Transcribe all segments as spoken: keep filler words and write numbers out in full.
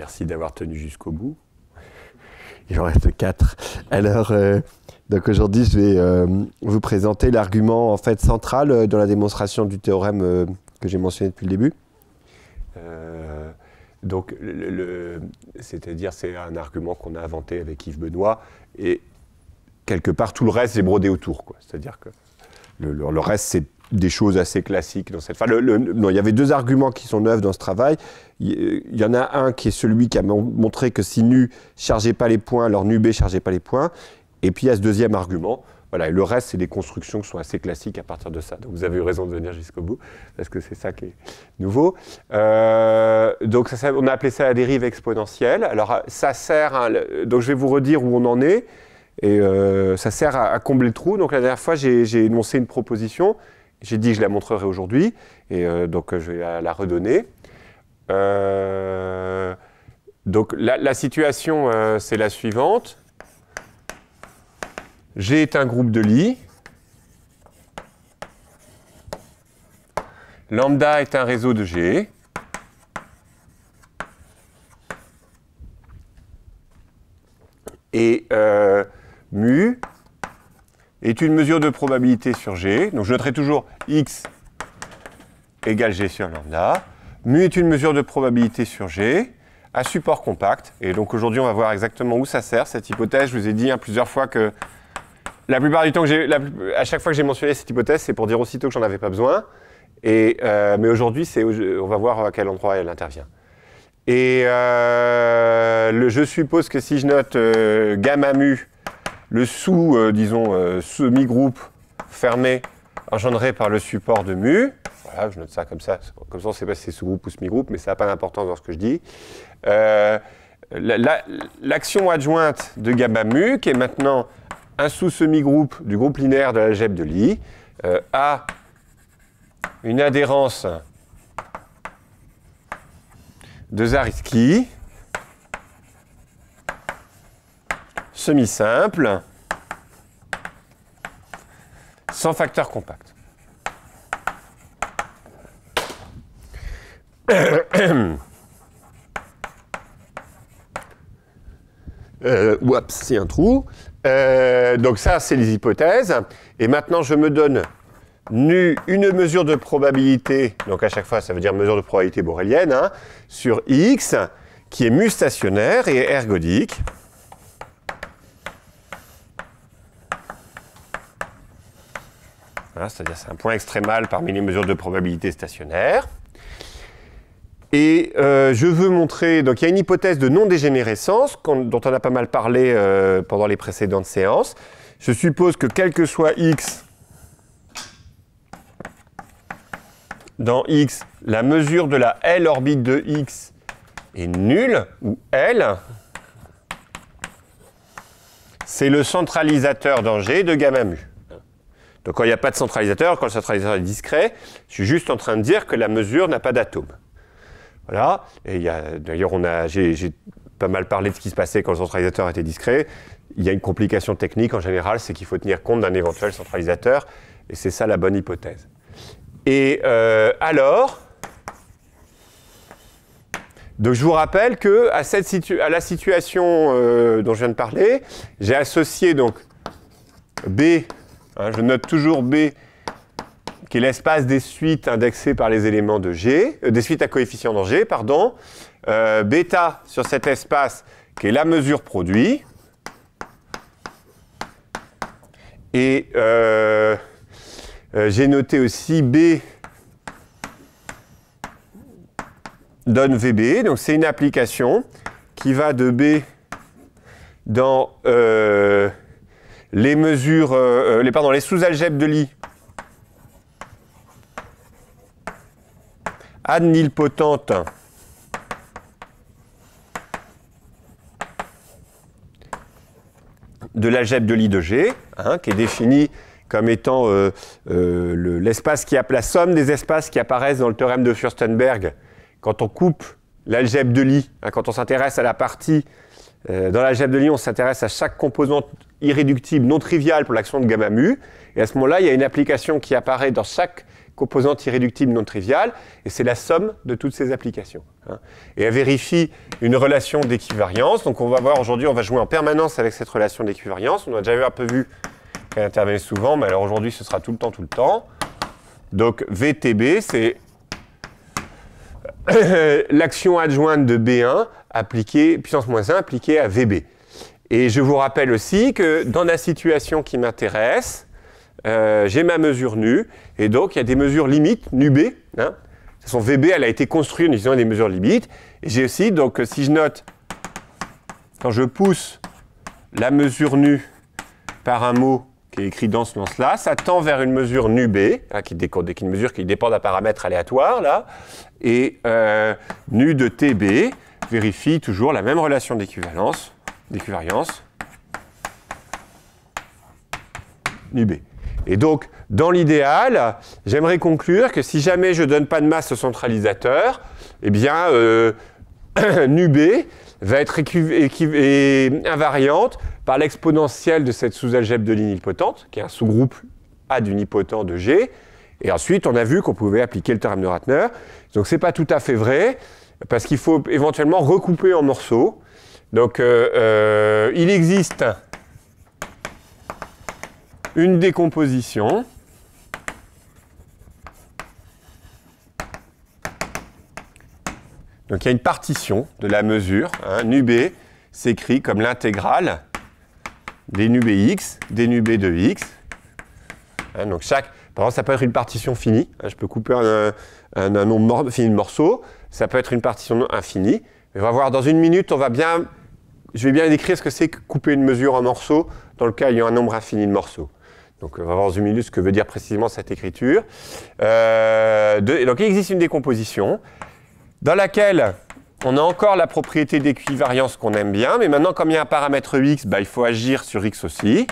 Merci d'avoir tenu jusqu'au bout. Il en reste quatre. Alors, euh, donc aujourd'hui, je vais euh, vous présenter l'argument en fait central euh, dans la démonstration du théorème euh, que j'ai mentionné depuis le début. Euh, donc, le, le, c'est-à-dire, c'est un argument qu'on a inventé avec Yves Benoît, et quelque part, tout le reste, j'ai brodé autour, quoi. C'est-à-dire que le, le, le reste, c'est des choses assez classiques dans cette... Enfin, le, le, non, il y avait deux arguments qui sont neufs dans ce travail. Il, il y en a un qui est celui qui a montré que si nu chargeait pas les points, alors nu B chargeait pas les points. Et puis il y a ce deuxième argument. Voilà, et le reste, c'est des constructions qui sont assez classiques à partir de ça. Donc vous avez eu raison de venir jusqu'au bout, parce que c'est ça qui est nouveau. Euh, donc ça, ça, on a appelé ça la dérive exponentielle. Alors ça sert à... Donc je vais vous redire où on en est. Et euh, ça sert à, à combler le trou. Donc la dernière fois, j'ai, j'ai énoncé une proposition. J'ai dit que je la montrerai aujourd'hui, et euh, donc je vais la, la redonner. Euh, donc la, la situation, euh, c'est la suivante. G est un groupe de Lie. Lambda est un réseau de G. Et euh, mu est une mesure de probabilité sur G. Donc je noterai toujours X égale G sur lambda. Mu est une mesure de probabilité sur G à support compact. Et donc aujourd'hui, on va voir exactement où ça sert, cette hypothèse. Je vous ai dit hein, plusieurs fois que la plupart du temps, que j'ai, la, à chaque fois que j'ai mentionné cette hypothèse, c'est pour dire aussitôt que j'en avais pas besoin. Et, euh, mais aujourd'hui, c'est, on va voir à quel endroit elle intervient. Et euh, le, je suppose que si je note euh, gamma mu, le sous, euh, disons, euh, semi-groupe fermé engendré par le support de mu, voilà, je note ça comme ça, comme ça on ne sait pas si c'est sous-groupe ou semi-groupe, mais ça n'a pas d'importance dans ce que je dis. Euh, la, la, l'action adjointe de gamma mu, qui est maintenant un sous-semi-groupe du groupe linéaire de l'algèbre de Lie, euh, a une adhérence de Zariski, semi-simple, sans facteur compact. euh, oups, c'est un trou. Euh, donc ça, c'est les hypothèses. Et maintenant, je me donne nu une mesure de probabilité, donc à chaque fois, ça veut dire mesure de probabilité borélienne, hein, sur X, qui est mu stationnaire et ergodique. Voilà, c'est-à-dire c'est un point extrémal parmi les mesures de probabilité stationnaires. Et euh, je veux montrer, donc il y a une hypothèse de non-dégénérescence dont on a pas mal parlé euh, pendant les précédentes séances. Je suppose que quel que soit X, dans X, la mesure de la L orbite de X est nulle, ou L, c'est le centralisateur dans G de gamma mu. Donc quand il n'y a pas de centralisateur, quand le centralisateur est discret, je suis juste en train de dire que la mesure n'a pas d'atome. Voilà, et il y a, d'ailleurs on a, j'ai, j'ai pas mal parlé de ce qui se passait quand le centralisateur était discret. Il y a une complication technique en général, c'est qu'il faut tenir compte d'un éventuel centralisateur, et c'est ça la bonne hypothèse. Et euh, alors, donc je vous rappelle que à, cette situ- à la situation euh, dont je viens de parler, j'ai associé donc B, hein, je note toujours B, qui est l'espace des suites indexées par les éléments de G, euh, des suites à coefficient dans G, pardon, euh, bêta sur cet espace qui est la mesure produit, et euh, euh, j'ai noté aussi B donne V B, donc c'est une application qui va de B dans euh, les mesures, euh, les, pardon, les sous-algèbres de Lie ad nilpotente de l'algèbre de Lie de G, hein, qui est définie comme étant euh, euh, le, l'espace qui a la somme des espaces qui apparaissent dans le théorème de Furstenberg quand on coupe l'algèbre de Lie, hein, quand on s'intéresse à la partie euh, dans l'algèbre de Lie, on s'intéresse à chaque composante irréductible non triviale pour l'action de gamma mu, et à ce moment-là, il y a une application qui apparaît dans chaque composante irréductible non triviale, et c'est la somme de toutes ces applications. Hein. Et elle vérifie une relation d'équivariance. Donc on va voir aujourd'hui, on va jouer en permanence avec cette relation d'équivariance. On a déjà un peu vu qu'elle intervenait souvent, mais alors aujourd'hui ce sera tout le temps, tout le temps. Donc V T B, c'est l'action adjointe de B un appliquée, puissance moins un appliquée à V B. Et je vous rappelle aussi que dans la situation qui m'intéresse, euh, j'ai ma mesure nu, et donc il y a des mesures limites, nu B. Hein. De toute façon, V B, elle a été construite en utilisant des mesures limites. Et j'ai aussi, donc si je note, quand je pousse la mesure nu par un mot qui est écrit dans ce sens-là, ça tend vers une mesure nu B, hein, qui, qui est une mesure qui dépend d'un paramètre aléatoire, là, et euh, nu de T B vérifie toujours la même relation d'équivalence, d'équivariance, nu B. Et donc, dans l'idéal, j'aimerais conclure que si jamais je ne donne pas de masse au centralisateur, eh bien, euh, nu B va être invariante par l'exponentielle de cette sous-algèbre de ligne nilpotente, qui est un sous-groupe A du nilpotent de G. Et ensuite, on a vu qu'on pouvait appliquer le théorème de Ratner. Donc, ce n'est pas tout à fait vrai, parce qu'il faut éventuellement recouper en morceaux. Donc, euh, euh, il existe une décomposition donc il y a une partition de la mesure, hein, nu B s'écrit comme l'intégrale des nu Bx, des nu B de x. Hein, donc chaque, par exemple, ça peut être une partition finie, hein, je peux couper un, un, un nombre fini de morceaux, ça peut être une partition infinie. Mais on va voir dans une minute, on va bien, je vais bien décrire ce que c'est que couper une mesure en morceaux dans le cas où il y a un nombre infini de morceaux. Donc on va voir dans une minute ce que veut dire précisément cette écriture. Euh, de, donc il existe une décomposition dans laquelle on a encore la propriété d'équivariance qu'on aime bien, mais maintenant comme il y a un paramètre x, bah, il faut agir sur x aussi.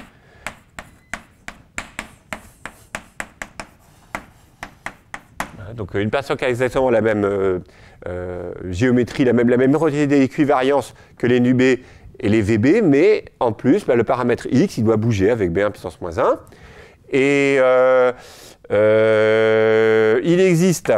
Donc une personne qui a exactement la même euh, euh, géométrie, la même, la même propriété d'équivariance que les nu B et les V B, mais en plus, bah, le paramètre x, il doit bouger avec B un puissance moins un. Et euh, euh, il existe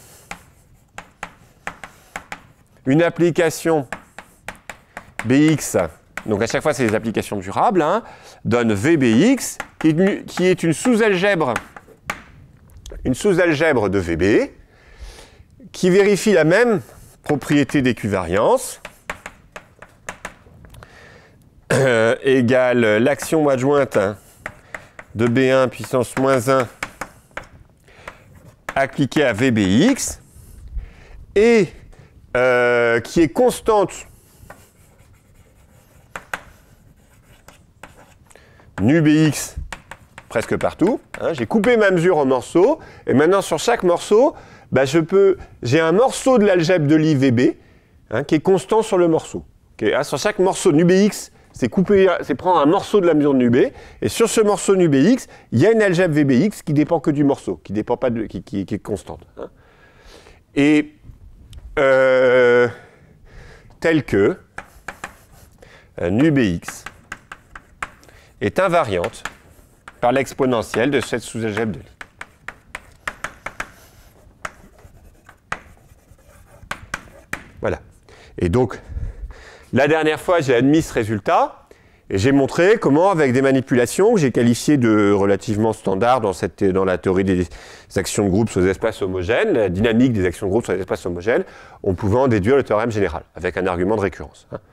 une application B X, donc à chaque fois c'est des applications durables, hein, donne V B X, qui est, qui est une sous-algèbre une sous-algèbre de V B, qui vérifie la même propriété d'équivariance, euh, égale l'action adjointe de B un puissance moins un appliquée à V B X, et Euh, qui est constante nu Bx presque partout. Hein, j'ai coupé ma mesure en morceaux, et maintenant sur chaque morceau, bah, je peux, j'ai un morceau de l'algèbre de Lie V B hein, qui est constant sur le morceau. Okay, hein, sur chaque morceau nu Bx, c'est couper, c'est prendre un morceau de la mesure de nu B, et sur ce morceau nu Bx, il y a une algèbre V B X qui dépend que du morceau, qui dépend pas de, qui, qui, qui est constante. Hein. Et Euh, tel que euh, nu Bx est invariante par l'exponentielle de cette sous-algèbre de Lie. Voilà. Et donc, la dernière fois, j'ai admis ce résultat et j'ai montré comment, avec des manipulations que j'ai qualifiées de relativement standards dans, cette, dans la théorie des actions de groupe sur des espaces homogènes, la dynamique des actions de groupe sur des espaces homogènes, on pouvait en déduire le théorème général, avec un argument de récurrence. Hein.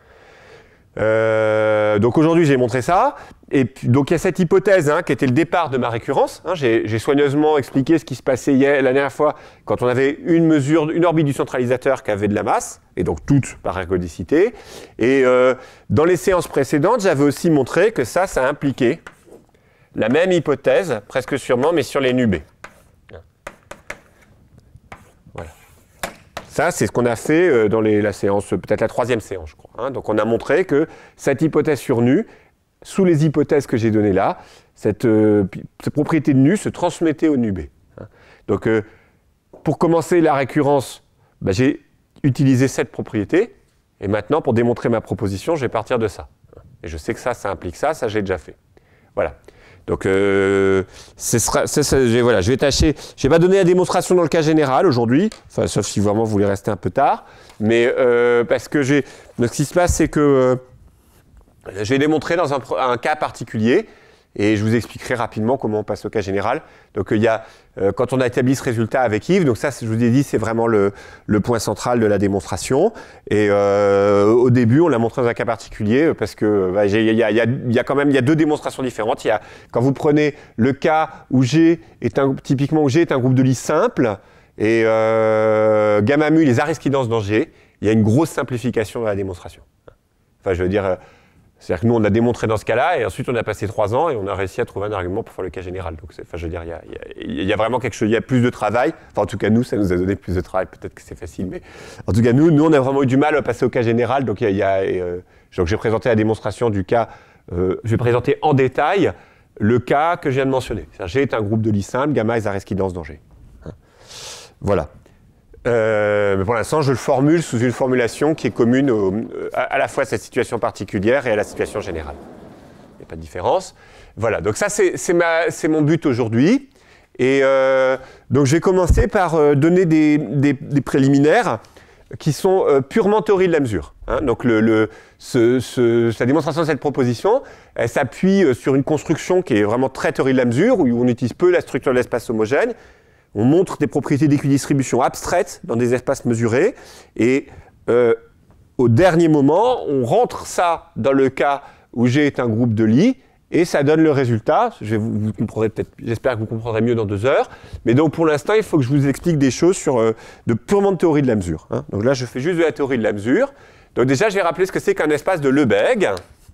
Euh, donc aujourd'hui, j'ai montré ça. Et puis, donc il y a cette hypothèse hein, qui était le départ de ma récurrence. Hein. J'ai soigneusement expliqué ce qui se passait hier, la dernière fois quand on avait une mesure, une orbite du centralisateur qui avait de la masse, et donc toute par ergodicité. Et euh, dans les séances précédentes, j'avais aussi montré que ça, ça impliquait la même hypothèse, presque sûrement, mais sur les nu B. Voilà. Ça, c'est ce qu'on a fait dans les, la séance, peut-être la troisième séance, je crois. Hein. Donc on a montré que cette hypothèse sur nu, sous les hypothèses que j'ai données là, cette, euh, cette propriété de nu se transmettait au nu B. Hein. Donc euh, pour commencer la récurrence, bah, j'ai utilisé cette propriété, et maintenant pour démontrer ma proposition, je vais partir de ça. Et je sais que ça, ça implique ça, ça j'ai déjà fait. Voilà. Donc, euh, ce sera, ce, ce, voilà, je vais tâcher. Je vais pas donner la démonstration dans le cas général aujourd'hui, enfin, sauf si vraiment vous voulez rester un peu tard. Mais euh, parce que j'ai. Donc, ce qui se passe, c'est que euh, je vais démontrer dans un, un cas particulier. Et je vous expliquerai rapidement comment on passe au cas général. Donc, il y a, euh, quand on a établi ce résultat avec Yves, donc ça, je vous ai dit, c'est vraiment le, le point central de la démonstration. Et euh, au début, on l'a montré dans un cas particulier parce que bah, il y a, y a, y a quand même il y a deux démonstrations différentes. Il y a, quand vous prenez le cas où G est un, typiquement où G est un groupe de Lie simple et euh, gamma mu les arrêts-quidances dans G, il y a une grosse simplification de la démonstration. Enfin, je veux dire. C'est-à-dire que nous, on a démontré dans ce cas-là, et ensuite, on a passé trois ans, et on a réussi à trouver un argument pour faire le cas général. Donc, enfin, je veux dire, il y a, il y a, il y a vraiment quelque chose, il y a plus de travail. Enfin, en tout cas, nous, ça nous a donné plus de travail. Peut-être que c'est facile, mais en tout cas, nous, nous, on a vraiment eu du mal à passer au cas général. Donc, il y a, il y a euh, donc j'ai présenté la démonstration du cas. Euh, je vais présenter en détail le cas que je viens de mentionner. G est un groupe de Lie simple, gamma est arrêts quidances dans G. Hein. Voilà. Euh, mais pour l'instant, je le formule sous une formulation qui est commune au, à, à la fois à cette situation particulière et à la situation générale. Il n'y a pas de différence. Voilà, donc ça, c'est mon but aujourd'hui. Et euh, donc, je vais commencer par euh, donner des, des, des préliminaires qui sont euh, purement théorie de la mesure. Hein. Donc, le, le, ce, ce, sa démonstration de cette proposition, elle s'appuie sur une construction qui est vraiment très théorie de la mesure, où on utilise peu la structure de l'espace homogène. On montre des propriétés d'équidistribution abstraites dans des espaces mesurés. Et euh, au dernier moment, on rentre ça dans le cas où G est un groupe de Lie. Et ça donne le résultat. Je vais vous, vous comprendrez peut-être, j'espère que vous comprendrez mieux dans deux heures. Mais donc pour l'instant, il faut que je vous explique des choses sur euh, de purement de théorie de la mesure. Hein. Donc là, je fais juste de la théorie de la mesure. Donc déjà, je vais rappeler ce que c'est qu'un espace de Lebesgue.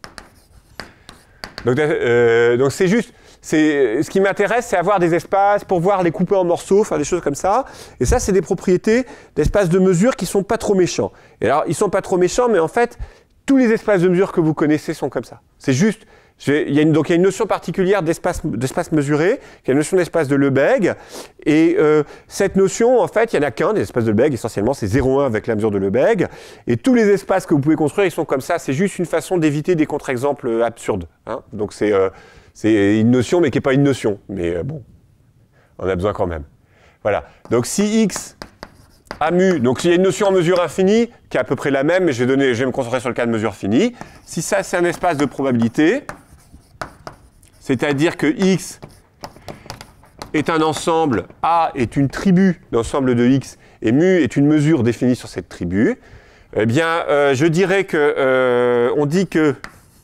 Donc euh, donc c'est juste. Ce qui m'intéresse, c'est avoir des espaces pour voir les couper en morceaux, faire des choses comme ça. Et ça, c'est des propriétés d'espaces de mesure qui ne sont pas trop méchants. Et alors, ils ne sont pas trop méchants, mais en fait, tous les espaces de mesure que vous connaissez sont comme ça. C'est juste, il y a une, donc il y a une notion particulière d'espace mesuré, qui est la notion d'espace de Lebesgue. Et euh, cette notion, en fait, il n'y en a qu'un, des espaces de Lebesgue, essentiellement, c'est zéro virgule un avec la mesure de Lebesgue. Et tous les espaces que vous pouvez construire, ils sont comme ça. C'est juste une façon d'éviter des contre-exemples absurdes. Hein. Donc, c'est... Euh, C'est une notion, mais qui n'est pas une notion. Mais euh, bon, on a besoin quand même. Voilà. Donc, si X a mu, donc il y a une notion en mesure infinie, qui est à peu près la même, mais je vais, donner, je vais me concentrer sur le cas de mesure finie. Si ça, c'est un espace de probabilité, c'est-à-dire que X est un ensemble, A est une tribu d'ensemble de X, et mu est une mesure définie sur cette tribu, eh bien, euh, je dirais que, euh, on dit que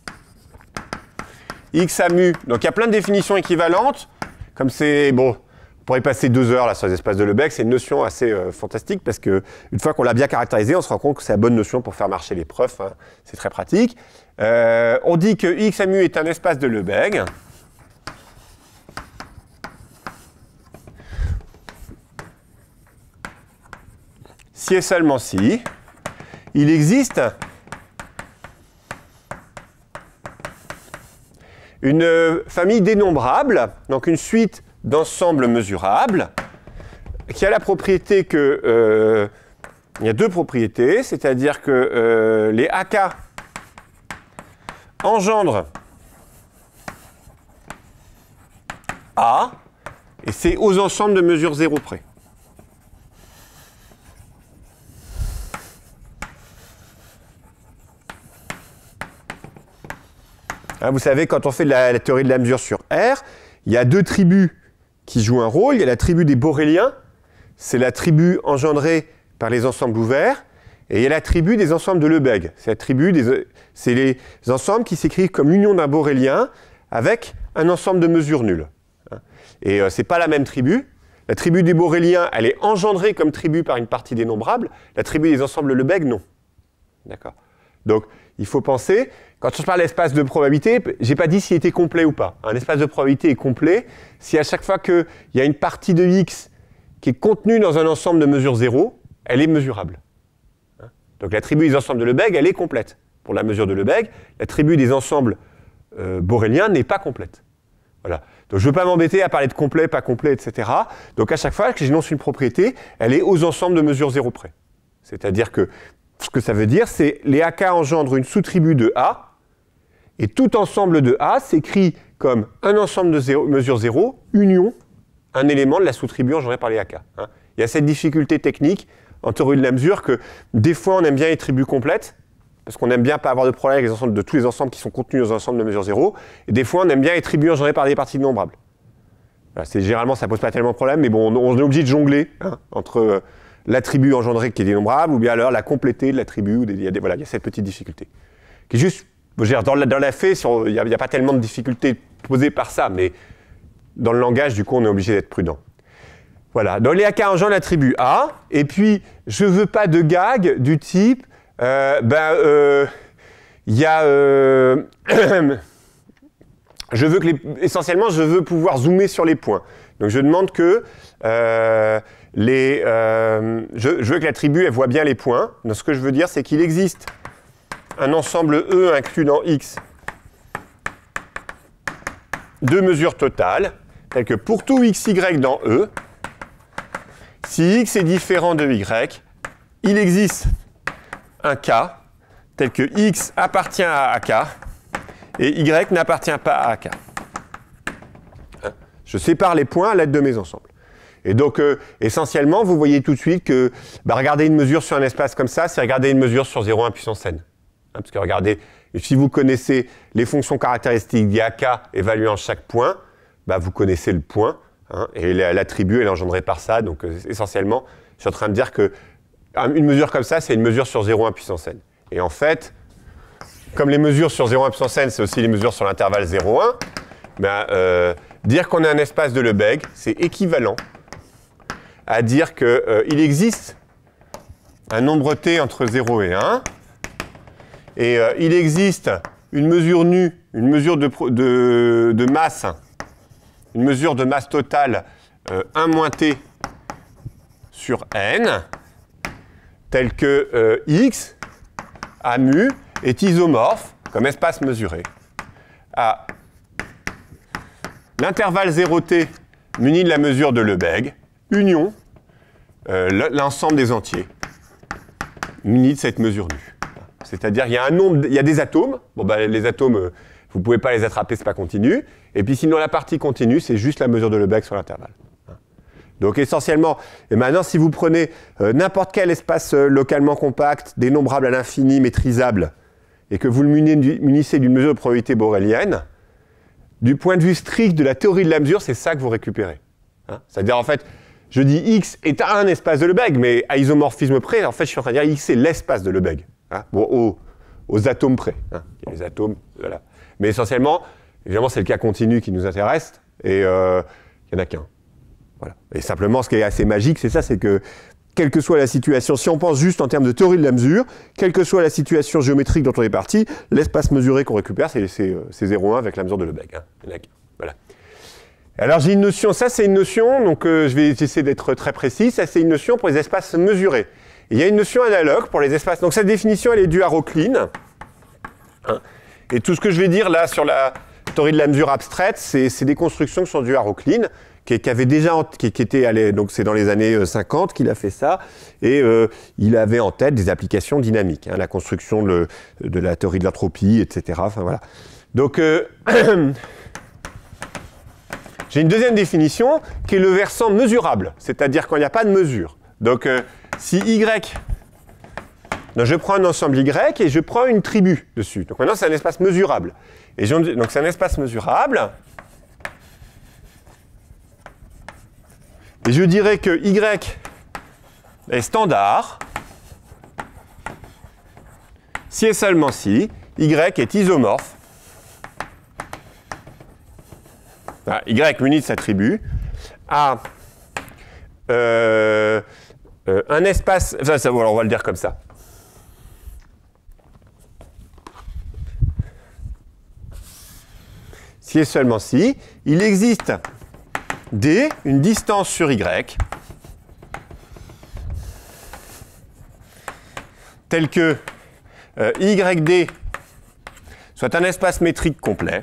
X à mu, donc il y a plein de définitions équivalentes, comme c'est, bon, on pourrait passer deux heures là sur les espaces de Lebesgue, c'est une notion assez euh, fantastique, parce que une fois qu'on l'a bien caractérisé, on se rend compte que c'est la bonne notion pour faire marcher les preuves, hein, c'est très pratique. Euh, on dit que X à mu est un espace de Lebesgue, si et seulement si, il existe une famille dénombrable, donc une suite d'ensembles mesurables, qui a la propriété que... Euh, il y a deux propriétés, c'est-à-dire que euh, les A K engendrent A, et c'est aux ensembles de mesure zéro près. Hein, vous savez, quand on fait de la, la théorie de la mesure sur R, il y a deux tribus qui jouent un rôle. Il y a la tribu des Boréliens, c'est la tribu engendrée par les ensembles ouverts, et il y a la tribu des ensembles de Lebesgue. C'est la tribu des, c'est les ensembles qui s'écrivent comme l'union d'un Borélien avec un ensemble de mesures nulles. Et euh, c'est pas la même tribu. La tribu des Boréliens, elle est engendrée comme tribu par une partie dénombrable. La tribu des ensembles de Lebesgue, non. D'accord. Donc, il faut penser, quand je parle d'espace de probabilité, je n'ai pas dit s'il était complet ou pas. Un espace de probabilité est complet si à chaque fois qu'il y a une partie de X qui est contenue dans un ensemble de mesure zéro, elle est mesurable. Donc la tribu des ensembles de Lebesgue, elle est complète. Pour la mesure de Lebesgue, la tribu des ensembles euh, boréliens n'est pas complète. Voilà. Donc je ne veux pas m'embêter à parler de complet, pas complet, et cetera. Donc à chaque fois que j'énonce une propriété, elle est aux ensembles de mesure zéro près. C'est-à-dire que ce que ça veut dire, c'est les A K engendrent une sous-tribu de A, et tout ensemble de A s'écrit comme un ensemble de zéro, mesure zéro, union, un élément de la sous-tribu engendrée par les A K. Hein. Il y a cette difficulté technique en théorie de la mesure que des fois on aime bien les tribus complètes, parce qu'on aime bien pas avoir de problème avec les ensembles de tous les ensembles qui sont contenus dans un ensemble de mesure zéro, et des fois on aime bien les tribus engendrées par des parties innombrables. Voilà, généralement ça pose pas tellement de problème, mais bon, on, on est obligé de jongler hein, entre euh, l'attribut engendré qui est innombrable, ou bien alors la compléter de l'attribut, il y a des, voilà, il y a cette petite difficulté. Qui est juste, je veux dire, dans la, dans la fait, il n'y a, a pas tellement de difficultés posées par ça, mais dans le langage, du coup, on est obligé d'être prudent. Voilà, dans les A K engendrent l'attribut A, et puis je veux pas de gag du type, euh, ben, euh, il y a, euh, je veux que les, essentiellement, je veux pouvoir zoomer sur les points. Donc je demande que euh, les, euh, je, je veux que l'attribut elle voit bien les points. Donc ce que je veux dire, c'est qu'il existe un ensemble E inclus dans X de mesures totales, telles que pour tout xy dans E, si x est différent de y, il existe un K tel que x appartient à A K et y n'appartient pas à A K. Hein? Je sépare les points à l'aide de mes ensembles. Et donc, euh, essentiellement, vous voyez tout de suite que bah, regarder une mesure sur un espace comme ça, c'est regarder une mesure sur zéro un puissance n. Hein, parce que regardez, si vous connaissez les fonctions caractéristiques d'I A K évaluant chaque point, bah, vous connaissez le point. Hein, et l'attribut est engendré par ça. Donc, euh, essentiellement, je suis en train de dire que une mesure comme ça, c'est une mesure sur zéro un puissance n. Et en fait, comme les mesures sur zéro un puissance n, c'est aussi les mesures sur l'intervalle zéro un, ben, euh, dire qu'on a un espace de Lebesgue, c'est équivalent à dire qu'il euh, existe un nombre t entre zéro et un, et euh, il existe une mesure nue, une mesure de, de, de masse, une mesure de masse totale euh, un moins t sur n, telle que euh, x, à mu, est isomorphe, comme espace mesuré, à l'intervalle zéro t muni de la mesure de Lebesgue, union, euh, l'ensemble des entiers, muni de cette mesure nue. C'est-à-dire il y a un nombre, il y a des atomes, bon ben les atomes, euh, vous ne pouvez pas les attraper, c'est pas continu, et puis sinon la partie continue, c'est juste la mesure de Lebesgue sur l'intervalle. Donc essentiellement, et maintenant si vous prenez euh, n'importe quel espace euh, localement compact, dénombrable à l'infini, maîtrisable, et que vous le munissez d'une mesure de probabilité borélienne, du point de vue strict de la théorie de la mesure, c'est ça que vous récupérez. Hein, c'est-à-dire en fait, je dis X est un espace de Lebesgue, mais à isomorphisme près, en fait je suis en train de dire X est l'espace de Lebesgue. Hein, bon, aux, aux atomes près. Hein, il y a les atomes, voilà. Mais essentiellement, évidemment c'est le cas continu qui nous intéresse, et euh, il n'y en a qu'un. Voilà. Et simplement, ce qui est assez magique, c'est ça, c'est que, quelle que soit la situation, si on pense juste en termes de théorie de la mesure, quelle que soit la situation géométrique dont on est parti, l'espace mesuré qu'on récupère, c'est zéro virgule un avec la mesure de Lebesgue. Hein. Il y en a qu'un. Voilà. Alors, j'ai une notion, ça c'est une notion, donc euh, je vais essayer d'être très précis, ça c'est une notion pour les espaces mesurés. Et il y a une notion analogue pour les espaces, donc cette définition, elle est due à Rocklin. Hein. Et tout ce que je vais dire là sur la théorie de la mesure abstraite, c'est des constructions qui sont dues à Rocklin, qui, qui avait déjà, qui, qui était allé, donc c'est dans les années cinquante qu'il a fait ça, et euh, il avait en tête des applications dynamiques, hein, la construction de, de la théorie de l'entropie, et cetera. Enfin voilà. Donc euh, j'ai une deuxième définition qui est le versant mesurable, c'est-à-dire quand il n'y a pas de mesure. Donc euh, si y, donc je prends un ensemble y et je prends une tribu dessus. Donc maintenant c'est un espace mesurable. Et je, donc c'est un espace mesurable. Et je dirais que y est standard si et seulement si y est isomorphe. Voilà, y muni de sa tribu à euh, euh, un espace. Ça, ça, voilà, on va le dire comme ça. Si et seulement si il existe D, une distance sur Y, telle que euh, Y D soit un espace métrique complet,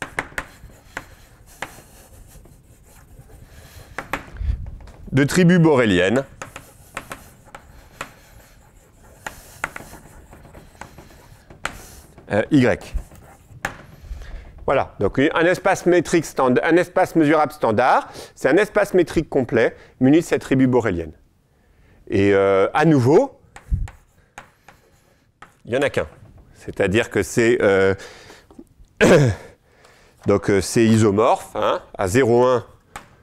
de tribu borélienne, euh, Y. Voilà, donc un espace métrique standard, un espace mesurable standard, c'est un espace métrique complet muni de cette tribu borélienne. Et euh, à nouveau, il n'y en a qu'un. C'est-à-dire que c'est euh, donc euh, c'est isomorphe, hein, à zéro virgule un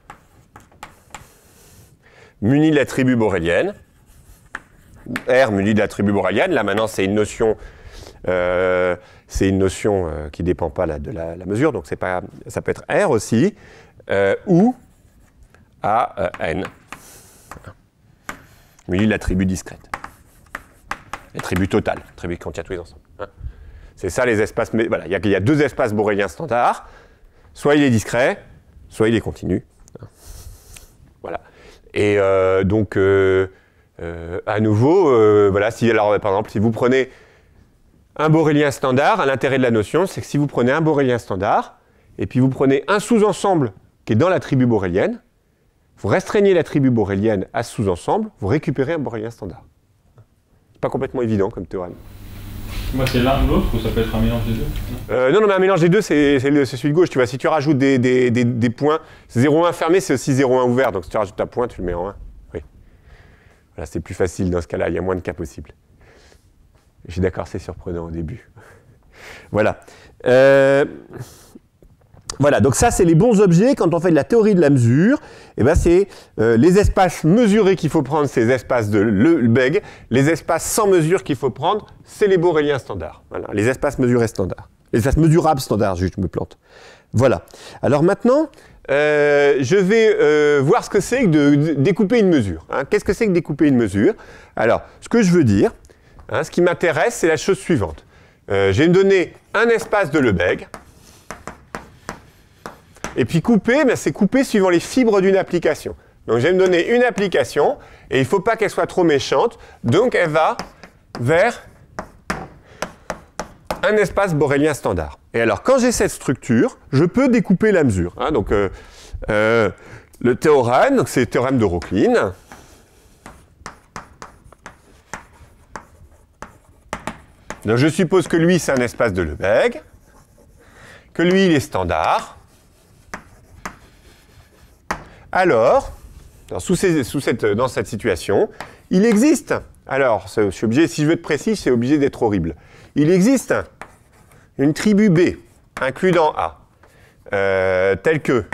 muni de la tribu borélienne. R muni de la tribu borélienne, là maintenant c'est une notion, euh, c'est une notion euh, qui ne dépend pas là, de la, la mesure, donc c'est pas, ça peut être R aussi, euh, ou à euh, N, muni de la tribu discrète. La tribu totale, la tribu qui contient tous les ensembles. Hein. C'est ça les espaces, mais voilà, il y, y a deux espaces boréliens standards, soit il est discret, soit il est continu. Hein. Voilà. Et euh, donc, euh, euh, à nouveau, euh, voilà, si, alors, par exemple, si vous prenez un borélien standard, l'intérêt de la notion, c'est que si vous prenez un borélien standard, et puis vous prenez un sous-ensemble qui est dans la tribu borélienne, vous restreignez la tribu borélienne à ce sous-ensemble, vous récupérez un borélien standard. C'est pas complètement évident comme théorème. Moi, c'est l'un ou l'autre, ou ça peut être un mélange des deux? euh, Non, non, mais un mélange des deux, c'est celui de gauche. Tu vois, si tu rajoutes des, des, des, des points, zéro virgule un fermé, c'est aussi zéro virgule un ouvert. Donc si tu rajoutes un point, tu le mets en un. Oui. Voilà, c'est plus facile dans ce cas-là, il y a moins de cas possibles. Je suis d'accord, c'est surprenant au début. Voilà. Euh... Voilà, donc ça, c'est les bons objets. Quand on fait de la théorie de la mesure, eh ben, c'est euh, les espaces mesurés qu'il faut prendre, c'est les espaces de Lebesgue. Les espaces sans mesure qu'il faut prendre, c'est les boréliens standards. Voilà, les espaces mesurés standards. Les espaces mesurables standards, juste, je me plante. Voilà. Alors maintenant, euh, je vais euh, voir ce que c'est que de, de découper une mesure. Hein. Qu'est-ce que c'est que découper une mesure? Alors, ce que je veux dire, hein, ce qui m'intéresse, c'est la chose suivante. Euh, je vais me donner un espace de Lebesgue. Et puis couper, ben c'est couper suivant les fibres d'une application. Donc je vais me donner une application, et il ne faut pas qu'elle soit trop méchante, donc elle va vers un espace borélien standard. Et alors quand j'ai cette structure, je peux découper la mesure. Hein, donc euh, euh, le théorème, c'est le théorème de Rocklin. Donc je suppose que lui c'est un espace de Lebesgue, que lui il est standard. Alors, alors sous ces, sous cette, dans cette situation, il existe, alors je suis obligé, si je veux être précis, c'est obligé d'être horrible. Il existe une tribu B, incluant A, euh, telle que,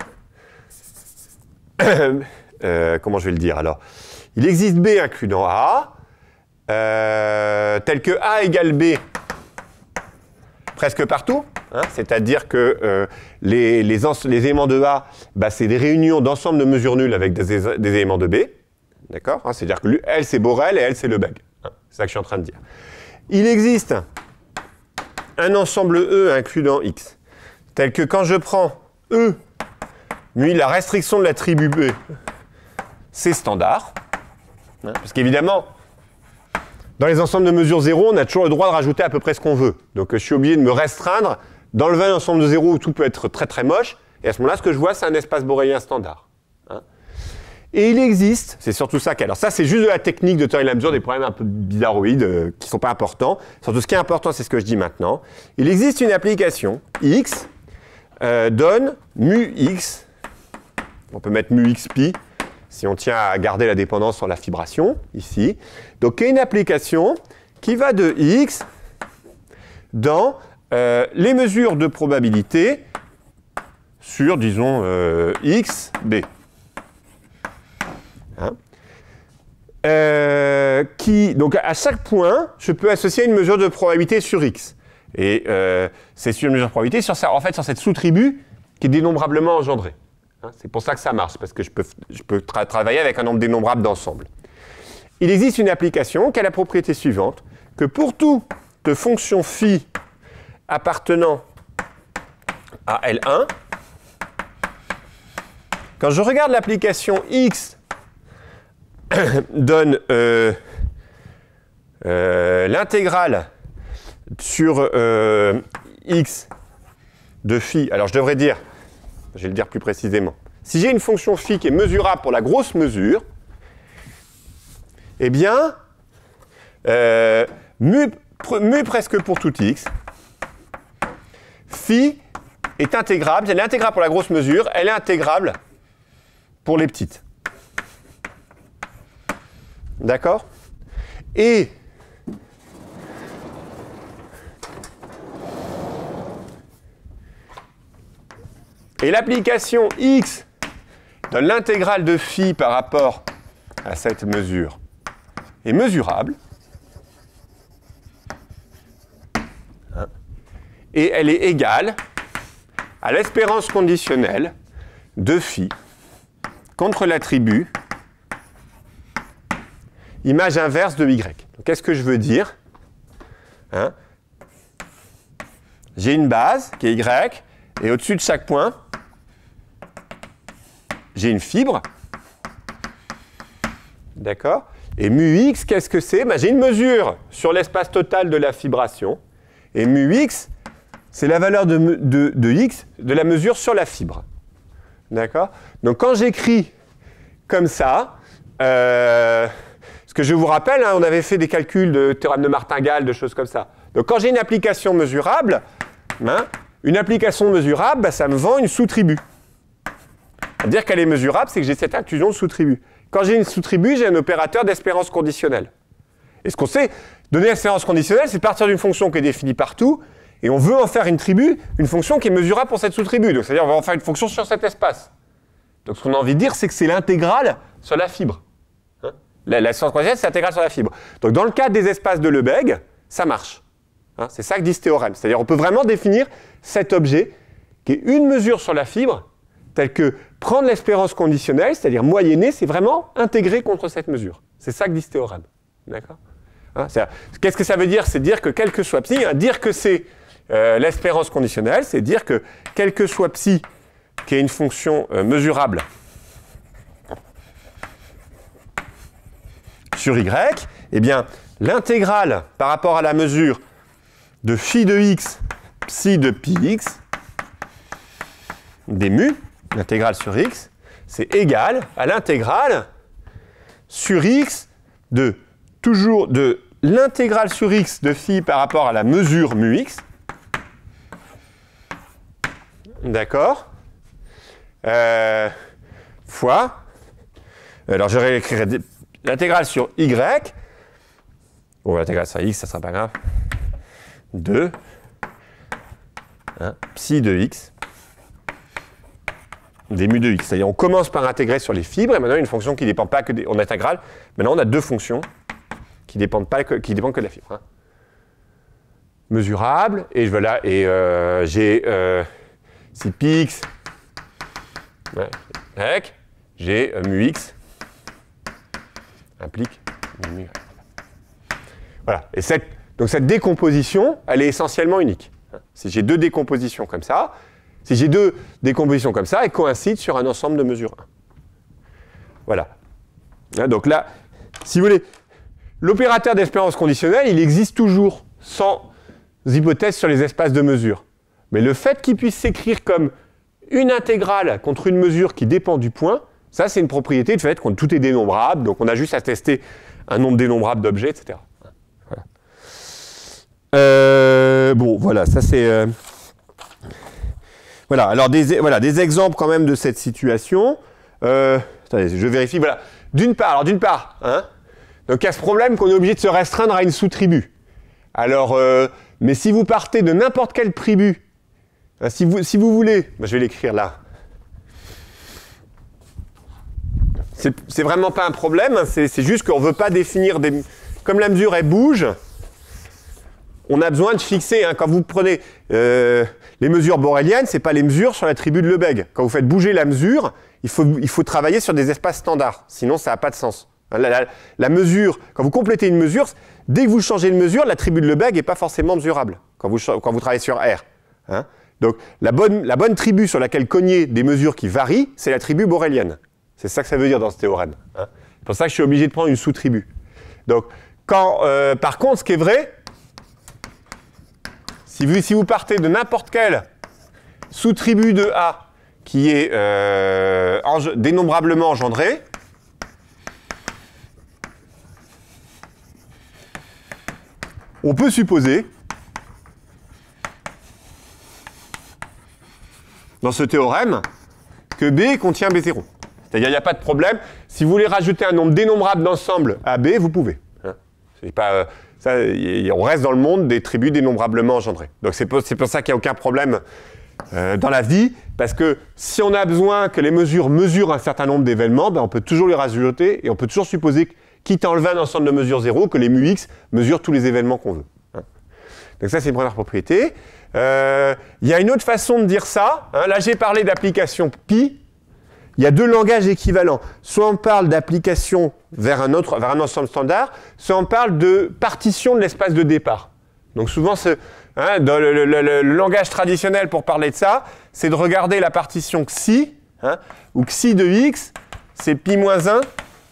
euh, comment je vais le dire alors, il existe B incluant A, euh, tel que A égale B presque partout. Hein, c'est-à-dire que euh, les, les, les éléments de A, bah, c'est des réunions d'ensemble de mesures nulles avec des, des éléments de B. D'accord, hein, c'est-à-dire que lui, elle, c'est Borel et elle, c'est Lebesgue. Hein, c'est ça que je suis en train de dire. Il existe un ensemble E incluant X, tel que quand je prends E, lui, la restriction de la tribu B, c'est standard. Hein, parce qu'évidemment, dans les ensembles de mesures zéro, on a toujours le droit de rajouter à peu près ce qu'on veut. Donc je suis obligé de me restreindre, d'enlever un ensemble de zéro où tout peut être très très moche, et à ce moment-là, ce que je vois, c'est un espace borélien standard. Hein. Et il existe, c'est surtout ça qu'alors ça c'est juste de la technique de théorie de la mesure, des problèmes un peu bizarroïdes euh, qui ne sont pas importants. Surtout ce qui est important, c'est ce que je dis maintenant. Il existe une application, X, euh, donne mu X, on peut mettre mu X pi, si on tient à garder la dépendance sur la fibration, ici. Donc, il y a une application qui va de X dans euh, les mesures de probabilité sur, disons, euh, X, B. Hein euh, qui, donc, à chaque point, je peux associer une mesure de probabilité sur X. Et euh, c'est sur une mesure de probabilité sur, ça, en fait, sur cette sous-tribu qui est dénombrablement engendrée. C'est pour ça que ça marche, parce que je peux, je peux tra travailler avec un nombre dénombrable d'ensemble. Il existe une application qui a la propriété suivante, que pour toute fonction phi appartenant à L un, quand je regarde l'application X donne euh, euh, l'intégrale sur euh, X de phi, alors je devrais dire, je vais le dire plus précisément. Si j'ai une fonction phi qui est mesurable pour la grosse mesure, eh bien, euh, mu, mu presque pour tout x, phi est intégrable, elle est intégrable pour la grosse mesure, elle est intégrable pour les petites. D'accord? Et Et l'application x de l'intégrale de phi par rapport à cette mesure est mesurable. Hein, et elle est égale à l'espérance conditionnelle de phi contre l'attribut image inverse de y. Qu'est-ce que je veux dire? Hein, j'ai une base qui est y, et au-dessus de chaque point, j'ai une fibre. D'accord? Et mu x, qu'est-ce que c'est? Ben, j'ai une mesure sur l'espace total de la fibration. Et mu x, c'est la valeur de, de, de x de la mesure sur la fibre. D'accord? Donc quand j'écris comme ça, euh, ce que je vous rappelle, hein, on avait fait des calculs de théorème de Martingale, de choses comme ça. Donc quand j'ai une application mesurable, hein, une application mesurable, ben, ça me vend une sous-tribu. Dire qu'elle est mesurable, c'est que j'ai cette inclusion de sous-tribu. Quand j'ai une sous-tribu, j'ai un opérateur d'espérance conditionnelle. Et ce qu'on sait, donner l'espérance conditionnelle, c'est partir d'une fonction qui est définie partout, et on veut en faire une tribu, une fonction qui est mesurable pour cette sous-tribu. Donc c'est-à-dire on va en faire une fonction sur cet espace. Donc ce qu'on a envie de dire, c'est que c'est l'intégrale sur la fibre. Hein, l'espérance conditionnelle, c'est l'intégrale sur la fibre. Donc dans le cadre des espaces de Lebesgue, ça marche. Hein, c'est ça que dit ce théorème. C'est-à-dire on peut vraiment définir cet objet qui est une mesure sur la fibre, tel que prendre l'espérance conditionnelle, c'est-à-dire moyenner, c'est vraiment intégrer contre cette mesure. C'est ça que dit ce théorème. D'accord? Hein, qu'est-ce que ça veut dire? C'est dire que quel que soit psi, hein, dire que c'est euh, l'espérance conditionnelle, c'est dire que quel que soit psi, qui est une fonction euh, mesurable sur y, eh bien, l'intégrale par rapport à la mesure de phi de x, psi de pi x, des mu, l'intégrale sur x, c'est égal à l'intégrale sur x de toujours de l'intégrale sur x de phi par rapport à la mesure mu x. D'accord, euh, fois, alors je réécrirai l'intégrale sur y, bon l'intégrale sur x, ça sera pas grave, de hein, psi de x des mu de x. C'est-à-dire on commence par intégrer sur les fibres, et maintenant une fonction qui ne dépend pas que des, en intégrale. Maintenant on a deux fonctions qui dépendent pas que, qui dépendent que de la fibre. Hein. Mesurable, et voilà, et euh, j'ai euh, si pi x, ouais, avec, j'ai euh, mu x implique mu y. Voilà, et cette, donc cette décomposition, elle est essentiellement unique. Hein. Si j'ai deux décompositions comme ça, si j'ai deux décompositions comme ça, elles coïncident sur un ensemble de mesure un. Voilà. Hein, donc là, si vous voulez, l'opérateur d'espérance conditionnelle, il existe toujours sans hypothèse sur les espaces de mesure. Mais le fait qu'il puisse s'écrire comme une intégrale contre une mesure qui dépend du point, ça c'est une propriété du fait que tout est dénombrable, donc on a juste à tester un nombre dénombrable d'objets, et cetera. Voilà. Euh, bon, voilà, ça c'est... Euh... Voilà, alors des, voilà, des exemples quand même de cette situation. Euh, attendez, je vérifie, voilà. D'une part, alors d'une part, hein, donc il y a ce problème qu'on est obligé de se restreindre à une sous-tribu. Alors, euh, mais si vous partez de n'importe quel tribu, hein, si, vous, si vous voulez, ben, je vais l'écrire là. C'est vraiment pas un problème, hein, c'est juste qu'on ne veut pas définir des... Comme la mesure, elle bouge, on a besoin de fixer, hein, quand vous prenez euh, les mesures boréliennes, ce n'est pas les mesures sur la tribu de Lebesgue. Quand vous faites bouger la mesure, il faut, il faut travailler sur des espaces standards, sinon ça n'a pas de sens. La, la, la mesure, quand vous complétez une mesure, dès que vous changez de mesure, la tribu de Lebesgue n'est pas forcément mesurable, quand vous, quand vous travaillez sur R. Hein. Donc la bonne, la bonne tribu sur laquelle cogner des mesures qui varient, c'est la tribu borélienne. C'est ça que ça veut dire dans ce théorème. Hein. C'est pour ça que je suis obligé de prendre une sous-tribu. Donc, quand, euh, par contre, ce qui est vrai, Si vous, si vous partez de n'importe quelle sous-tribu de A qui est euh, enge dénombrablement engendrée, on peut supposer dans ce théorème que B contient B zéro. C'est-à-dire, il n'y a pas de problème. Si vous voulez rajouter un nombre dénombrable d'ensemble à B, vous pouvez. Hein. C'est pas, euh, ça, y, on reste dans le monde des tribus dénombrablement engendrées. Donc, c'est pour, pour ça qu'il n'y a aucun problème euh, dans la vie, parce que si on a besoin que les mesures mesurent un certain nombre d'événements, ben, on peut toujours les rajouter et on peut toujours supposer, quitte à enlever un ensemble de mesures zéro, que les mu x mesurent tous les événements qu'on veut. Hein. Donc, ça, c'est une première propriété. Euh, il y a une autre façon de dire ça. Hein. Là, j'ai parlé d'application pi. Il y a deux langages équivalents. Soit on parle d'application vers un autre, vers un ensemble standard, soit on parle de partition de l'espace de départ. Donc souvent, ce, hein, dans le, le, le, le langage traditionnel pour parler de ça, c'est de regarder la partition xi, hein, où xi de x, c'est pi moins un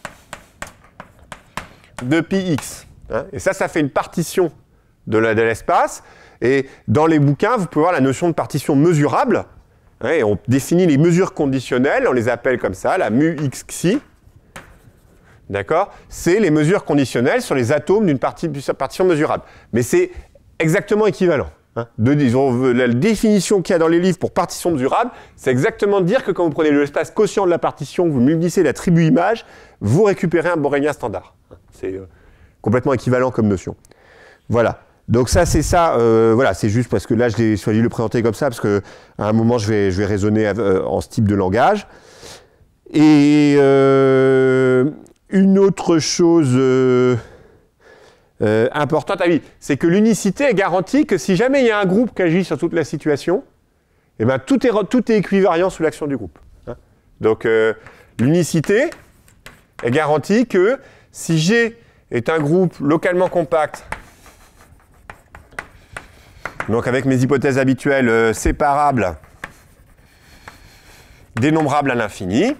de pi x. Hein, et ça, ça fait une partition de l'espace. Et dans les bouquins, vous pouvez voir la notion de partition mesurable. Et on définit les mesures conditionnelles, on les appelle comme ça, la mu x xi. D'accord? C'est les mesures conditionnelles sur les atomes d'une partie, partition mesurable. Mais c'est exactement équivalent. Hein. De, disons, la définition qu'il y a dans les livres pour partition mesurable, c'est exactement de dire que quand vous prenez l'espace quotient de la partition, vous multipliez la tribu image, vous récupérez un borélien standard. C'est euh, complètement équivalent comme notion. Voilà. Donc ça, c'est ça, euh, voilà, c'est juste parce que là, je l'ai choisi de le présenter comme ça, parce qu'à un moment, je vais, je vais raisonner euh, en ce type de langage. Et euh, une autre chose euh, euh, importante, ah oui, c'est que l'unicité est garantie que si jamais il y a un groupe qui agit sur toute la situation, eh ben, tout, est, tout est équivariant sous l'action du groupe. Hein. Donc euh, l'unicité est garantie que si G est un groupe localement compact, donc avec mes hypothèses habituelles euh, séparables, dénombrables à l'infini.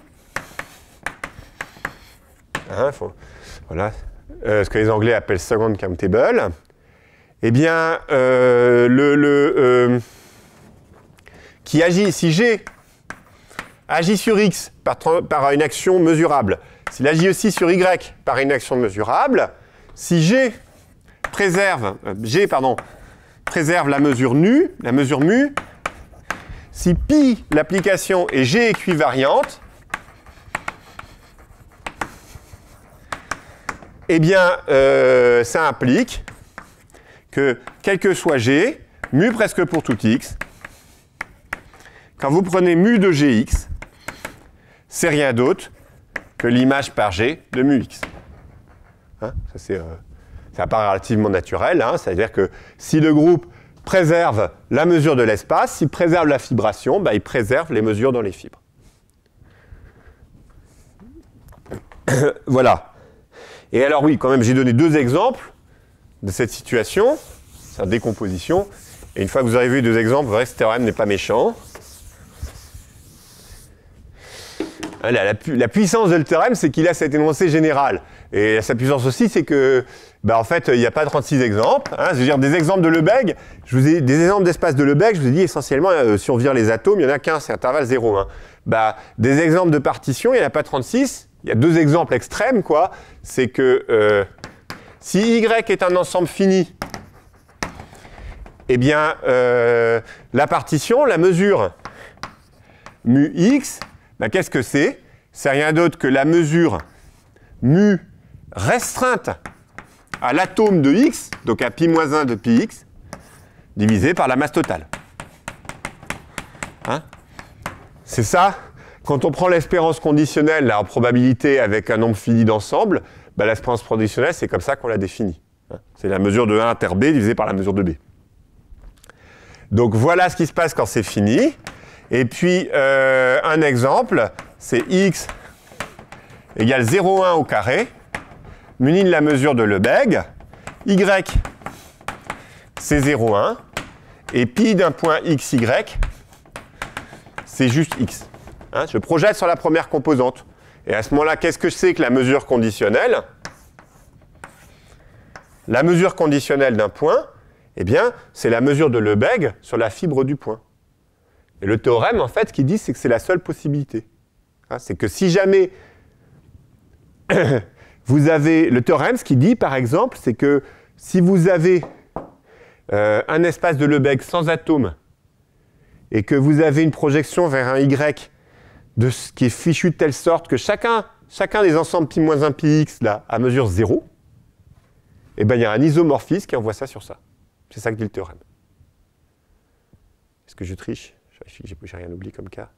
Hein, faut, voilà, euh, ce que les Anglais appellent second countable. Eh bien, euh, le, le, euh, qui agit, si G agit sur X par, par une action mesurable, s'il agit aussi sur Y par une action mesurable, si G préserve, euh, G, pardon, préserve la mesure nu, la mesure mu, si pi, l'application, est G équivariante, eh bien, euh, ça implique que, quel que soit G, mu presque pour tout X, quand vous prenez mu de Gx, c'est rien d'autre que l'image par G de mu X. Hein, ça c'est... Euh, Ça apparaît relativement naturel, hein, c'est-à-dire que si le groupe préserve la mesure de l'espace, s'il préserve la fibration, bah, il préserve les mesures dans les fibres. Voilà. Et alors oui, quand même, j'ai donné deux exemples de cette situation, sa décomposition. Et une fois que vous avez vu deux exemples, vous verrez que ce théorème n'est pas méchant. La, la, la puissance de le théorème, c'est qu'il a cet énoncé général. Et sa puissance aussi, c'est que, bah, en fait, il n'y a pas trente-six exemples. Hein, je veux dire, des exemples de Lebesgue, je vous ai, des exemples d'espace de Lebesgue, je vous ai dit essentiellement, euh, si on vire les atomes, il n'y en a qu'un, c'est intervalle zéro, un. Bah, des exemples de partition, il n'y en a pas trente-six. Il y a deux exemples extrêmes, quoi. C'est que euh, si Y est un ensemble fini, eh bien, euh, la partition, la mesure mu X, bah, qu'est-ce que c'est? C'est rien d'autre que la mesure mu restreinte à l'atome de X, donc à pi moins un de pi X, divisé par la masse totale. Hein? C'est ça. Quand on prend l'espérance conditionnelle, la probabilité avec un nombre fini d'ensemble, bah, l'espérance conditionnelle, c'est comme ça qu'on la définit. Hein? C'est la mesure de un inter B divisée par la mesure de B. Donc voilà ce qui se passe quand c'est fini. Et puis, euh, un exemple, c'est X égale zéro virgule un au carré, muni de la mesure de Lebesgue. Y, c'est zéro virgule un. Et pi d'un point xy, c'est juste x. Hein, je projette sur la première composante. Et à ce moment-là, qu'est-ce que c'est que la mesure conditionnelle? La mesure conditionnelle d'un point, eh bien, c'est la mesure de Lebesgue sur la fibre du point. Et le théorème, en fait, ce qu'il dit, c'est que c'est la seule possibilité. Hein, c'est que si jamais vous avez... Le théorème, ce qu'il dit, par exemple, c'est que si vous avez euh, un espace de Lebesgue sans atome et que vous avez une projection vers un Y de ce qui est fichu de telle sorte que chacun, chacun des ensembles pi moins un pi x là, à mesure zéro, et ben il y a un isomorphisme qui envoie ça sur ça. C'est ça que dit le théorème. Est-ce que je triche? J'ai rien oublié comme cas.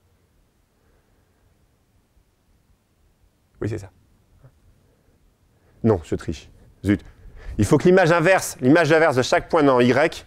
Oui, c'est ça. Non, je triche. Zut. Il faut que l'image inverse, l'image inverse de chaque point dans Y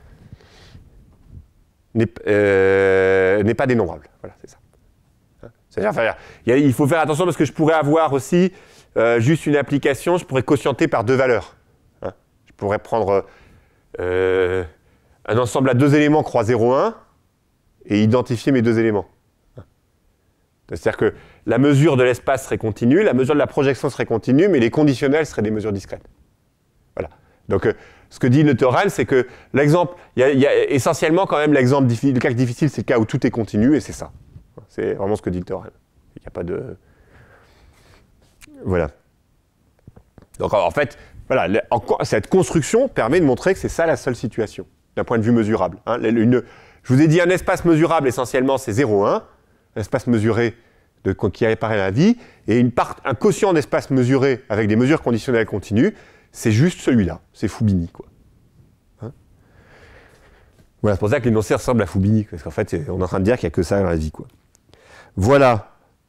n'est euh, pas dénombrable. Voilà, c'est ça. C'est-à-dire, enfin, il faut faire attention parce que je pourrais avoir aussi euh, juste une application, je pourrais quotienter par deux valeurs. Hein. Je pourrais prendre euh, un ensemble à deux éléments croix zéro un et identifier mes deux éléments. C'est-à-dire que la mesure de l'espace serait continue, la mesure de la projection serait continue, mais les conditionnels seraient des mesures discrètes. Voilà. Donc, euh, ce que dit le théorème, c'est que l'exemple, il y, y a essentiellement quand même l'exemple, le cas difficile, c'est le cas où tout est continu, et c'est ça. C'est vraiment ce que dit le théorème. Il n'y a pas de... Voilà. Donc, en fait, voilà, cette construction permet de montrer que c'est ça la seule situation, d'un point de vue mesurable. Hein. Une, je vous ai dit, un espace mesurable, essentiellement, c'est zéro un, un espace mesuré de, qui apparaît à la vie, et une part, un quotient d'espace mesuré avec des mesures conditionnelles continues, c'est juste celui-là, c'est Fubini, quoi. Hein? Voilà, c'est pour ça que l'énoncé ressemble à Fubini, parce qu'en fait, on est en train de dire qu'il n'y a que ça dans la vie, quoi. Voilà.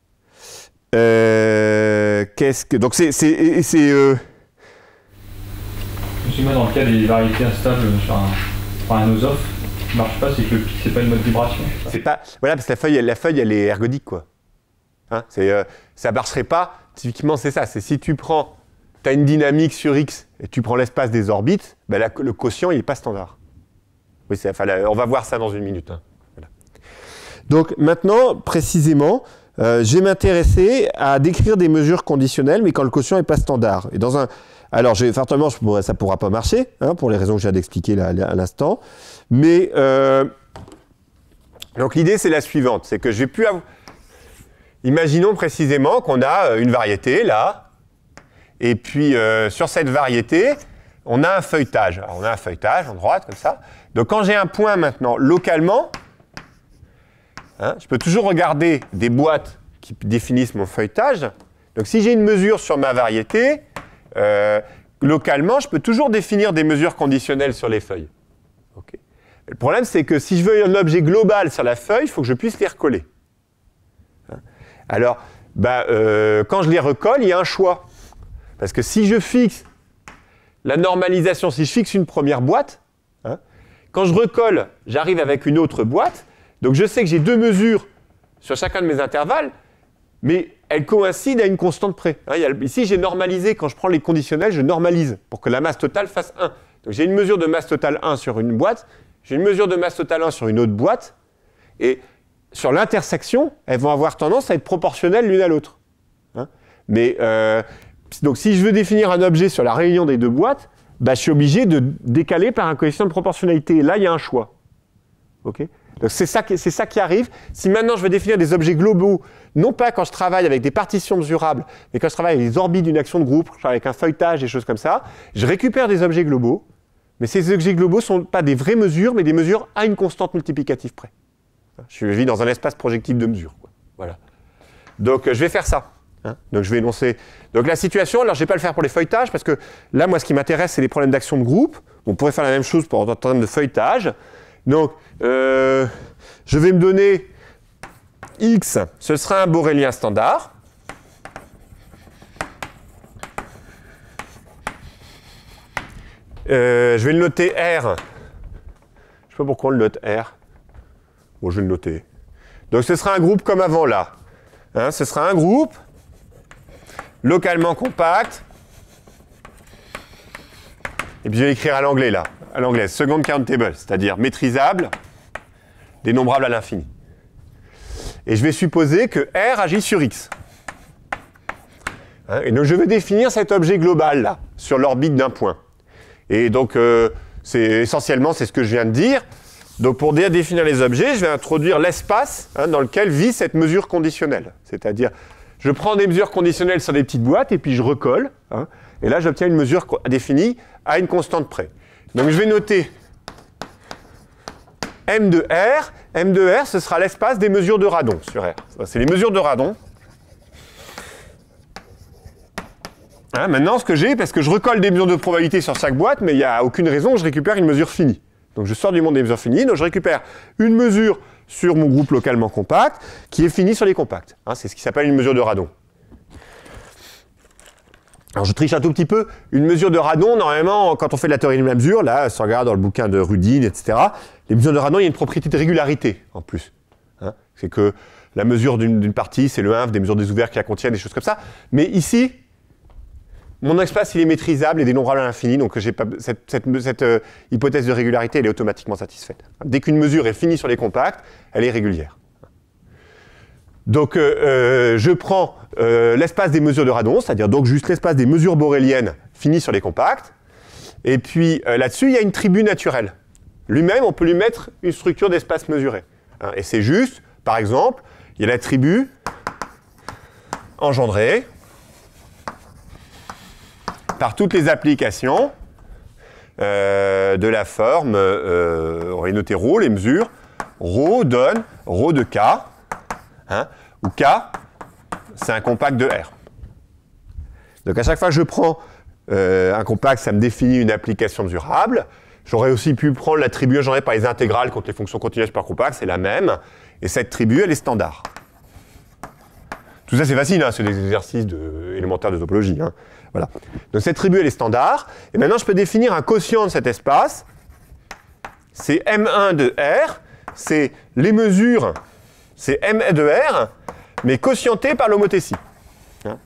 Euh, Qu'est-ce que... Donc, c'est... Euh... Je suis moi dans le cas des variétés instables sur un, sur un nosoph, ce qui ne marche pas, c'est que c'est pas une mode vibration. C'est pas... Voilà, parce que la feuille, la feuille elle est ergodique, quoi. Hein, euh, ça ne marcherait pas. Typiquement, c'est ça. C'est si tu prends... Tu as une dynamique sur X et tu prends l'espace des orbites, ben là, le quotient, il n'est pas standard. Oui, enfin, là, on va voir ça dans une minute. Hein. Voilà. Donc, maintenant, précisément, euh, je vais m'intéresser à décrire des mesures conditionnelles, mais quand le quotient n'est pas standard. Et dans un... Alors, fortement, je pourrais, ça ne pourra pas marcher, hein, pour les raisons que je viens d'expliquer là, à l'instant. Mais, euh... donc, l'idée, c'est la suivante. C'est que j'ai pu avoir... Imaginons précisément qu'on a une variété, là, et puis euh, sur cette variété, on a un feuilletage. Alors, on a un feuilletage en droite, comme ça. Donc quand j'ai un point maintenant, localement, hein, je peux toujours regarder des boîtes qui définissent mon feuilletage. Donc si j'ai une mesure sur ma variété, euh, localement, je peux toujours définir des mesures conditionnelles sur les feuilles. Okay. Le problème, c'est que si je veux un objet global sur la feuille, il faut que je puisse les recoller. Hein. Alors, bah, euh, quand je les recolle, il y a un choix. Parce que si je fixe la normalisation, si je fixe une première boîte, hein, quand je recolle, j'arrive avec une autre boîte. Donc je sais que j'ai deux mesures sur chacun de mes intervalles, mais elles coïncident à une constante près. Hein, il y a, ici, j'ai normalisé, quand je prends les conditionnels, je normalise pour que la masse totale fasse un. Donc j'ai une mesure de masse totale un sur une boîte, j'ai une mesure de masse totale un sur une autre boîte, et sur l'intersection, elles vont avoir tendance à être proportionnelles l'une à l'autre. Hein, mais... Euh, Donc si je veux définir un objet sur la réunion des deux boîtes, bah, je suis obligé de décaler par un coefficient de proportionnalité. Et là, il y a un choix. Okay, donc c'est ça, c'est ça qui arrive. Si maintenant je veux définir des objets globaux, non pas quand je travaille avec des partitions mesurables, mais quand je travaille avec les orbites d'une action de groupe, je travaille avec un feuilletage, des choses comme ça, je récupère des objets globaux, mais ces objets globaux ne sont pas des vraies mesures, mais des mesures à une constante multiplicative près. Je vis dans un espace projectif de mesure. Quoi. Voilà. Donc je vais faire ça. Hein, donc je vais énoncer. Donc la situation, alors je ne vais pas le faire pour les feuilletages, parce que là, moi, ce qui m'intéresse, c'est les problèmes d'action de groupe. On pourrait faire la même chose pour en termes de feuilletage. Donc, euh, je vais me donner X, ce sera un borélien standard. Euh, je vais le noter R. Je ne sais pas pourquoi on le note R. Bon, je vais le noter. Donc ce sera un groupe comme avant là. Hein, ce sera un groupe localement compact. Et puis je vais écrire à l'anglais là, à l'anglais, second countable, c'est-à-dire maîtrisable, dénombrable à l'infini. Et je vais supposer que R agit sur X. Hein, et donc je vais définir cet objet global là, sur l'orbite d'un point. Et donc euh, c'est essentiellement c'est ce que je viens de dire. Donc pour définir les objets, je vais introduire l'espace hein, dans lequel vit cette mesure conditionnelle. C'est-à-dire, je prends des mesures conditionnelles sur des petites boîtes et puis je recolle. Hein, et là, j'obtiens une mesure définie à une constante près. Donc je vais noter M de R. M de R, ce sera l'espace des mesures de radon sur R. C'est les mesures de radon. Hein, maintenant, ce que j'ai, parce que je recolle des mesures de probabilité sur chaque boîte, mais il n'y a aucune raison que je récupère une mesure finie. Donc je sors du monde des mesures finies, donc je récupère une mesure sur mon groupe localement compact qui est finie sur les compacts. Hein, c'est ce qui s'appelle une mesure de radon. Alors je triche un tout petit peu. Une mesure de radon, normalement, quand on fait de la théorie de la mesure, là, si on regarde dans le bouquin de Rudin, et cetera, les mesures de radon, il y a une propriété de régularité en plus. Hein, c'est que la mesure d'une partie, c'est le inf des mesures des ouverts qui la contiennent, des choses comme ça. Mais ici, mon espace, il est maîtrisable et dénombrable à l'infini, donc j'ai pas, cette, cette, cette euh, hypothèse de régularité, elle est automatiquement satisfaite. Dès qu'une mesure est finie sur les compacts, elle est régulière. Donc, euh, euh, je prends euh, l'espace des mesures de radon, c'est-à-dire donc juste l'espace des mesures boréliennes finies sur les compacts, et puis euh, là-dessus, il y a une tribu naturelle. Lui-même, on peut lui mettre une structure d'espace mesuré. Hein, et c'est juste, par exemple, il y a la tribu engendrée par toutes les applications euh, de la forme, euh, on va noter ρ, les mesures, ρ donne ρ de K, hein, où K, c'est un compact de R. Donc à chaque fois que je prends euh, un compact, ça me définit une application mesurable. J'aurais aussi pu prendre l'attribut engendré par les intégrales contre les fonctions continues par compact, c'est la même, et cette tribu, elle est standard. Tout ça, c'est facile, hein, c'est des exercices de, élémentaires de topologie. Hein. Voilà. Donc cette tribu, elle est standard. Et maintenant, je peux définir un quotient de cet espace. C'est M un de R. C'est les mesures, c'est M de R, mais quotienté par l'homothétie. Hein.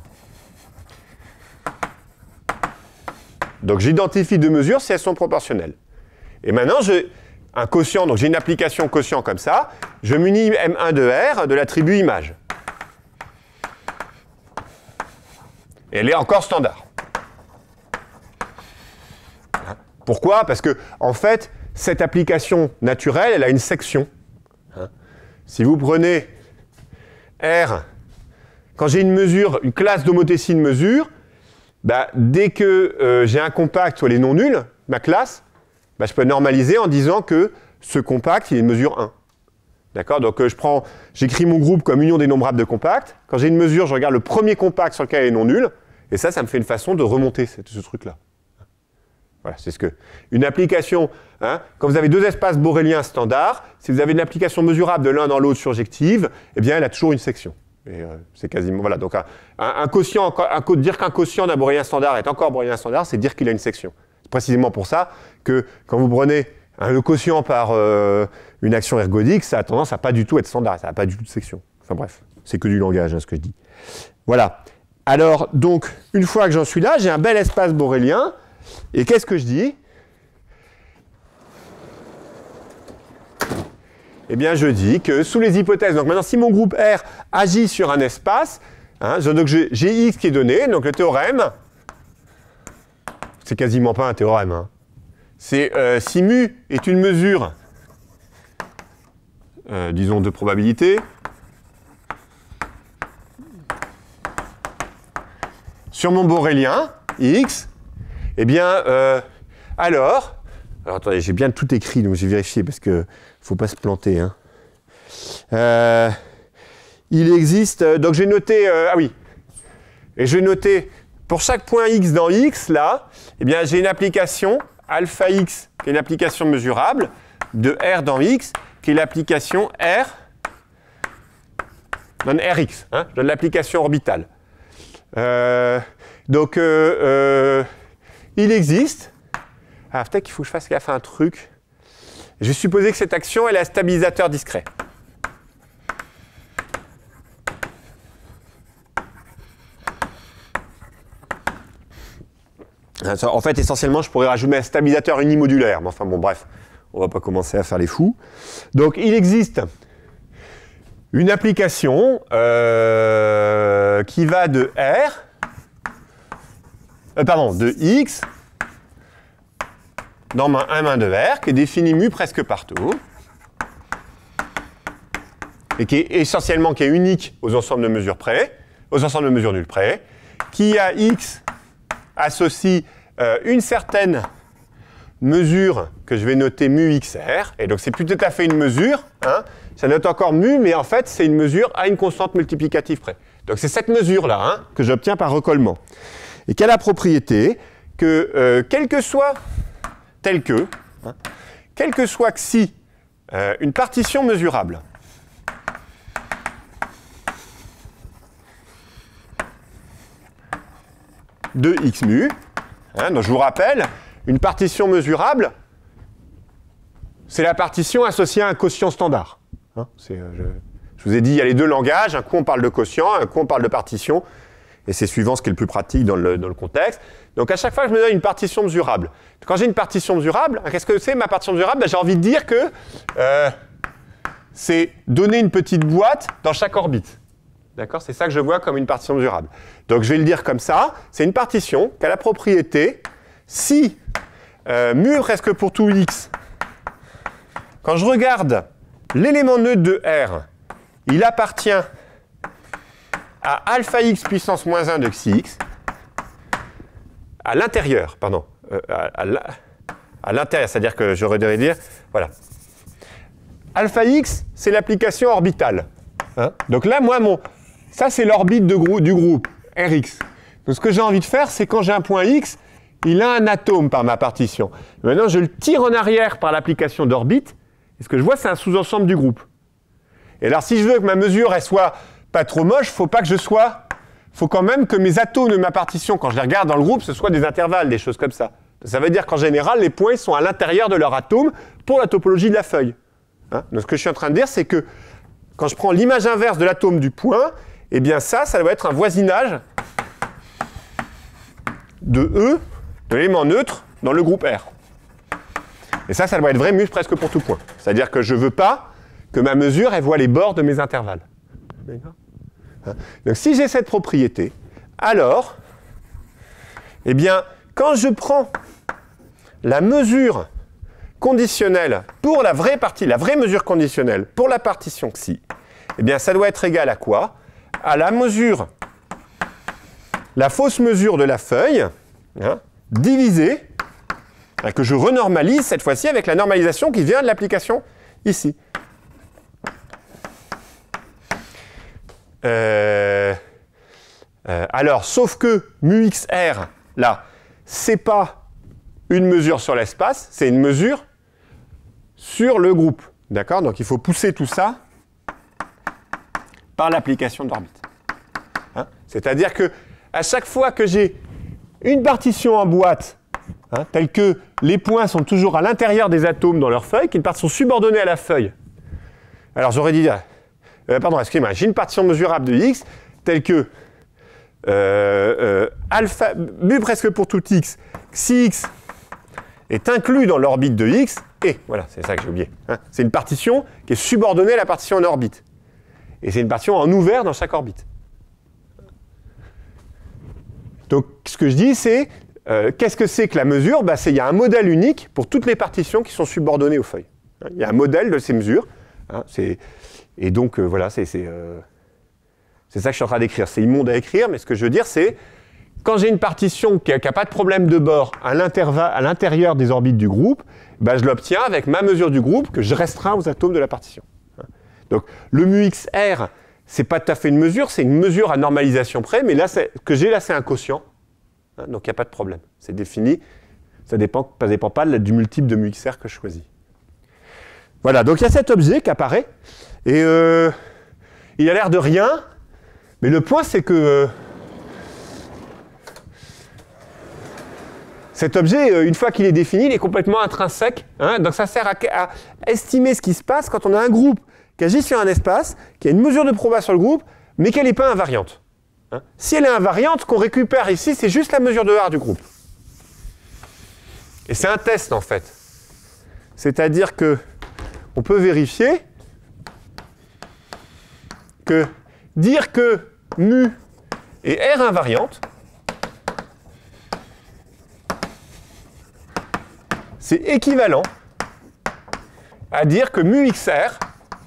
Donc j'identifie deux mesures si elles sont proportionnelles. Et maintenant, j'ai un quotient, donc j'ai une application quotient comme ça. Je munis M un de R de l'attribut image. Et elle est encore standard. Pourquoi? Parce que, en fait, cette application naturelle, elle a une section. Hein. Si vous prenez R, quand j'ai une mesure, une classe d'homothétie de mesure, bah, dès que euh, j'ai un compact, soit les non nuls, ma classe, bah, je peux normaliser en disant que ce compact, il est de mesure un. D'accord? Donc euh, je prends, j'écris mon groupe comme union dénombrable de compacts. Quand j'ai une mesure, je regarde le premier compact sur lequel elle est non nulle. Et ça, ça me fait une façon de remonter ce, ce truc-là. Voilà, c'est ce que... Une application, hein, quand vous avez deux espaces boréliens standards, si vous avez une application mesurable de l'un dans l'autre surjective, eh bien, elle a toujours une section. Et euh, c'est quasiment... Voilà, donc un, un, un quotient, un, dire qu'un quotient d'un borélien standard est encore borélien standard, c'est dire qu'il a une section. C'est précisément pour ça que quand vous prenez hein, le quotient par euh, une action ergodique, ça a tendance à pas du tout être standard, ça n'a pas du tout de section. Enfin bref, c'est que du langage, hein, ce que je dis. Voilà. Alors, donc, une fois que j'en suis là, j'ai un bel espace borélien. Et qu'est-ce que je dis? Eh bien, je dis que sous les hypothèses, donc maintenant, si mon groupe R agit sur un espace, hein, donc j'ai X qui est donné, donc le théorème, c'est quasiment pas un théorème, hein, c'est euh, si mu est une mesure, euh, disons, de probabilité, sur mon borélien, X, eh bien, euh, alors, alors attendez, j'ai bien tout écrit, donc j'ai vérifié parce que faut pas se planter. Hein. Euh, il existe, donc j'ai noté, euh, ah oui, et je vais noter, pour chaque point X dans X, là, eh bien, j'ai une application, alpha X, qui est une application mesurable, de R dans X, qui est l'application R, donne Rx, hein, je donne l'application orbitale. Euh, donc, euh, euh, il existe. Ah, peut-être qu'il faut que je fasse gaffe à un truc. Je vais supposer que cette action elle est un stabilisateur discret. En fait, essentiellement, je pourrais rajouter un stabilisateur unimodulaire. Mais enfin, bon, bref, on ne va pas commencer à faire les fous. Donc, il existe une application euh, qui va de R, euh, pardon, de X dans un main de R, qui est définie mu presque partout, et qui est essentiellement qui est unique aux ensembles de mesures près, aux ensembles de mesures nulles près, qui à X associe euh, une certaine mesure que je vais noter mu xr, et donc c'est plus tout à fait une mesure, hein, ça note encore mu, mais en fait c'est une mesure à une constante multiplicative près. Donc c'est cette mesure-là hein, que j'obtiens par recollement. Et qui a la propriété que, euh, quel que soit, tel que, hein, quel que soit xi, euh, une partition mesurable, de x mu, hein, donc je vous rappelle, une partition mesurable, c'est la partition associée à un quotient standard. Hein, c'est, euh, je, je vous ai dit, il y a les deux langages, un coup on parle de quotient, un coup on parle de partition, et c'est suivant ce qui est le plus pratique dans le, dans le contexte. Donc à chaque fois, je me donne une partition mesurable. Quand j'ai une partition mesurable, qu'est-ce que c'est ma partition mesurable? Ben, j'ai envie de dire que euh, c'est donner une petite boîte dans chaque orbite. D'accord? C'est ça que je vois comme une partition mesurable. Donc je vais le dire comme ça, c'est une partition qui a la propriété, si euh, mu presque pour tout x, quand je regarde l'élément neutre de R, il appartient à alpha x puissance moins un de xi x, à l'intérieur, pardon, euh, à, à l'intérieur, c'est-à-dire que j'aurais dû dire, voilà. Alpha x, c'est l'application orbitale. Hein? Donc là, moi, mon, ça, c'est l'orbite grou du groupe, Rx. Donc ce que j'ai envie de faire, c'est quand j'ai un point x, il a un atome par ma partition. Maintenant, je le tire en arrière par l'application d'orbite, et ce que je vois, c'est un sous-ensemble du groupe. Et alors, si je veux que ma mesure, elle soit pas trop moche, il ne faut pas que je sois... Il faut quand même que mes atomes de ma partition, quand je les regarde dans le groupe, ce soit des intervalles, des choses comme ça. Ça veut dire qu'en général, les points sont à l'intérieur de leur atome pour la topologie de la feuille. Hein? Donc ce que je suis en train de dire, c'est que quand je prends l'image inverse de l'atome du point, eh bien ça, ça doit être un voisinage de E, de l'élément neutre, dans le groupe R. Et ça, ça doit être vrai mu presque pour tout point. C'est-à-dire que je ne veux pas que ma mesure, elle voit les bords de mes intervalles. D'accord ? Hein ? Donc si j'ai cette propriété, alors, eh bien, quand je prends la mesure conditionnelle pour la vraie partie, la vraie mesure conditionnelle pour la partition xi, eh bien, ça doit être égal à quoi? À la mesure, la fausse mesure de la feuille, hein, divisée, hein, que je renormalise cette fois-ci avec la normalisation qui vient de l'application ici. Euh, euh, alors, sauf que mu xr, là, c'est pas une mesure sur l'espace, c'est une mesure sur le groupe. D'accord? Donc il faut pousser tout ça par l'application d'orbite. Hein? C'est-à-dire que à chaque fois que j'ai une partition en boîte, hein, telle que les points sont toujours à l'intérieur des atomes dans leur feuille, qui sont subordonnés à la feuille. Alors j'aurais dit, euh, pardon, excusez-moi, j'ai une partition mesurable de x, telle que euh, euh, alpha, mu presque pour tout x, xi x est inclus dans l'orbite de x, et voilà, c'est ça que j'ai oublié. Hein, c'est une partition qui est subordonnée à la partition en orbite. Et c'est une partition en ouvert dans chaque orbite. Donc, ce que je dis, c'est, euh, qu'est-ce que c'est que la mesure? Bah, c'est, il y a un modèle unique pour toutes les partitions qui sont subordonnées aux feuilles. Hein, il y a un modèle de ces mesures. Hein, c'est, et donc, euh, voilà, c'est, c'est, euh, c'est ça que je suis en train d'écrire. C'est immonde à écrire, mais ce que je veux dire, c'est, quand j'ai une partition qui n'a pas de problème de bord à, à l'intérieur des orbites du groupe, bah, je l'obtiens avec ma mesure du groupe que je restreins aux atomes de la partition. Donc, le mu xr, c'est pas tout à fait une mesure, c'est une mesure à normalisation près, mais là, ce que j'ai là, c'est un quotient. Hein, donc, il n'y a pas de problème. C'est défini. Ça ne dépend, ça dépend pas du multiple de mu xr que je choisis. Voilà, donc il y a cet objet qui apparaît. Et euh, il a l'air de rien, mais le point, c'est que euh, cet objet, une fois qu'il est défini, il est complètement intrinsèque. Hein, donc, ça sert à, à estimer ce qui se passe quand on a un groupe qui agit sur un espace, qui a une mesure de proba sur le groupe, mais qu'elle n'est pas invariante. Hein? Si elle est invariante, ce qu'on récupère ici, c'est juste la mesure de R du groupe. Et c'est un test, en fait. C'est-à-dire que on peut vérifier que dire que mu est R invariante, c'est équivalent à dire que mu xr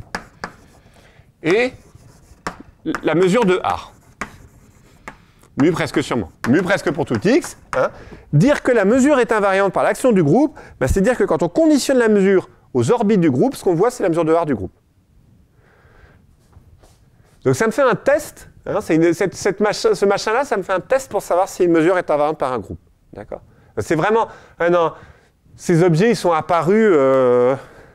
et la mesure de A. Mu presque sûrement. Mu presque pour tout x hein, dire que la mesure est invariante par l'action du groupe, ben, c'est dire que quand on conditionne la mesure aux orbites du groupe, ce qu'on voit, c'est la mesure de R du groupe. Donc ça me fait un test, hein, une, cette, cette machin, ce machin-là, ça me fait un test pour savoir si une mesure est invariante par un groupe. D'accord ? C'est vraiment... Ah non, ces objets, ils sont apparus... Euh,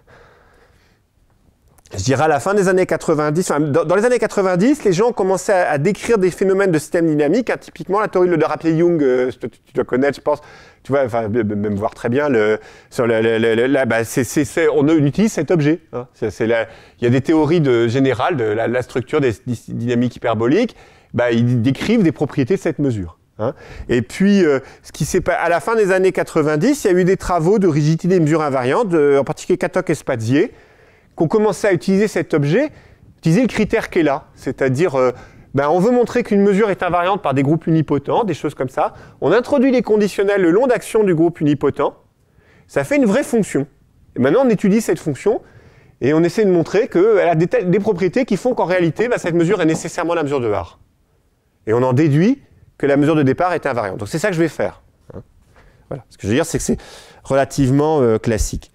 je dirais à la fin des années quatre-vingt-dix, enfin, dans, dans les années quatre-vingt-dix, les gens ont commencé à, à décrire des phénomènes de système dynamique, hein, typiquement la théorie de Drapier-Young, euh, tu, tu dois connaître, je pense, tu vois, enfin, même voir très bien, le, sur le, le, le, la, bah, c'est, c'est, c'est, on utilise cet objet. Hein, c'est, c'est la, il y a des théories de, générales de la, la structure des, des dynamiques hyperboliques, bah, ils décrivent des propriétés de cette mesure. Hein. Et puis, euh, ce qui s'est à la fin des années quatre-vingt-dix, il y a eu des travaux de rigidité des mesures invariantes, de, en particulier Katok et Spazier, qui ont commencé à utiliser cet objet, utiliser le critère qui est là, c'est-à-dire, euh, ben, on veut montrer qu'une mesure est invariante par des groupes unipotents, des choses comme ça. On introduit les conditionnels le long d'action du groupe unipotent, ça fait une vraie fonction. Et maintenant, on étudie cette fonction et on essaie de montrer qu'elle a des, des propriétés qui font qu'en réalité, ben, cette mesure est nécessairement la mesure de R. Et on en déduit que la mesure de départ est invariante. Donc c'est ça que je vais faire. Hein. Voilà. Ce que je veux dire, c'est que c'est relativement euh, classique.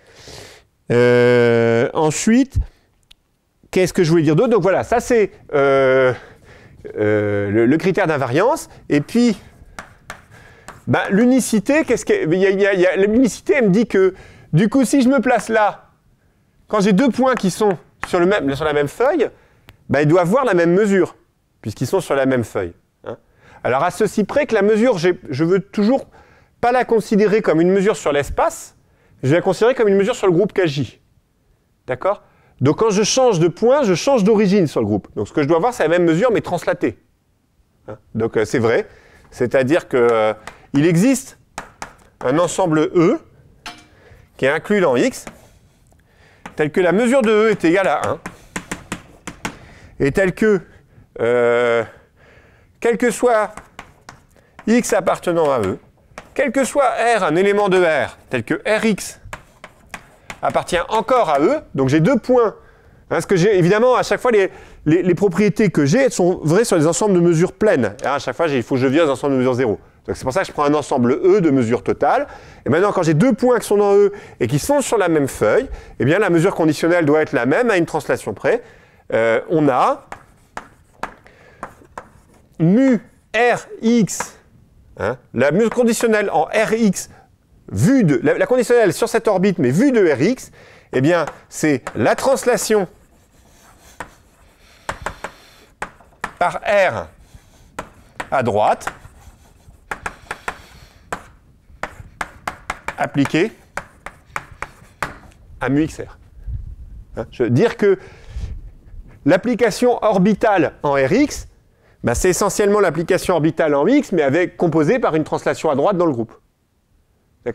Euh, ensuite, qu'est-ce que je voulais dire d'autre? Donc voilà, ça c'est euh, euh, le, le critère d'invariance. Et puis, ben, l'unicité, qu'est-ce que, y a, y a, y a, l'unicité, elle me dit que, du coup, si je me place là, quand j'ai deux points qui sont sur, le même, sur la même feuille, ben, ils doivent voir la même mesure, puisqu'ils sont sur la même feuille. Hein. Alors, à ceci près que la mesure, je veux toujours pas la considérer comme une mesure sur l'espace, je vais la considérer comme une mesure sur le groupe K J. D'accord? Donc quand je change de point, je change d'origine sur le groupe. Donc ce que je dois avoir, c'est la même mesure, mais translatée. Hein? Donc euh, c'est vrai. C'est-à-dire qu'il euh, existe un ensemble E qui est inclus dans X, tel que la mesure de E est égale à un, et tel que, euh, quel que soit X appartenant à E, quel que soit R, un élément de R, tel que Rx appartient encore à E, donc j'ai deux points. Hein, ce que j'ai, évidemment, à chaque fois, les, les, les propriétés que j'ai sont vraies sur les ensembles de mesures pleines. Hein, à chaque fois, il faut que je vienne aux ensembles de mesures zéro. Donc c'est pour ça que je prends un ensemble E de mesures totales. Et maintenant, quand j'ai deux points qui sont dans E et qui sont sur la même feuille, eh bien, la mesure conditionnelle doit être la même à une translation près. Euh, on a mu Rx. Hein, la mesure conditionnelle en Rx, vue de, la, la conditionnelle sur cette orbite, mais vue de Rx, eh bien, c'est la translation par R à droite, appliquée à mu xr. Hein, je veux dire que l'application orbitale en Rx, ben, c'est essentiellement l'application orbitale en X, mais avec, composée par une translation à droite dans le groupe. D'accord ?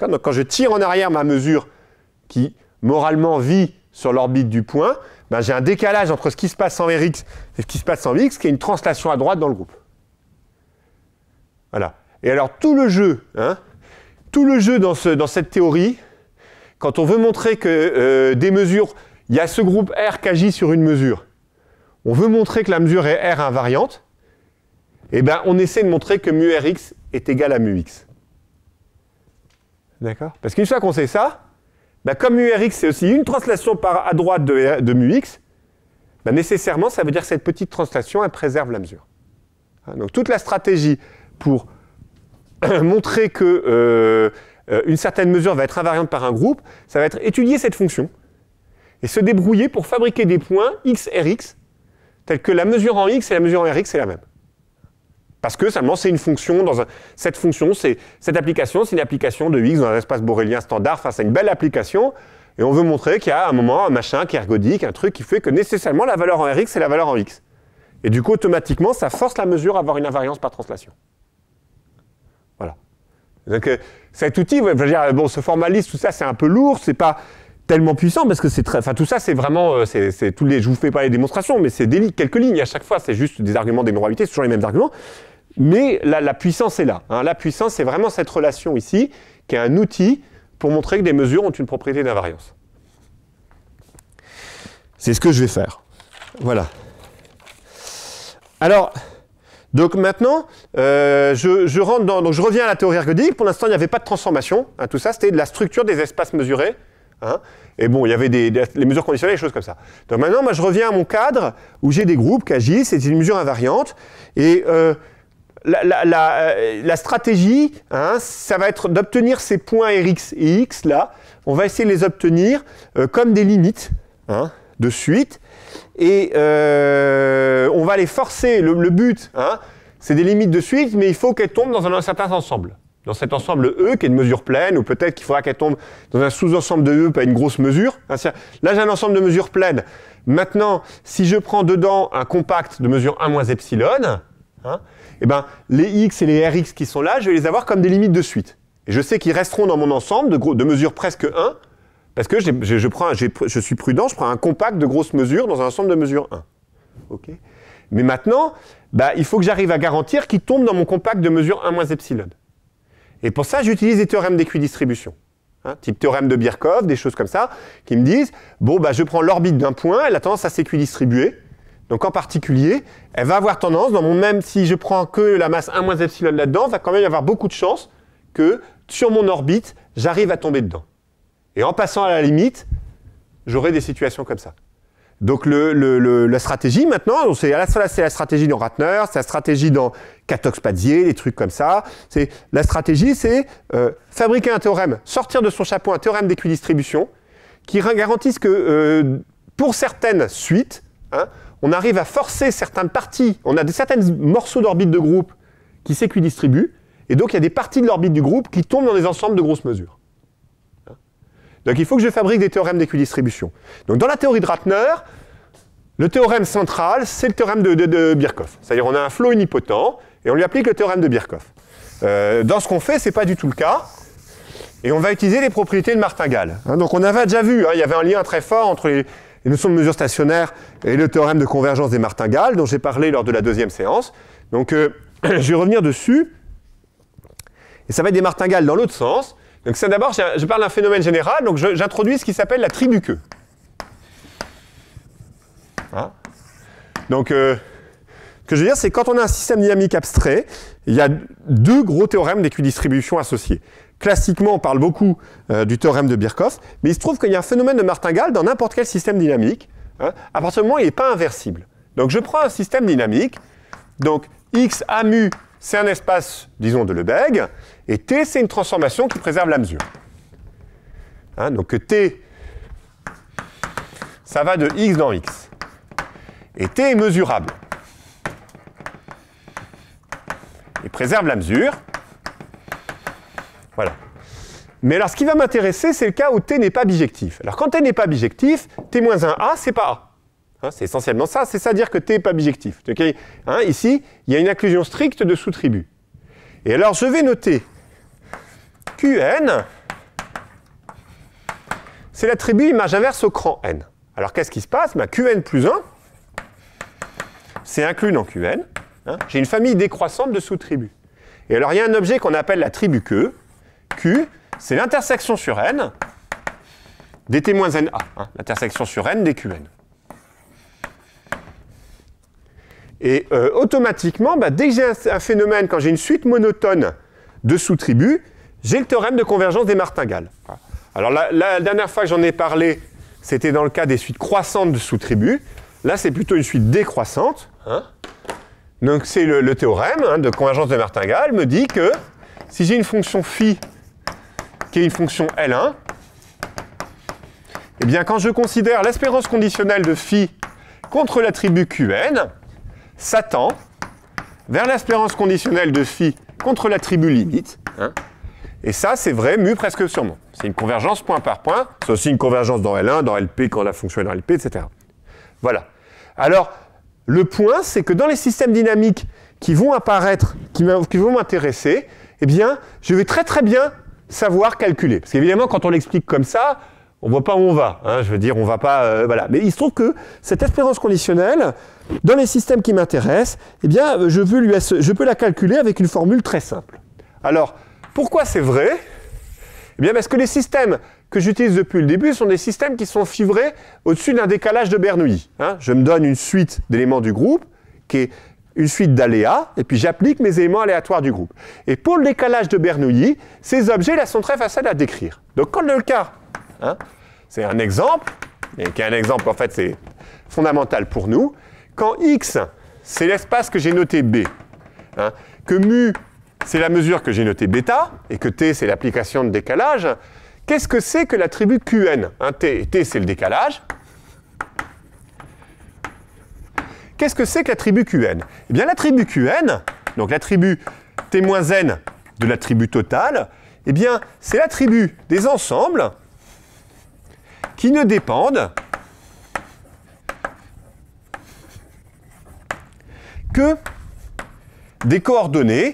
Donc quand je tire en arrière ma mesure qui, moralement, vit sur l'orbite du point, ben, j'ai un décalage entre ce qui se passe en Rx et ce qui se passe en X, qui est une translation à droite dans le groupe. Voilà. Et alors, tout le jeu, hein, tout le jeu dans, ce, dans cette théorie, quand on veut montrer que euh, des mesures, il y a ce groupe R qui agit sur une mesure, on veut montrer que la mesure est R invariante, eh bien, on essaie de montrer que mu Rx est égal à mu X. D'accord? Parce qu'une fois qu'on sait ça, ben, comme mu Rx, c'est aussi une translation par à droite de, de mu X, ben, nécessairement, ça veut dire que cette petite translation, elle préserve la mesure. Donc, toute la stratégie pour montrer que euh, une certaine mesure va être invariante par un groupe, ça va être étudier cette fonction et se débrouiller pour fabriquer des points X Rx, tels que la mesure en X et la mesure en Rx, c'est la même. Parce que seulement c'est une fonction, dans un, cette fonction, c'est, cette application, c'est une application de X dans un espace borélien standard, enfin c'est une belle application, et on veut montrer qu'il y a un moment, un machin qui est ergodique, un truc qui fait que nécessairement la valeur en Rx c'est la valeur en X. Et du coup, automatiquement, ça force la mesure à avoir une invariance par translation. Voilà. Donc euh, cet outil, je veux dire, bon, ce formalisme, tout ça, c'est un peu lourd, c'est pas tellement puissant parce que c'est très, enfin tout ça, c'est vraiment, euh, c'est, c'est tous les, je vous fais pas les démonstrations, mais c'est des li- quelques lignes à chaque fois, c'est juste des arguments des probabilités, c'est toujours les mêmes arguments. Mais la, la puissance est là. Hein. La puissance, c'est vraiment cette relation ici, qui est un outil pour montrer que des mesures ont une propriété d'invariance. C'est ce que je vais faire. Voilà. Alors, Donc maintenant, euh, je, je, rentre dans, donc je reviens à la théorie ergodique. Pour l'instant, il n'y avait pas de transformation. Hein, tout ça, c'était de la structure des espaces mesurés. Hein, et bon, il y avait des, des les mesures conditionnelles, des choses comme ça. Donc maintenant, moi, je reviens à mon cadre où j'ai des groupes qui agissent, c'est une mesure invariante. Et euh, la, la, la, la stratégie, hein, ça va être d'obtenir ces points Rx et X, là. On va essayer de les obtenir euh, comme des limites, hein, de suite. Et euh, on va les forcer. Le, le but, hein, c'est des limites de suite, mais il faut qu'elles tombent dans un, un certain ensemble. Dans cet ensemble E, qui est une mesure pleine, ou peut-être qu'il faudra qu'elle tombe dans un sous-ensemble de E, pas une grosse mesure. Là, j'ai un ensemble de mesures pleines. Maintenant, si je prends dedans un compact de mesure un moins epsilon, hein, eh ben, les X et les Rx qui sont là, je vais les avoir comme des limites de suite. Et je sais qu'ils resteront dans mon ensemble de, gros, de mesure presque un, parce que je, je, prends, je suis prudent, je prends un compact de grosses mesures dans un ensemble de mesure un. Okay. Mais maintenant, bah, il faut que j'arrive à garantir qu'ils tombent dans mon compact de mesure un moins epsilon. Et pour ça, j'utilise des théorèmes d'équidistribution. Hein, type théorème de Birkhoff, des choses comme ça, qui me disent, bon, bah, je prends l'orbite d'un point, elle a tendance à s'équidistribuer. Donc en particulier, elle va avoir tendance, dans mon même, si je prends que la masse un moins epsilon là-dedans, il va quand même y avoir beaucoup de chances que sur mon orbite, j'arrive à tomber dedans. Et en passant à la limite, j'aurai des situations comme ça. Donc le, le, le, la stratégie maintenant, c'est la, la stratégie dans Ratner, c'est la stratégie dans Katok-Spazier, des trucs comme ça. La stratégie, c'est euh, fabriquer un théorème, sortir de son chapeau un théorème d'équidistribution qui garantisse que euh, pour certaines suites, hein, on arrive à forcer certaines parties, on a des certains morceaux d'orbite de groupe qui s'équidistribuent, et donc il y a des parties de l'orbite du groupe qui tombent dans des ensembles de grosses mesures. Donc il faut que je fabrique des théorèmes d'équidistribution. Donc dans la théorie de Ratner, le théorème central, c'est le théorème de, de, de Birkhoff. C'est-à-dire on a un flot unipotent et on lui applique le théorème de Birkhoff. Euh, dans ce qu'on fait, ce n'est pas du tout le cas. Et on va utiliser les propriétés de martingale. Hein, donc on avait déjà vu, hein, il y avait un lien très fort entre les, les notions de mesure stationnaire et le théorème de convergence des martingales, dont j'ai parlé lors de la deuxième séance. Donc euh, je vais revenir dessus. Et ça va être des martingales dans l'autre sens. Donc ça d'abord, je parle d'un phénomène général, donc j'introduis ce qui s'appelle la tribu-queue. Hein, donc, euh, ce que je veux dire, c'est quand on a un système dynamique abstrait, il y a deux gros théorèmes d'équidistribution associés. Classiquement, on parle beaucoup euh, du théorème de Birkhoff, mais il se trouve qu'il y a un phénomène de martingale dans n'importe quel système dynamique, hein, à partir du moment où il n'est pas inversible. Donc je prends un système dynamique, donc X A mu, c'est un espace, disons, de Lebesgue, et T, c'est une transformation qui préserve la mesure. Hein, donc T, ça va de X dans X. Et T est mesurable. Et préserve la mesure. Voilà. Mais alors, ce qui va m'intéresser, c'est le cas où T n'est pas bijectif. Alors, quand T n'est pas bijectif, T moins un A, c'est pas A. Hein, c'est essentiellement ça, c'est ça dire que T n'est pas bijectif. Okay, hein, ici, il y a une inclusion stricte de sous-tribus. Et alors, je vais noter Qn, c'est l'attribut image inverse au cran n. Alors, qu'est-ce qui se passe? ben, Qn plus un, c'est inclus dans Qn. Hein, j'ai une famille décroissante de sous-tribus. Et alors, il y a un objet qu'on appelle la tribu Q. Q, c'est l'intersection sur n dt moins na. Hein, l'intersection sur n des Qn. Et euh, automatiquement, bah, dès que j'ai un, un phénomène, quand j'ai une suite monotone de sous-tribus, j'ai le théorème de convergence des martingales. Alors la, la dernière fois que j'en ai parlé, c'était dans le cas des suites croissantes de sous-tribus. Là, c'est plutôt une suite décroissante. Hein. Donc c'est le, le théorème hein, de convergence de martingale me dit que si j'ai une fonction phi qui est une fonction L un, eh bien quand je considère l'espérance conditionnelle de phi contre l'attribut Qn, ça tend vers l'espérance conditionnelle de phi contre l'attribut limite. Hein. Et ça, c'est vrai, mu presque sûrement. C'est une convergence point par point. C'est aussi une convergence dans L un, dans L P, quand la fonction est dans L P, et cetera. Voilà. Alors, le point, c'est que dans les systèmes dynamiques qui vont apparaître, qui, qui vont m'intéresser, eh bien, je vais très très bien savoir calculer. Parce qu'évidemment, quand on l'explique comme ça, on ne voit pas où on va. Hein. Je veux dire, on ne va pas... Euh, voilà. Mais il se trouve que cette espérance conditionnelle, dans les systèmes qui m'intéressent, eh bien, je, veux lui, je peux la calculer avec une formule très simple. Alors, pourquoi c'est vrai? Eh bien, parce que les systèmes que j'utilise depuis le début sont des systèmes qui sont fibrés au-dessus d'un décalage de Bernoulli. Hein. Je me donne une suite d'éléments du groupe qui est une suite d'aléas, et puis j'applique mes éléments aléatoires du groupe. Et pour le décalage de Bernoulli, ces objets-là sont très faciles à décrire. Donc quand le cas, hein, c'est un exemple, et qui est un exemple, en fait, c'est fondamental pour nous, quand X, c'est l'espace que j'ai noté B, hein, que mu, c'est la mesure que j'ai notée bêta, et que T, c'est l'application de décalage, qu'est-ce que c'est que l'attribut Q N, hein, T, T c'est le décalage. Qu'est-ce que c'est que l'attribut Q N? Eh bien, l'attribut Q N, donc l'attribut T moins N de l'attribut total, eh bien, c'est l'attribut des ensembles qui ne dépendent que des coordonnées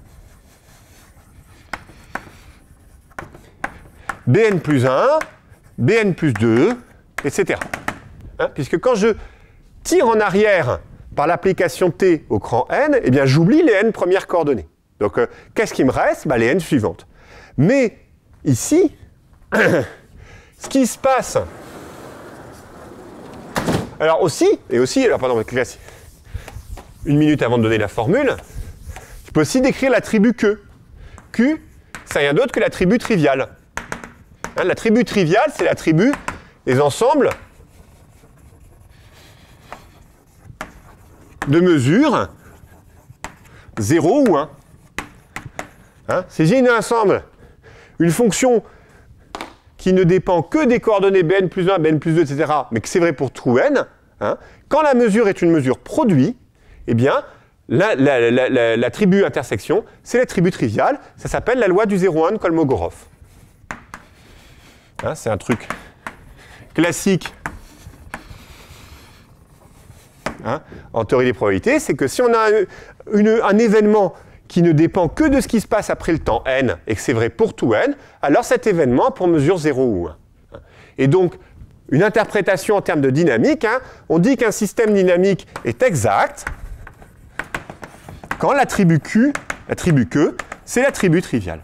Bn plus un, Bn plus deux, et cetera. Hein, puisque quand je tire en arrière par l'application T au cran n, eh bien j'oublie les n premières coordonnées. Donc euh, qu'est-ce qui me reste? Bah, les n suivantes. Mais ici, ce qui se passe, alors aussi, et aussi, alors pardon, une minute avant de donner la formule, je peux aussi décrire l'attribut Q. Q, c'est rien d'autre que l'attribut trivial. Hein, l'attribut trivial, c'est l'attribut des ensembles de mesure zéro ou un. Hein, si j'ai un ensemble, une fonction qui ne dépend que des coordonnées Bn plus un, Bn plus deux, et cetera, mais que c'est vrai pour tout n, hein, quand la mesure est une mesure produit, eh bien, l'attribut la, la, la, intersection, c'est l'attribut trivial, ça s'appelle la loi du zéro un de Kolmogorov. Hein, c'est un truc classique hein, en théorie des probabilités, c'est que si on a une, un événement qui ne dépend que de ce qui se passe après le temps n, et que c'est vrai pour tout n, alors cet événement a pour mesure zéro ou un. Et donc, une interprétation en termes de dynamique, hein, on dit qu'un système dynamique est exact quand l'attribut Q, l'attribut Q, c'est l'attribut trivial.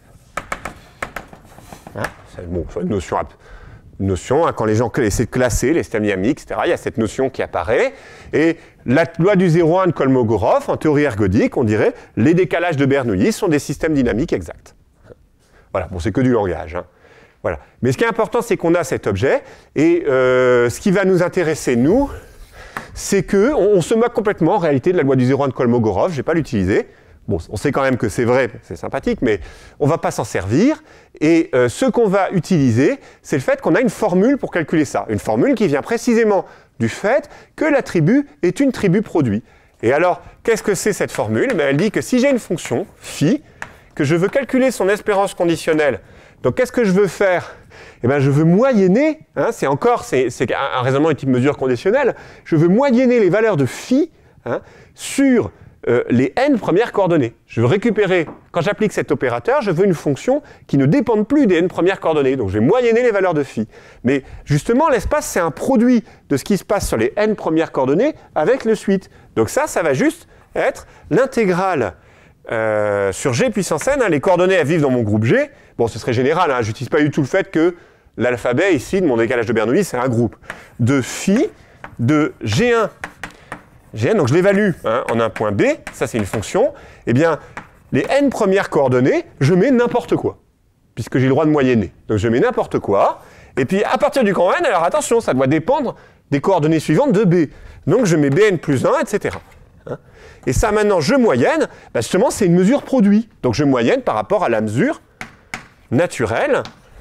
Hein, c'est bon, une notion, une notion hein, quand les gens essaient de classer les systèmes dynamiques, et cetera, il y a cette notion qui apparaît. Et la loi du zéro un de Kolmogorov, en théorie ergodique, on dirait les décalages de Bernoulli sont des systèmes dynamiques exacts. Voilà, bon, c'est que du langage. Hein. Voilà. Mais ce qui est important, c'est qu'on a cet objet, et euh, ce qui va nous intéresser, nous, c'est qu'on on se moque complètement, en réalité, de la loi du zéro un de Kolmogorov, je ne vais pas l'utiliser. Bon, on sait quand même que c'est vrai, c'est sympathique, mais on ne va pas s'en servir. Et euh, ce qu'on va utiliser, c'est le fait qu'on a une formule pour calculer ça. Une formule qui vient précisément du fait que l'attribut est une tribu produit. Et alors, qu'est-ce que c'est cette formule? Eh bien, elle dit que si j'ai une fonction, phi, que je veux calculer son espérance conditionnelle, donc qu'est-ce que je veux faire? Eh bien, je veux moyenner, hein, c'est encore, c'est un, un raisonnement de type mesure conditionnelle, je veux moyenner les valeurs de phi hein, sur euh, les n premières coordonnées. Je veux récupérer, quand j'applique cet opérateur, je veux une fonction qui ne dépende plus des n premières coordonnées, donc je vais moyenner les valeurs de phi. Mais justement, l'espace, c'est un produit de ce qui se passe sur les n premières coordonnées avec le suite. Donc ça, ça va juste être l'intégrale euh, sur g puissance n, hein, les coordonnées, elles vivent dans mon groupe G. Bon, ce serait général, hein, je n'utilise pas du tout le fait que l'alphabet, ici, de mon décalage de Bernoulli, c'est un groupe de phi de G un, G n, donc je l'évalue hein, en un point B, ça c'est une fonction, eh bien, les n premières coordonnées, je mets n'importe quoi, puisque j'ai le droit de moyenner. Donc je mets n'importe quoi, et puis à partir du grand n, alors attention, ça doit dépendre des coordonnées suivantes de B. Donc je mets Bn plus un, et cetera. Hein, et ça, maintenant, je moyenne, bah, justement, c'est une mesure produit. Donc je moyenne par rapport à la mesure naturelle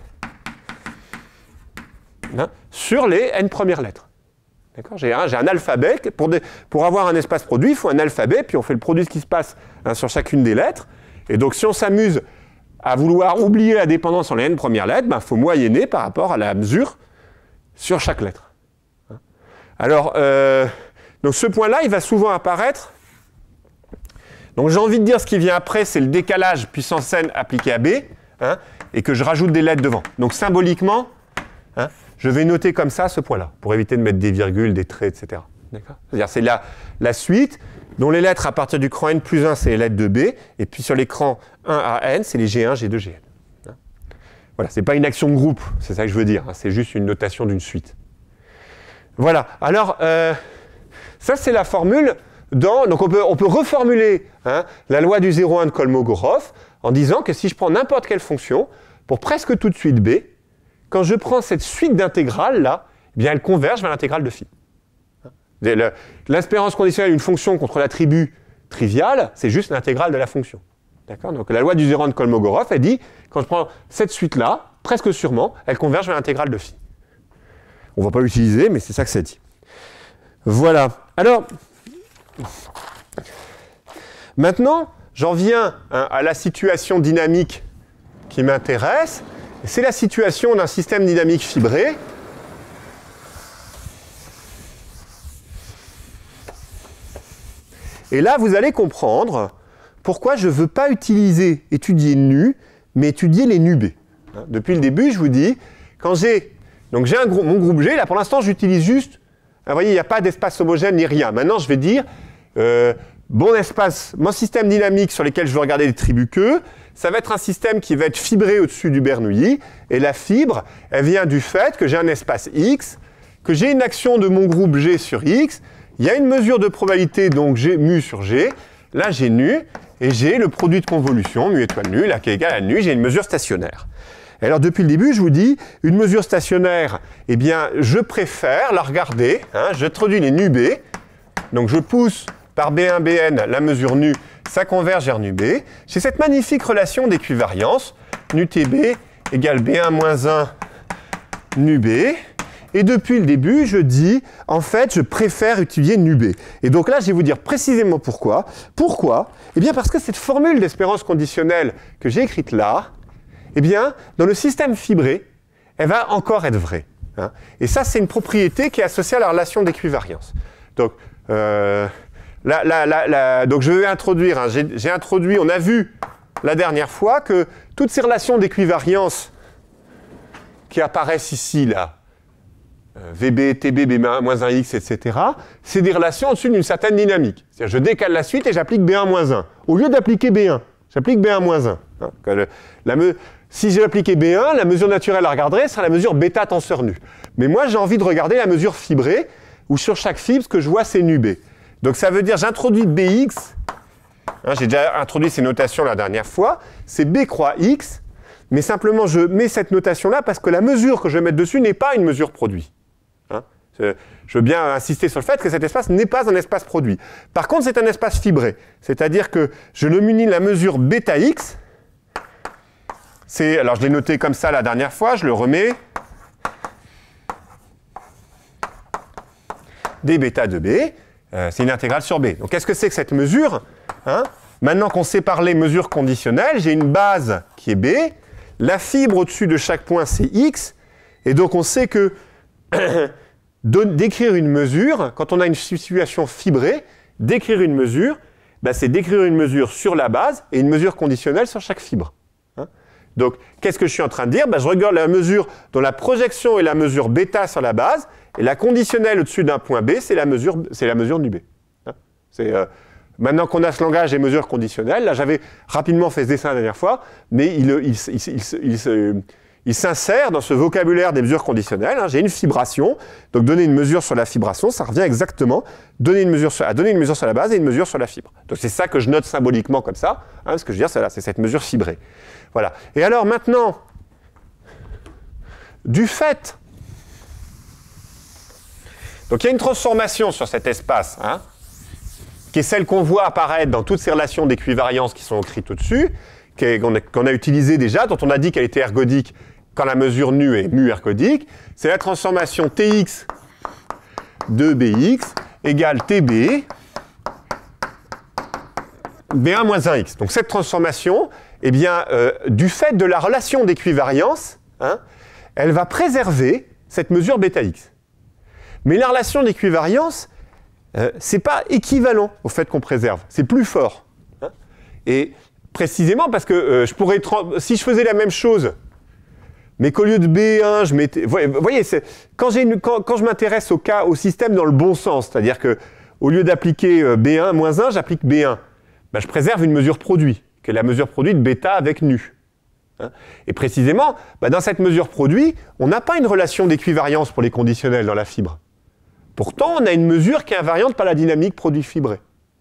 hein, sur les n premières lettres. D'accord, j'ai un, un alphabet. Pour, des, pour avoir un espace produit, il faut un alphabet, puis on fait le produit de ce qui se passe hein, sur chacune des lettres. Et donc, si on s'amuse à vouloir oublier la dépendance sur les n premières lettres, il bah, faut moyenner par rapport à la mesure sur chaque lettre. Alors, euh, donc ce point-là, il va souvent apparaître. Donc, j'ai envie de dire ce qui vient après, c'est le décalage puissance n appliqué à B, hein, et que je rajoute des lettres devant. Donc, symboliquement, hein, je vais noter comme ça ce point-là, pour éviter de mettre des virgules, des traits, et cetera. C'est-à-dire, c'est la, la suite dont les lettres à partir du cran n plus un, c'est les lettres de B, et puis sur l'écran un à n, c'est les G un, G deux, G n. Hein. Voilà, c'est pas une action de groupe, c'est ça que je veux dire, hein, c'est juste une notation d'une suite. Voilà, alors, euh, ça c'est la formule dans... Donc on peut, on peut reformuler hein, la loi du zéro un de Kolmogorov en disant que si je prends n'importe quelle fonction, pour presque toute suite B, quand je prends cette suite d'intégrales, là, eh bien elle converge vers l'intégrale de phi. L'espérance conditionnelle d'une fonction contre l'attribut trivial, c'est juste l'intégrale de la fonction. D'accord ? Donc la loi du zéro un de Kolmogorov, elle dit, quand je prends cette suite-là, presque sûrement, elle converge vers l'intégrale de phi. On ne va pas l'utiliser, mais c'est ça que ça dit. Voilà. Alors, maintenant, j'en viens hein, à la situation dynamique qui m'intéresse. C'est la situation d'un système dynamique fibré. Et là, vous allez comprendre pourquoi je ne veux pas utiliser étudier nu, mais étudier les nu B. Hein, depuis le début, je vous dis, quand j'ai donc j'ai un gros, mon groupe G, là pour l'instant j'utilise juste, vous voyez, il n'y a pas d'espace homogène ni rien. Maintenant, je vais dire, euh, bon espace, mon système dynamique sur lequel je veux regarder les tribus queue, ça va être un système qui va être fibré au-dessus du Bernoulli, et la fibre, elle vient du fait que j'ai un espace X, que j'ai une action de mon groupe G sur X, il y a une mesure de probabilité, donc G, mu sur G, là j'ai nu, et j'ai le produit de convolution, mu étoile nu, là qui est égal à nu, j'ai une mesure stationnaire. Et alors depuis le début, je vous dis, une mesure stationnaire, eh bien, je préfère la regarder, hein, j'introduis les nu B, donc je pousse par B un B N la mesure nu, ça converge vers nu B. J'ai cette magnifique relation d'équivariance, nu T B égale B un moins un nu B. Et depuis le début, je dis, en fait, je préfère étudier nu B. Et donc là, je vais vous dire précisément pourquoi. Pourquoi ? Eh bien, parce que cette formule d'espérance conditionnelle que j'ai écrite là, eh bien, dans le système fibré, elle va encore être vraie. Hein. Et ça, c'est une propriété qui est associée à la relation d'équivariance. Donc, euh, là, là, là, là, donc, je vais introduire, hein, j'ai introduit, on a vu la dernière fois que toutes ces relations d'équivariance qui apparaissent ici, là, V B, T B, B moins un X, et cetera, c'est des relations au-dessus d'une certaine dynamique. C'est-à-dire je décale la suite et j'applique B un moins un. Au lieu d'appliquer B un, j'applique B un moins un. Hein, le, la me, si j'ai appliqué B un, la mesure naturelle à regarder sera la mesure bêta tenseur nu. Mais moi, j'ai envie de regarder la mesure fibrée, où sur chaque fibre, ce que je vois, c'est nu B. Donc ça veut dire j'introduis B X, hein, j'ai déjà introduit ces notations la dernière fois, c'est B croix X, mais simplement je mets cette notation-là parce que la mesure que je vais mettre dessus n'est pas une mesure produit. Hein, je veux bien insister sur le fait que cet espace n'est pas un espace produit. Par contre, c'est un espace fibré. C'est-à-dire que je le munis de la mesure bêta X. Alors, je l'ai noté comme ça la dernière fois, je le remets. D bêta de B, euh, c'est une intégrale sur B. Donc, qu'est-ce que c'est que cette mesure, hein? Maintenant qu'on sait parler mesure conditionnelle, j'ai une base qui est B. La fibre au-dessus de chaque point, c'est X. Et donc, on sait que d'écrire une mesure, quand on a une situation fibrée, d'écrire une mesure, ben c'est d'écrire une mesure sur la base et une mesure conditionnelle sur chaque fibre. Hein? Donc, qu'est-ce que je suis en train de dire? Ben, je regarde la mesure dont la projection est la mesure bêta sur la base, et la conditionnelle au-dessus d'un point B, c'est la mesure, c'est la mesure nu B. Hein? C'est, euh, maintenant qu'on a ce langage des mesures conditionnelles, là j'avais rapidement fait ce dessin la dernière fois, mais il, il, il, il, il, il Il s'insère dans ce vocabulaire des mesures conditionnelles. Hein. J'ai une fibration, donc donner une mesure sur la fibration, ça revient exactement donner une mesure sur, à donner une mesure sur la base et une mesure sur la fibre. Donc c'est ça que je note symboliquement comme ça. Hein, ce que je veux dire, c'est, c'est cette mesure fibrée. Voilà. Et alors maintenant, du fait, donc il y a une transformation sur cet espace, hein, qui est celle qu'on voit apparaître dans toutes ces relations d'équivariance qui sont écrites au-dessus, qu'on a, qu'on a utilisée déjà, dont on a dit qu'elle était ergodique quand la mesure nu est mu ergodique, c'est la transformation T X de B X égale T B B un moins un X. Donc cette transformation, eh bien, euh, du fait de la relation d'équivariance, hein, elle va préserver cette mesure bêta X. Mais la relation d'équivariance, euh, c'est pas équivalent au fait qu'on préserve, c'est plus fort. Hein. Et précisément parce que euh, je pourrais, si je faisais la même chose, mais qu'au lieu de B un, je mettais... Vous voyez, quand, une, quand, quand je m'intéresse au cas, au système dans le bon sens, c'est-à-dire qu'au lieu d'appliquer B un moins un, j'applique B un, ben, je préserve une mesure produit, qui est la mesure produit de bêta avec nu. Hein. Et précisément, ben, dans cette mesure produit, on n'a pas une relation d'équivariance pour les conditionnels dans la fibre. Pourtant, on a une mesure qui est invariante par la dynamique produit fibré.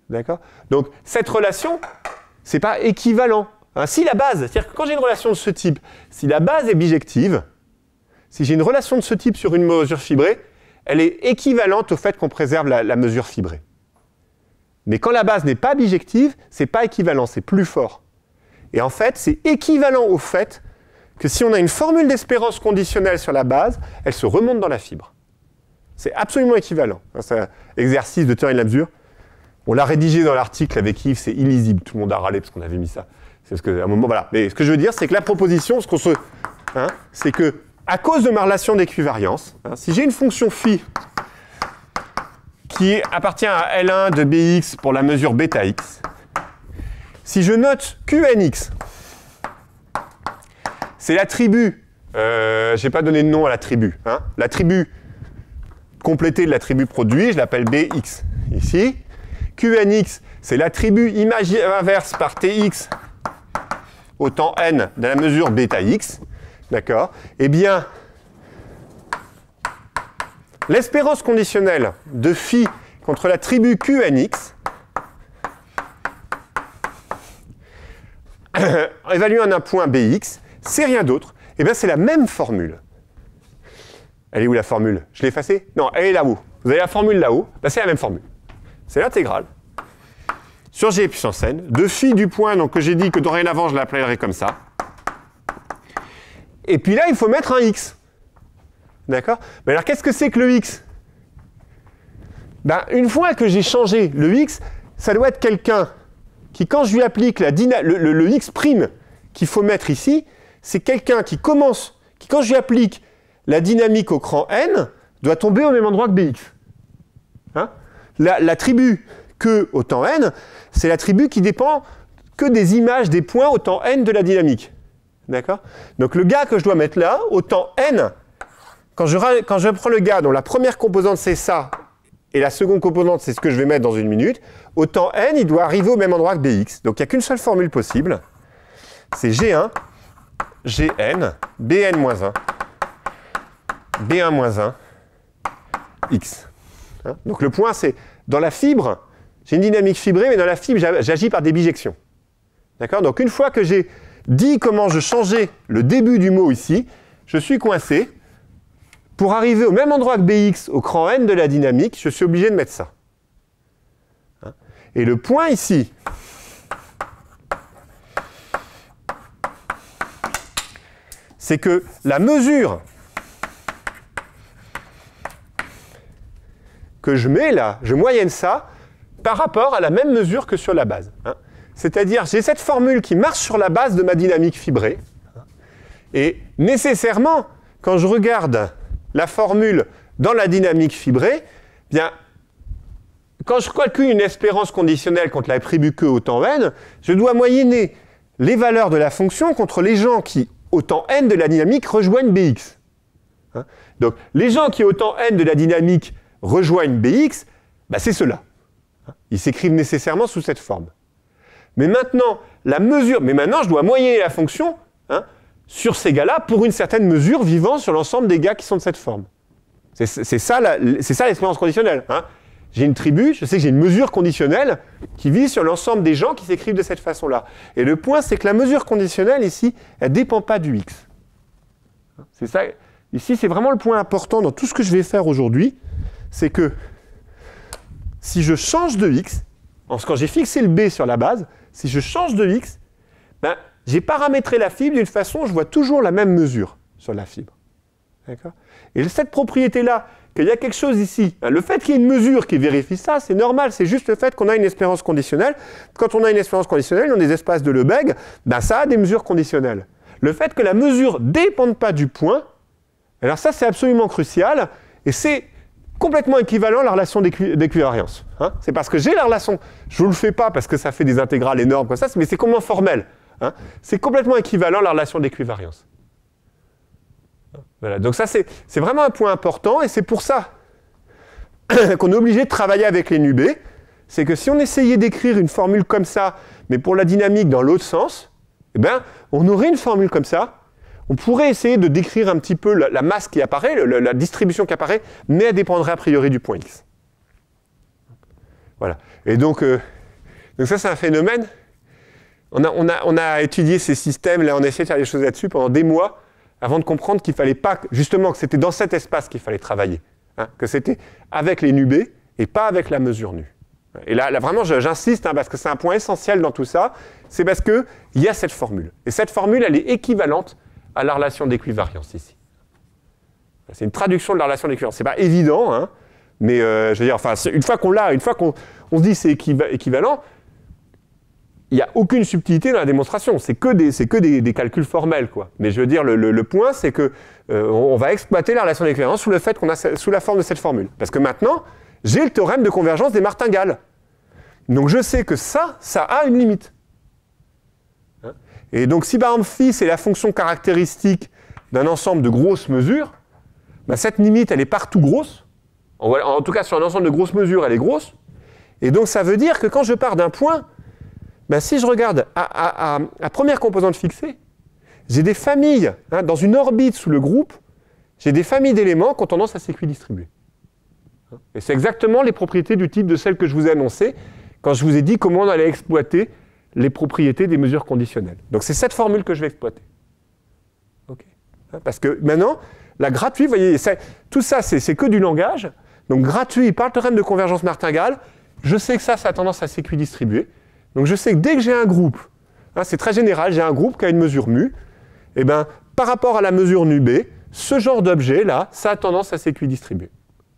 D'accord? Donc, cette relation, ce n'est pas équivalent. Hein, si la base, c'est-à-dire que quand j'ai une relation de ce type, si la base est bijective, si j'ai une relation de ce type sur une mesure fibrée, elle est équivalente au fait qu'on préserve la, la mesure fibrée. Mais quand la base n'est pas bijective, ce n'est pas équivalent, c'est plus fort. Et en fait, c'est équivalent au fait que si on a une formule d'espérance conditionnelle sur la base, elle se remonte dans la fibre. C'est absolument équivalent. C'est un exercice de théorie de la mesure. On l'a rédigé dans l'article avec Yves, c'est illisible. Tout le monde a râlé parce qu'on avait mis ça. C'est parce qu'à un moment, voilà. Mais ce que je veux dire, c'est que la proposition, ce qu'on se, hein, c'est que à cause de ma relation d'équivariance, hein, si j'ai une fonction phi qui appartient à L un de Bx pour la mesure bêta x, si je note Qnx, c'est l'attribut, euh, je n'ai pas donné de nom à l'attribut, hein, l'attribut complété de l'attribut produit, je l'appelle Bx ici. Qnx, c'est l'attribut image inverse par Tx au temps n de la mesure bêta x. D'accord? Eh bien, l'espérance conditionnelle de phi contre l'attribut Qnx évaluant un point Bx, c'est rien d'autre. Eh bien, c'est la même formule. Elle est où la formule? Je l'ai effacée? Non, elle est là-haut. Vous avez la formule là-haut, ben, c'est la même formule. C'est l'intégrale sur G puissance n de phi du point donc, que j'ai dit que dorénavant je l'appellerai comme ça. Et puis là, il faut mettre un x. D'accord? Mais alors, qu'est-ce que c'est que le x? Ben, une fois que j'ai changé le x, ça doit être quelqu'un qui, quand je lui applique la dyna le, le, le x' qu'il faut mettre ici, c'est quelqu'un qui commence, qui, quand je lui applique la dynamique au cran n, doit tomber au même endroit que Bx. Hein? L'attribut que au temps n, c'est l'attribut qui dépend que des images des points au temps n de la dynamique. D'accord? Donc le gars que je dois mettre là, au temps n, quand je, quand je prends le gars dont la première composante c'est ça, et la seconde composante c'est ce que je vais mettre dans une minute, au temps n, il doit arriver au même endroit que Bx. Donc il n'y a qu'une seule formule possible, c'est G un, Gn, Bn moins un, B un moins un, X. Hein? Donc le point c'est, dans la fibre, j'ai une dynamique fibrée, mais dans la fibre, j'agis par des bijections. D'accord? Donc une fois que j'ai dit comment je changeais le début du mot ici, je suis coincé. Pour arriver au même endroit que Bx, au cran n de la dynamique, je suis obligé de mettre ça. Hein? Et le point ici, c'est que la mesure que je mets là, je moyenne ça par rapport à la même mesure que sur la base. Hein. C'est-à-dire, j'ai cette formule qui marche sur la base de ma dynamique fibrée. Et nécessairement, quand je regarde la formule dans la dynamique fibrée, bien, quand je calcule une espérance conditionnelle contre l'attribut que au temps n, je dois moyenner les valeurs de la fonction contre les gens qui, au temps n de la dynamique, rejoignent Bx. Hein. Donc, les gens qui, au temps n de la dynamique, rejoignent Bx, bah, c'est ceux-là. Ils s'écrivent nécessairement sous cette forme. Mais maintenant, la mesure, mais maintenant, je dois moyenner la fonction hein, sur ces gars-là pour une certaine mesure vivant sur l'ensemble des gars qui sont de cette forme. C'est ça l'espérance conditionnelle. Hein. J'ai une tribu, je sais que j'ai une mesure conditionnelle qui vit sur l'ensemble des gens qui s'écrivent de cette façon-là. Et le point, c'est que la mesure conditionnelle, ici, elle ne dépend pas du x. C'est ça. Ici, c'est vraiment le point important dans tout ce que je vais faire aujourd'hui, c'est que si je change de x, quand j'ai fixé le b sur la base, si je change de x, ben, j'ai paramétré la fibre d'une façon où je vois toujours la même mesure sur la fibre. D'accord ? Et cette propriété-là, qu'il y a quelque chose ici, hein, le fait qu'il y ait une mesure qui vérifie ça, c'est normal, c'est juste le fait qu'on a une espérance conditionnelle. Quand on a une espérance conditionnelle dans des espaces de Lebesgue, ben, ça a des mesures conditionnelles. Le fait que la mesure ne dépende pas du point, alors ça c'est absolument crucial, et c'est complètement équivalent à la relation d'équivariance. Hein. C'est parce que j'ai la relation, je ne vous le fais pas parce que ça fait des intégrales énormes comme ça, mais c'est comment formel. Hein. C'est complètement équivalent à la relation d'équivariance. Voilà. Donc ça, c'est vraiment un point important, et c'est pour ça qu'on est obligé de travailler avec les nubés. C'est que si on essayait d'écrire une formule comme ça, mais pour la dynamique dans l'autre sens, eh ben, on aurait une formule comme ça. On pourrait essayer de décrire un petit peu la, la masse qui apparaît, le, la distribution qui apparaît, mais elle dépendrait a priori du point x. Voilà. Et donc, euh, Donc ça, c'est un phénomène. On a, on a, on a étudié ces systèmes, là, on a essayé de faire des choses là-dessus pendant des mois, avant de comprendre qu'il fallait pas, justement, que c'était dans cet espace qu'il fallait travailler. Hein, que c'était avec les nubés et pas avec la mesure nue. Et là, là vraiment, j'insiste, hein, parce que c'est un point essentiel dans tout ça, c'est parce qu'il y a cette formule. Et cette formule, elle est équivalente à la relation d'équivariance ici. C'est une traduction de la relation d'équivariance. C'est pas évident, hein, mais euh, je veux dire, enfin, une fois qu'on l'a, une fois qu'on on se dit c'est équiva équivalent, il n'y a aucune subtilité dans la démonstration. C'est que des, c'est que des, des calculs formels, quoi. Mais je veux dire, le, le, le point, c'est que euh, on va exploiter la relation d'équivariance sous le fait qu'on a sous la forme de cette formule. Parce que maintenant, j'ai le théorème de convergence des martingales. Donc je sais que ça, ça a une limite. Hein? Et donc si par exemple phi c'est la fonction caractéristique d'un ensemble de grosses mesures, ben, cette limite elle est partout grosse. En, en tout cas sur un ensemble de grosses mesures elle est grosse. Et donc ça veut dire que quand je pars d'un point, ben, si je regarde à, à, à, à première composante fixée, j'ai des familles, hein, dans une orbite sous le groupe, j'ai des familles d'éléments qui ont tendance à s'équidistribuer. Et c'est exactement les propriétés du type de celles que je vous ai annoncées quand je vous ai dit comment on allait exploiter les propriétés des mesures conditionnelles. Donc c'est cette formule que je vais exploiter. Okay. Parce que maintenant, la gratuite, vous voyez, tout ça, c'est que du langage. Donc gratuit par le théorème de convergence martingale, je sais que ça, ça a tendance à s'équidistribuer. Donc je sais que dès que j'ai un groupe, hein, c'est très général, j'ai un groupe qui a une mesure mu, et ben, par rapport à la mesure nu B, ce genre d'objet-là, ça a tendance à s'équidistribuer.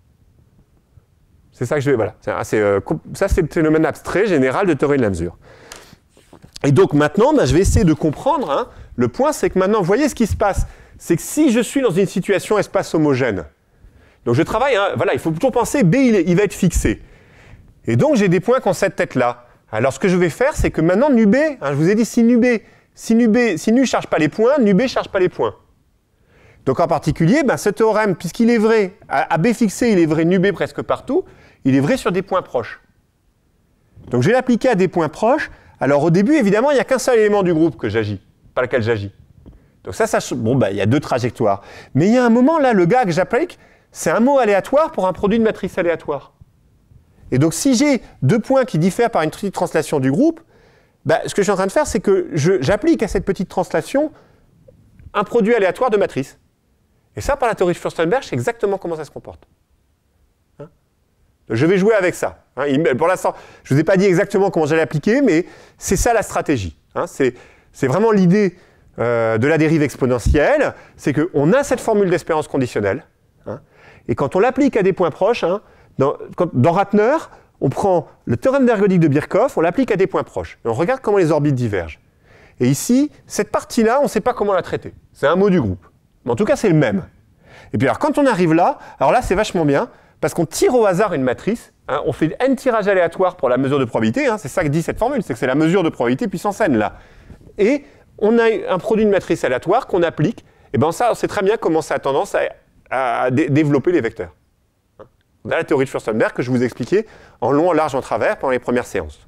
C'est ça que je vais, voilà. C'est, euh, ça, c'est le phénomène abstrait général de théorie de la mesure. Et donc maintenant, ben, je vais essayer de comprendre. Hein, le point, c'est que maintenant, vous voyez ce qui se passe. C'est que si je suis dans une situation espace homogène, donc je travaille, hein, voilà, il faut toujours penser, B, il, est, il va être fixé. Et donc, j'ai des points qui ont cette tête-là. Alors, ce que je vais faire, c'est que maintenant, nu B, hein, je vous ai dit, si nu B, si nu B, si nu ne charge pas les points, nu B ne charge pas les points. Donc, en particulier, ben, ce théorème, puisqu'il est vrai, à, à B fixé, il est vrai nu B presque partout, il est vrai sur des points proches. Donc, je vais l'appliquer à des points proches. Alors, au début, évidemment, il n'y a qu'un seul élément du groupe que j'agis, par lequel j'agis. Donc, ça, ça, bon, ben, il y a deux trajectoires. Mais il y a un moment, là, le gars que j'applique, c'est un mot aléatoire pour un produit de matrice aléatoire. Et donc, si j'ai deux points qui diffèrent par une petite translation du groupe, bah, ce que je suis en train de faire, c'est que j'applique à cette petite translation un produit aléatoire de matrice. Et ça, par la théorie de Furstenberg, c'est exactement comment ça se comporte. Hein, je vais jouer avec ça. Hein, pour l'instant, je ne vous ai pas dit exactement comment j'allais appliquer, mais c'est ça la stratégie. Hein, c'est vraiment l'idée euh, de la dérive exponentielle, c'est qu'on a cette formule d'espérance conditionnelle, hein, et quand on l'applique à des points proches, hein, Dans, quand, dans Ratner, on prend le théorème d'ergodique de Birkhoff, on l'applique à des points proches. Et on regarde comment les orbites divergent. Et ici, cette partie-là, on ne sait pas comment la traiter. C'est un mot du groupe. Mais en tout cas, c'est le même. Et puis alors, quand on arrive là, alors là, c'est vachement bien, parce qu'on tire au hasard une matrice, hein, on fait n tirages aléatoires pour la mesure de probabilité, hein, c'est ça que dit cette formule, c'est que c'est la mesure de probabilité puissance n, là. Et on a un produit de matrice aléatoire qu'on applique, et bien ça, on sait très bien comment ça a tendance à, à, à dé développer les vecteurs. On a la théorie de Furstenberg que je vous expliquais en long, en large, en travers pendant les premières séances.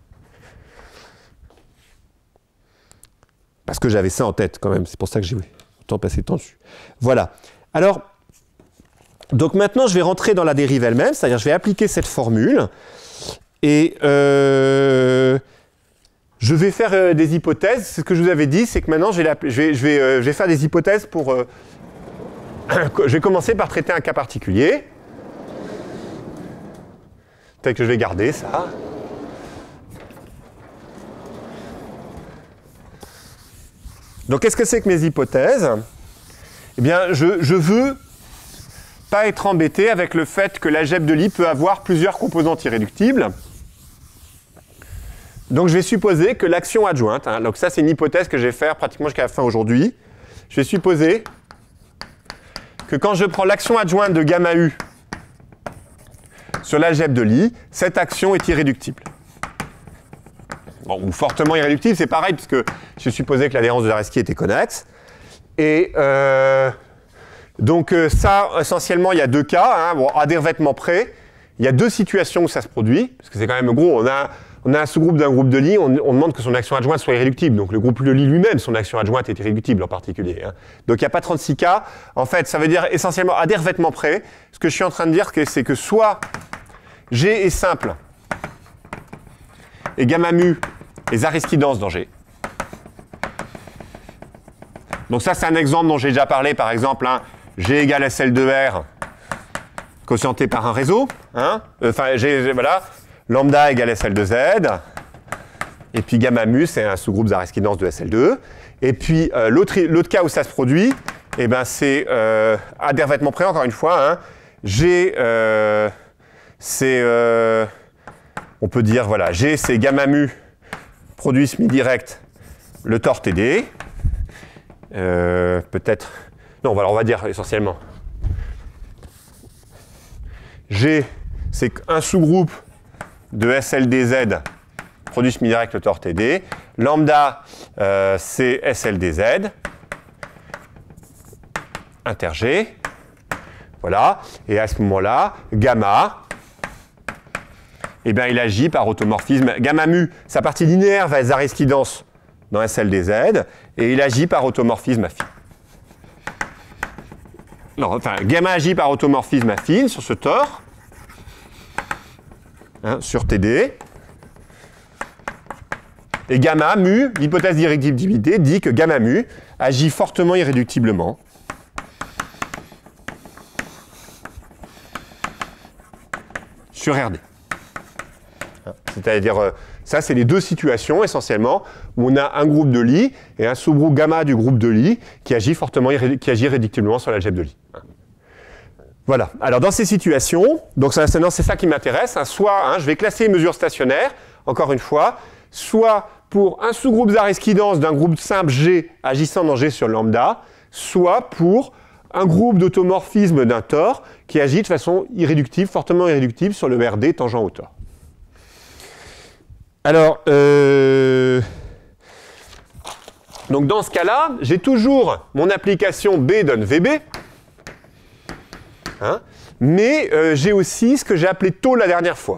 Parce que j'avais ça en tête quand même, c'est pour ça que j'ai autant passé de temps dessus. Voilà. Alors, donc maintenant je vais rentrer dans la dérive elle-même, c'est-à-dire je vais appliquer cette formule et euh, je vais faire euh, des hypothèses. Ce que je vous avais dit, c'est que maintenant je vais, la, je vais, je vais, euh, je vais faire des hypothèses pour... Euh, je vais commencer par traiter un cas particulier. Peut-être que je vais garder ça. Donc, qu'est-ce que c'est que mes hypothèses? Eh bien, je, je veux pas être embêté avec le fait que l'algèbre de Lie peut avoir plusieurs composantes irréductibles. Donc, je vais supposer que l'action adjointe, hein, donc ça, c'est une hypothèse que je vais faire pratiquement jusqu'à la fin aujourd'hui. Je vais supposer que quand je prends l'action adjointe de gamma U sur l'algèbre de Lie, cette action est irréductible. Bon, ou fortement irréductible, c'est pareil, puisque je supposais que l'adhérence de Zariski était connexe. Et euh, donc euh, ça, essentiellement, il y a deux cas. Hein, bon, à des revêtements près, il y a deux situations où ça se produit, parce que c'est quand même gros. On a, on a un sous-groupe d'un groupe de Lie, on, on demande que son action adjointe soit irréductible. Donc le groupe de Lie lui-même, son action adjointe est irréductible en particulier. Hein. Donc il n'y a pas trente-six cas. En fait, ça veut dire essentiellement à des revêtements près. Ce que je suis en train de dire, c'est que soit G est simple, et gamma mu, les ariskidances dans G. Donc ça, c'est un exemple dont j'ai déjà parlé, par exemple, hein, G égale S L deux R, quotienté par un réseau. Hein, enfin, G, voilà, lambda égale S L deux Z. Et puis gamma mu, c'est un sous-groupe ariskidances de S L deux. Et puis euh, l'autre cas où ça se produit, eh ben, c'est euh, à des revêtements près, encore une fois, hein, G, euh, c'est, euh, on peut dire, voilà, G, c'est gamma mu, produit semi-direct, le tore T D. Euh, peut-être, non, voilà, on va dire essentiellement. G, c'est un sous-groupe de S L D Z, produit semi-direct, le tore T D. Lambda, euh, c'est S L D Z, inter G. Voilà. Et à ce moment-là, gamma, eh bien, il agit par automorphisme. Gamma mu, sa partie linéaire va être ariskidance dans S L D Z, et il agit par automorphisme affine. Non, enfin, gamma agit par automorphisme affine sur ce tore, hein, sur T D. Et gamma mu, l'hypothèse d'irréductibilité dit que gamma mu agit fortement irréductiblement sur R D. C'est-à-dire, euh, ça, c'est les deux situations, essentiellement, où on a un groupe de Lie et un sous-groupe gamma du groupe de Lie qui agit fortement, qui agit irréductiblement sur l'algèbre de Lie. Voilà. Alors, dans ces situations, donc c'est ça qui m'intéresse, hein, soit, hein, je vais classer les mesures stationnaires, encore une fois, soit pour un sous-groupe ariskidance d'un groupe simple G agissant dans G sur lambda, soit pour un groupe d'automorphisme d'un tore qui agit de façon irréductible, fortement irréductible sur le R D tangent au tore. Alors, euh, donc dans ce cas-là, j'ai toujours mon application B donne V B, hein, mais euh, j'ai aussi ce que j'ai appelé taux la dernière fois.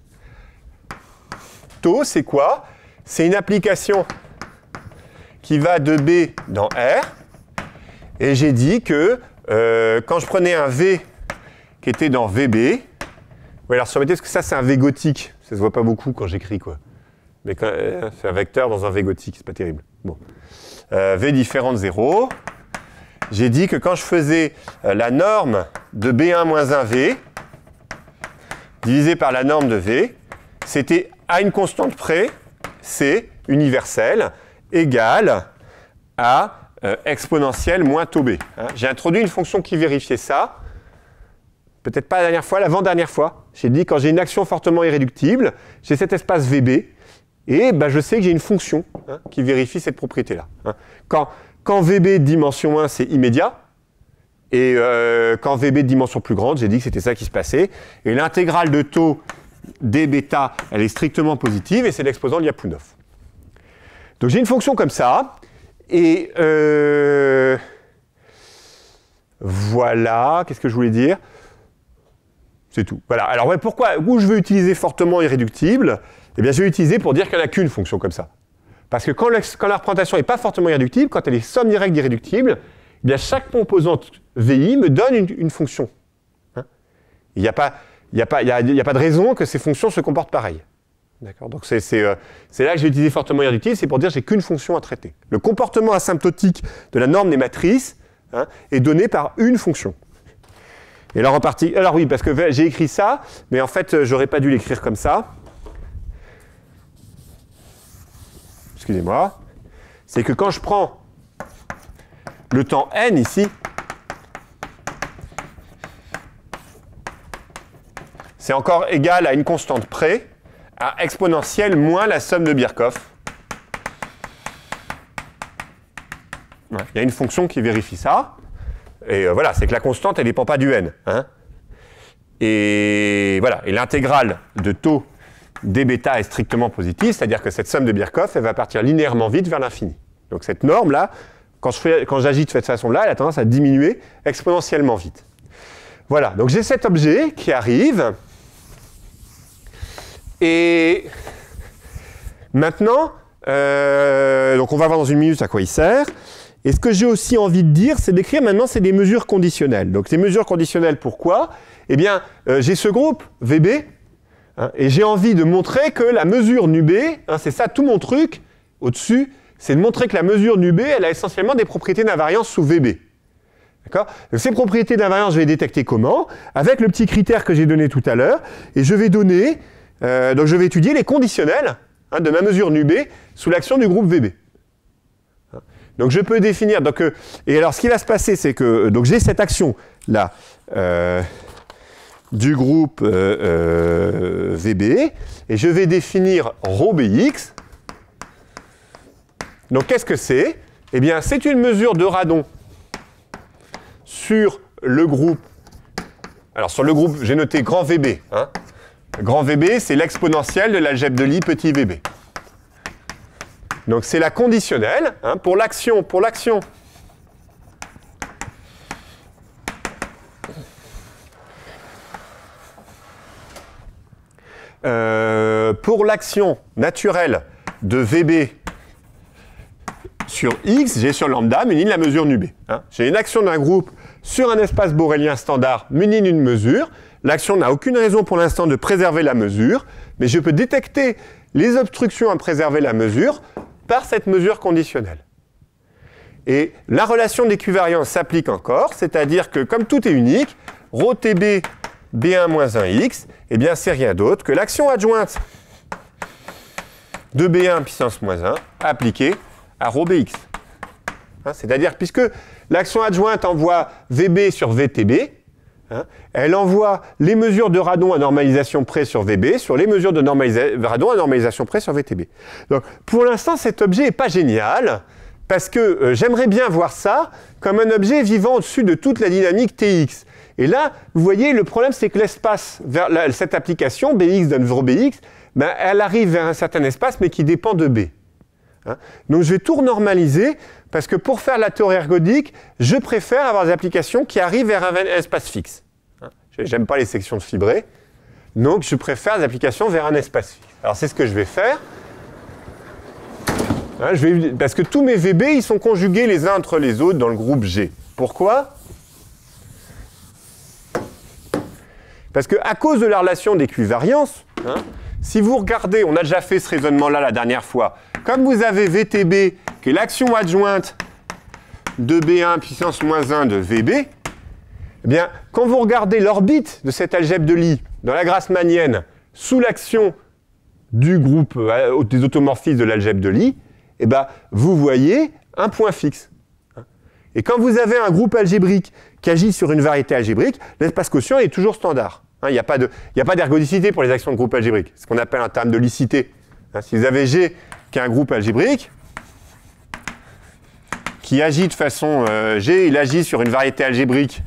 Taux, c'est quoi? C'est une application qui va de B dans R, et j'ai dit que euh, quand je prenais un V qui était dans V B, oui, alors surmettez, parce que ça c'est un V gothique, ça se voit pas beaucoup quand j'écris, quoi. Mais euh, c'est un vecteur dans un V gothique, c'est pas terrible. Bon. Euh, V différent de zéro. J'ai dit que quand je faisais euh, la norme de B un moins un V, divisé par la norme de V, c'était à une constante près, C universelle, égale à euh, exponentielle moins taux B. Hein. J'ai introduit une fonction qui vérifiait ça. Peut-être pas la dernière fois, l'avant-dernière fois. J'ai dit quand j'ai une action fortement irréductible, j'ai cet espace V B, et ben, je sais que j'ai une fonction, hein, qui vérifie cette propriété-là. Hein. Quand, quand V B de dimension un, c'est immédiat, et euh, quand V B de dimension plus grande, j'ai dit que c'était ça qui se passait, et l'intégrale de taux d bêta, elle est strictement positive, et c'est l'exposant de Lyapunov. Donc j'ai une fonction comme ça, et euh, voilà, qu'est-ce que je voulais dire? C'est tout. Voilà. Alors ouais, pourquoi, où je veux utiliser fortement irréductible? Eh bien, je vais utiliser pour dire qu'il n'y en a qu'une fonction comme ça. Parce que quand, quand la représentation n'est pas fortement irréductible, quand elle est somme directe d'irréductible, eh bien, chaque composante V I me donne une, une fonction. Hein, il n'y a, a, a, a pas de raison que ces fonctions se comportent pareil. D'accord. Donc c'est euh, là que j'ai utilisé fortement irréductible, c'est pour dire que j'ai qu'une fonction à traiter. Le comportement asymptotique de la norme des matrices, hein, est donné par une fonction. Et alors en partie, alors oui, parce que j'ai écrit ça, mais en fait, j'aurais pas dû l'écrire comme ça. Excusez-moi. C'est que quand je prends le temps n ici, c'est encore égal à une constante près, à exponentielle moins la somme de Birkhoff. Ouais, il y a une fonction qui vérifie ça. Et euh, voilà, c'est que la constante, elle ne dépend pas du n. Hein. Et voilà, et l'intégrale de taux d bêta est strictement positive, c'est-à-dire que cette somme de Birkhoff, elle va partir linéairement vite vers l'infini. Donc cette norme-là, quand j'agis de cette façon-là, elle a tendance à diminuer exponentiellement vite. Voilà, donc j'ai cet objet qui arrive. Et maintenant, euh, donc on va voir dans une minute à quoi il sert. Et ce que j'ai aussi envie de dire, c'est d'écrire maintenant, c'est des mesures conditionnelles. Donc ces mesures conditionnelles, pourquoi? Eh bien, euh, j'ai ce groupe V B, Hein, et j'ai envie de montrer que la mesure nu B, hein, c'est ça tout mon truc, au-dessus, c'est de montrer que la mesure nu B, elle a essentiellement des propriétés d'invariance sous V B. D'accord ? Donc ces propriétés d'invariance, je vais les détecter comment ? Avec le petit critère que j'ai donné tout à l'heure, et je vais donner, euh, donc je vais étudier les conditionnels hein, de ma mesure nu B sous l'action du groupe V B. Donc je peux définir, donc, euh, et alors ce qui va se passer, c'est que donc j'ai cette action là euh, du groupe euh, euh, V B, et je vais définir ρ B X. Donc qu'est-ce que c'est ? Eh bien c'est une mesure de radon sur le groupe, alors sur le groupe, j'ai noté grand V B. Hein. Grand V B, c'est l'exponentielle de l'algèbre de Lie petit V B. Donc c'est la conditionnelle hein, pour l'action, pour l'action. Euh, pour l'action naturelle de V B sur X, j'ai sur lambda muni de la mesure nu B. Hein. J'ai une action d'un groupe sur un espace borélien standard muni d'une mesure. L'action n'a aucune raison pour l'instant de préserver la mesure, mais je peux détecter les obstructions à préserver la mesure par cette mesure conditionnelle. Et la relation d'équivariance s'applique encore, c'est-à-dire que comme tout est unique, ρ T B B un moins un X, eh bien c'est rien d'autre que l'action adjointe de B un puissance moins un appliquée à ρ B X. Hein, c'est-à-dire puisque l'action adjointe envoie V B sur V T B, hein, elle envoie les mesures de radon à normalisation près sur V B sur les mesures de radon à normalisation près sur V T B. Donc, pour l'instant, cet objet n'est pas génial, parce que euh, j'aimerais bien voir ça comme un objet vivant au-dessus de toute la dynamique T X. Et là, vous voyez, le problème, c'est que l'espace vers la, cette application, B X donne ρ B X, ben, elle arrive vers un certain espace, mais qui dépend de B. Hein. Donc, je vais tout renormaliser, parce que pour faire la théorie ergodique, je préfère avoir des applications qui arrivent vers un espace fixe. J'aime pas les sections fibrées, donc je préfère des applications vers un espace fixe. Alors c'est ce que je vais faire. Hein, je vais, parce que tous mes V B, ils sont conjugués les uns entre les autres dans le groupe G. Pourquoi ? Parce qu'à cause de la relation d'équivariance, hein, si vous regardez, on a déjà fait ce raisonnement-là la dernière fois, comme vous avez V T B, qui est l'action adjointe de B un puissance moins un de V B, eh bien, quand vous regardez l'orbite de cette algèbre de Lie dans la grassmannienne sous l'action du groupe euh, des automorphismes de l'algèbre de Lie, eh bien, vous voyez un point fixe. Et quand vous avez un groupe algébrique qui agit sur une variété algébrique, l'espace quotient est toujours standard. Il n'y a pas d'ergodicité pour les actions de groupe algébrique, ce qu'on appelle un terme de licité. Hein, si vous avez G qui est un groupe algébrique, qui agit de façon... Euh, G, il agit sur une variété algébrique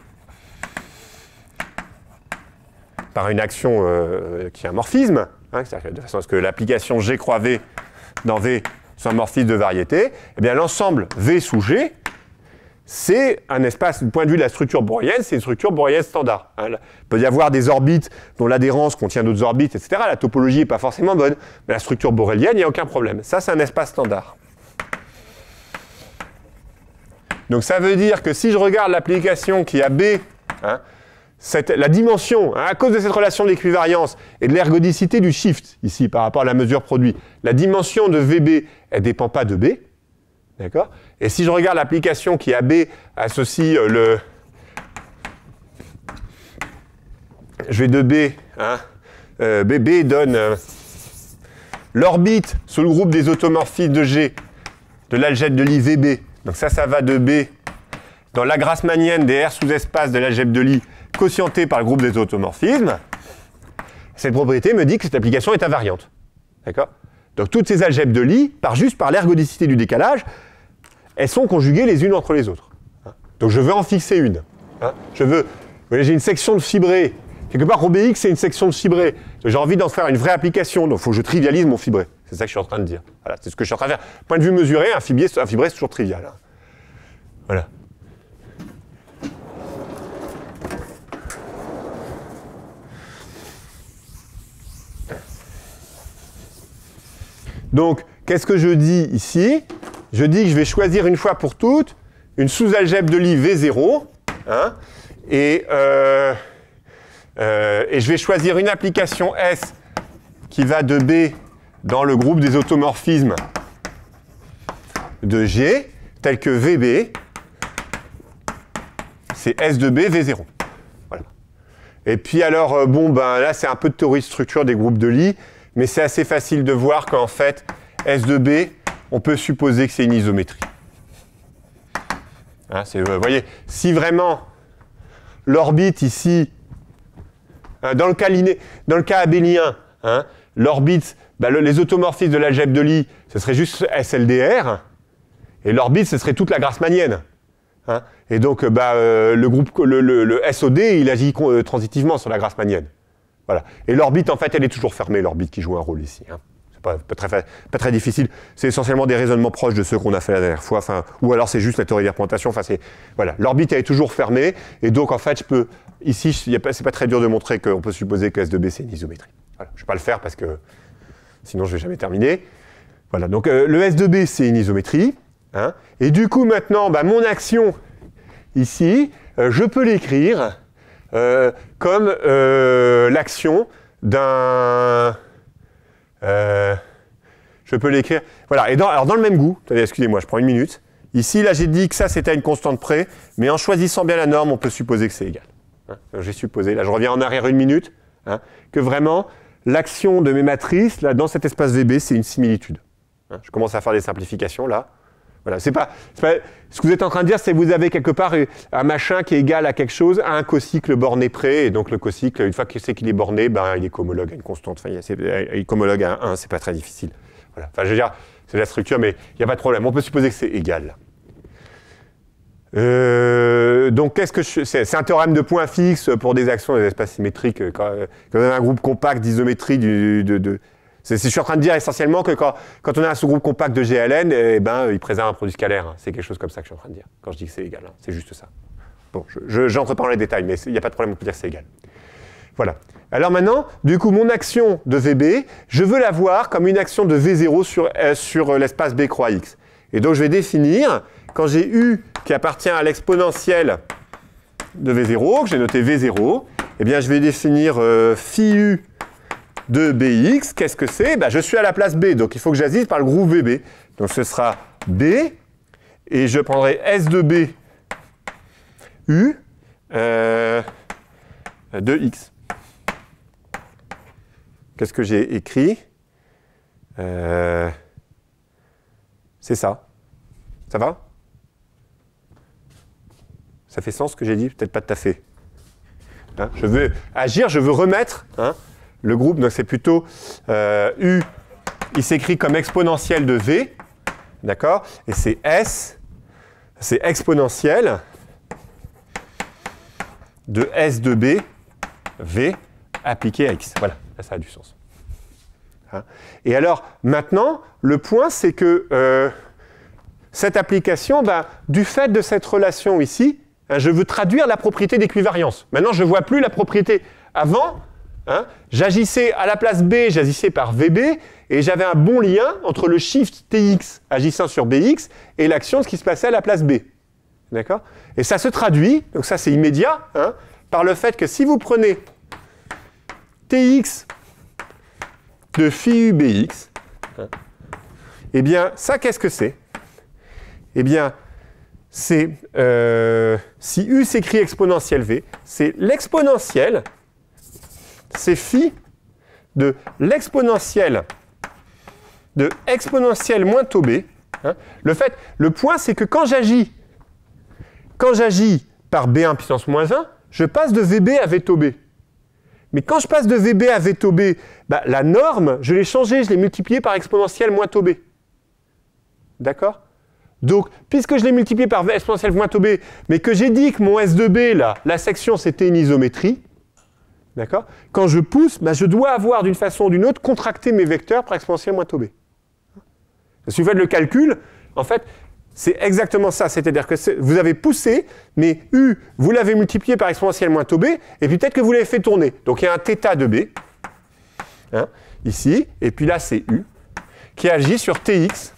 par une action euh, qui est un morphisme, hein, de façon à ce que l'application G croix V dans V soit un morphisme de variété, eh bien l'ensemble V sous G, c'est un espace, du point de vue de la structure brownienne, c'est une structure brownienne standard. Hein. Il peut y avoir des orbites dont l'adhérence contient d'autres orbites, et cetera. La topologie n'est pas forcément bonne, mais la structure borélienne, il n'y a aucun problème. Ça, c'est un espace standard. Donc ça veut dire que si je regarde l'application qui a B, hein, cette, la dimension, hein, à cause de cette relation d'équivariance et de l'ergodicité du shift, ici, par rapport à la mesure produit, la dimension de V B, elle ne dépend pas de B. D'accord ? Et si je regarde l'application qui a B, associe euh, le... Je vais de B, hein, euh, B, B donne euh, l'orbite sous le groupe des automorphismes de G de l'algèbre de Lie V B. Donc ça, ça va de B dans la grassmannienne des R sous-espaces de l'algèbre de Lie quotientée par le groupe des automorphismes. Cette propriété me dit que cette application est invariante. D'accord ? Donc toutes ces algèbres de Lie, par juste par l'ergodicité du décalage, elles sont conjuguées les unes entre les autres. Donc je veux en fixer une. Je veux, vous voyez, j'ai une section de fibré. Quelque part, ρ B X, c'est une section de fibré. J'ai envie d'en faire une vraie application, donc il faut que je trivialise mon fibré. C'est ça que je suis en train de dire. Voilà, c'est ce que je suis en train de faire. Point de vue mesuré, un fibré, un fibré c'est toujours trivial. Voilà. Donc, qu'est-ce que je dis ici ? Je dis que je vais choisir une fois pour toutes une sous-algèbre de Lie V zéro. Hein, et, euh, Euh, et je vais choisir une application S qui va de B dans le groupe des automorphismes de G, tel que V B, c'est S de B, V zéro. Voilà. Et puis alors, euh, bon, ben là, c'est un peu de théorie de structure des groupes de Lie, mais c'est assez facile de voir qu'en fait, S de B, on peut supposer que c'est une isométrie. Hein, c'est, vous voyez, si vraiment l'orbite ici, hein, dans le cas, liné, dans le cas abélien, hein, l'orbite, bah, le, les automorphismes de l'algèbre de Lie, ce serait juste S L D R, et l'orbite, ce serait toute la grassmannienne. Hein, et donc, bah, euh, le, groupe, le, le, le S O D, il agit euh, transitivement sur la grassmannienne. Voilà. Et l'orbite, en fait, elle est toujours fermée, l'orbite qui joue un rôle ici. Hein. C'est pas, pas, très, pas très difficile. C'est essentiellement des raisonnements proches de ceux qu'on a fait la dernière fois. Enfin, ou alors c'est juste la théorie des représentations. Enfin, c'est, voilà. L'orbite, elle est toujours fermée. Et donc, en fait, je peux. Ici, c'est pas très dur de montrer qu'on peut supposer que S de B, c'est une isométrie. Voilà. Je ne vais pas le faire parce que sinon, je ne vais jamais terminer. Voilà. Donc, euh, le S de B, c'est une isométrie. Hein. Et du coup, maintenant, bah, mon action ici, euh, je peux l'écrire euh, comme euh, l'action d'un. Euh, je peux l'écrire. Voilà. Et dans, alors, dans le même goût, attendez, excusez-moi, je prends une minute. Ici, là, j'ai dit que ça, c'était à une constante près, mais en choisissant bien la norme, on peut supposer que c'est égal. Hein. J'ai supposé, là, je reviens en arrière une minute, hein, que vraiment, l'action de mes matrices, là, dans cet espace V B, c'est une similitude. Hein. Je commence à faire des simplifications, là. Voilà, c'est pas, c'est pas, ce que vous êtes en train de dire, c'est que vous avez quelque part un machin qui est égal à quelque chose, à un cocycle borné près, et donc le cocycle, une fois qu'il sait qu'il est borné, ben, il est cohomologue à une constante. Enfin, il est cohomologue à un, c'est pas très difficile. Voilà. Enfin, je veux dire, c'est la structure, mais il n'y a pas de problème. On peut supposer que c'est égal. Euh, donc, qu'est-ce que je, c'est, c'est un théorème de point fixe pour des actions des espaces symétriques. Quand, quand on a un groupe compact d'isométrie du, de, de C'est, c'est, je suis en train de dire essentiellement que quand, quand on a un sous-groupe compact de G L N, eh ben, il préserve un produit scalaire. Hein. C'est quelque chose comme ça que je suis en train de dire, quand je dis que c'est égal. Hein. C'est juste ça. Bon, je n'entre pas dans les détails, mais il n'y a pas de problème, on peut dire que c'est égal. Voilà. Alors maintenant, du coup, mon action de V B, je veux la voir comme une action de V zéro sur, euh, sur l'espace B croix X. Et donc, je vais définir, quand j'ai U qui appartient à l'exponentielle de V zéro, que j'ai noté V zéro, eh bien, je vais définir euh, phi U de B X, qu'est-ce que c'est? Ben, je suis à la place B, donc il faut que j'agisse par le groupe V B. Donc ce sera B, et je prendrai S de B U euh, de X. Qu'est-ce que j'ai écrit? euh, C'est ça. Ça va? Ça fait sens ce que j'ai dit? Peut-être pas tout à fait. Hein, je veux agir, je veux remettre... Hein, le groupe, donc c'est plutôt euh, U, il s'écrit comme exponentielle de V, d'accord? Et c'est S, c'est exponentielle de S de B, V, appliqué à X. Voilà, là, ça a du sens. Hein? Et alors, maintenant, le point, c'est que euh, cette application, bah, du fait de cette relation ici, hein, je veux traduire la propriété d'équivariance. Maintenant, je ne vois plus la propriété. Avant, Hein, j'agissais à la place B, j'agissais par V B, et j'avais un bon lien entre le shift T X agissant sur B X et l'action de ce qui se passait à la place B. D'accord? Et ça se traduit, donc ça c'est immédiat, hein, par le fait que si vous prenez T X de phi U B X, hein, eh bien, ça qu'est-ce que c'est? Eh bien, c'est, euh, si U s'écrit exponentielle V, c'est l'exponentielle, c'est phi de l'exponentielle de exponentielle moins tau b. Hein. Le fait, le point, c'est que quand j'agis, quand j'agis par B un puissance moins un, je passe de V B à V tau b. Mais quand je passe de V B à V tau b, bah, la norme, je l'ai changée, je l'ai multipliée par exponentielle moins tau b. D'accord? Donc, puisque je l'ai multiplié par exponentielle moins tau b, mais que j'ai dit que mon S de B, là, la section, c'était une isométrie, d'accord? Quand je pousse, bah, je dois avoir d'une façon ou d'une autre contracté mes vecteurs par exponentielle moins tau b. Si vous faites le calcul, en fait, c'est exactement ça. C'est-à-dire que vous avez poussé, mais U, vous l'avez multiplié par exponentielle moins tau b, et puis peut-être que vous l'avez fait tourner. Donc il y a un θ de B, hein, ici, et puis là c'est U, qui agit sur Tx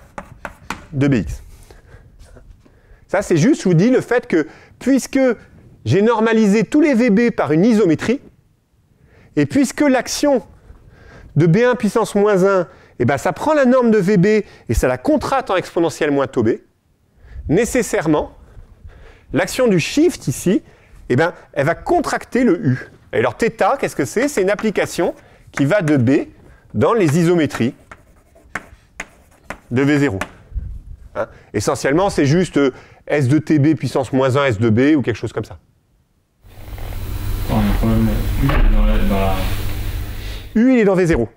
de Bx. Ça, c'est juste, je vous dis, le fait que, puisque j'ai normalisé tous les V B par une isométrie, et puisque l'action de B un puissance moins un, eh ben, ça prend la norme de V B et ça la contracte en exponentielle moins tau B, nécessairement, l'action du shift ici, eh ben, elle va contracter le U. Et alors θ, qu'est-ce que c'est? C'est une application qui va de B dans les isométries de V zéro. Hein? Essentiellement, c'est juste S de T B puissance moins un S de B ou quelque chose comme ça. On a quand même U dans la, dans la... U, il est dans V zéro.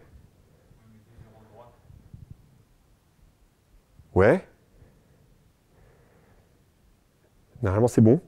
Ouais. Normalement, c'est bon.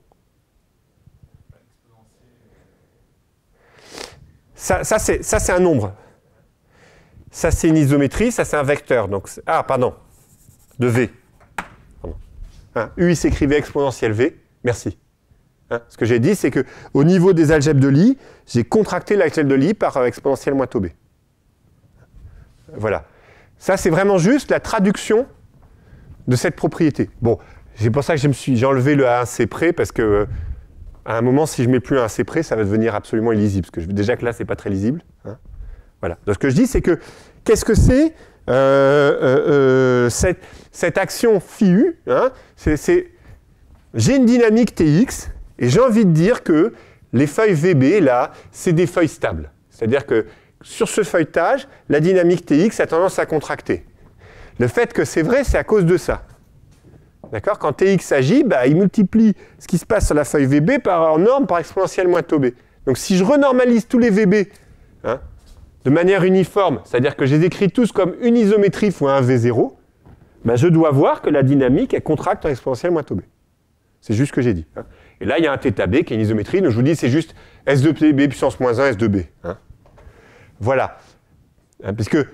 Ça, ça c'est un nombre. Ça, c'est une isométrie, ça, c'est un vecteur. Donc, ah, pardon. De V. Pardon. Hein, U, il s'écrivait exponentielle V. Merci. Hein, ce que j'ai dit, c'est qu'au niveau des algèbres de Lie, j'ai contracté l'algèbre de Lie par euh, exponentielle moins tau B. Voilà. Ça, c'est vraiment juste la traduction de cette propriété. Bon, c'est pour ça que j'ai enlevé le A un C près, parce que euh, à un moment, si je ne mets plus un C près, ça va devenir absolument illisible. Parce que je, déjà que là, ce n'est pas très lisible. Hein. Voilà. Donc, ce que je dis, c'est que, qu'est-ce que c'est euh, euh, euh, cette, cette action phi U, hein, c'est, j'ai une dynamique T X, et j'ai envie de dire que les feuilles V B, là, c'est des feuilles stables. C'est-à-dire que sur ce feuilletage, la dynamique T X a tendance à contracter. Le fait que c'est vrai, c'est à cause de ça. D'accord? Quand T X agit, bah, il multiplie ce qui se passe sur la feuille V B par, en norme par exponentielle moins tau B. Donc si je renormalise tous les V B hein, de manière uniforme, c'est-à-dire que je les écris tous comme une isométrie fois un V zéro, bah, je dois voir que la dynamique, elle contracte en exponentielle moins tau B. C'est juste ce que j'ai dit. Hein. Et là, il y a un θB qui est une isométrie, donc je vous dis, c'est juste S de B puissance moins un, S de B. Hein. Voilà. Hein, parce que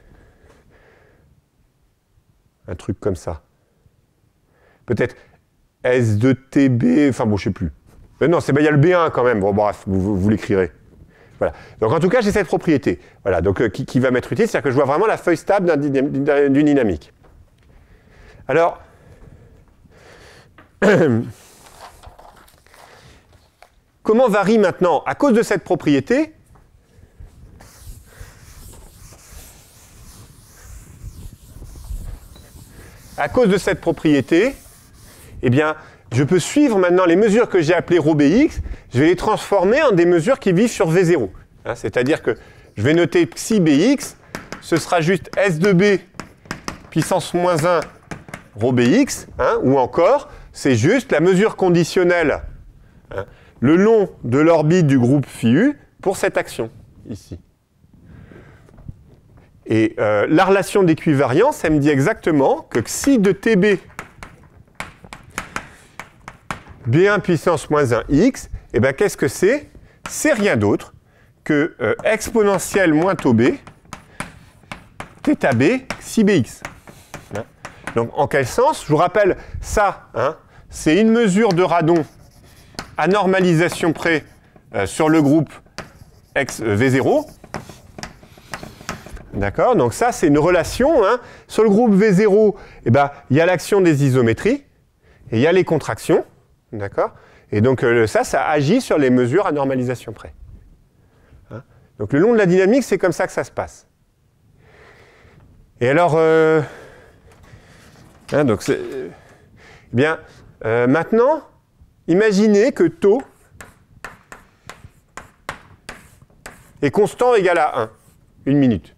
un truc comme ça. Peut-être S de T B, enfin bon, je ne sais plus. Mais non, c'est ben, il y a le B un quand même. Bon, bref, vous, vous, vous l'écrirez. Voilà. Donc en tout cas, j'ai cette propriété. Voilà, donc euh, qui, qui va m'être utile, c'est-à-dire que je vois vraiment la feuille stable d'une dynamique. Alors, comment varie maintenant, à cause de cette propriété, à cause de cette propriété, eh bien, je peux suivre maintenant les mesures que j'ai appelées ρ B X, je vais les transformer en des mesures qui vivent sur V zéro. Hein, c'est-à-dire que je vais noter psi B X, ce sera juste S de B puissance moins un ρ B X, hein, ou encore, c'est juste la mesure conditionnelle hein, le long de l'orbite du groupe phi U pour cette action, ici. Et euh, la relation d'équivariance, elle me dit exactement que xi de T B B un puissance moins un x, et bien qu'est-ce que c'est? C'est rien d'autre que euh, exponentielle moins tau B, θB, xi B X. Hein. Donc en quel sens? Je vous rappelle, ça, hein, c'est une mesure de radon à normalisation près euh, sur le groupe X, euh, V zéro. D'accord? Donc ça, c'est une relation. Hein. Sur le groupe V zéro, eh ben, il y a l'action des isométries et il y a les contractions. D'accord? Et donc euh, ça, ça agit sur les mesures à normalisation près. Hein? Donc le long de la dynamique, c'est comme ça que ça se passe. Et alors, euh, hein, donc c'est, euh, eh bien, euh, maintenant, imaginez que tau est constant égal à un, une minute.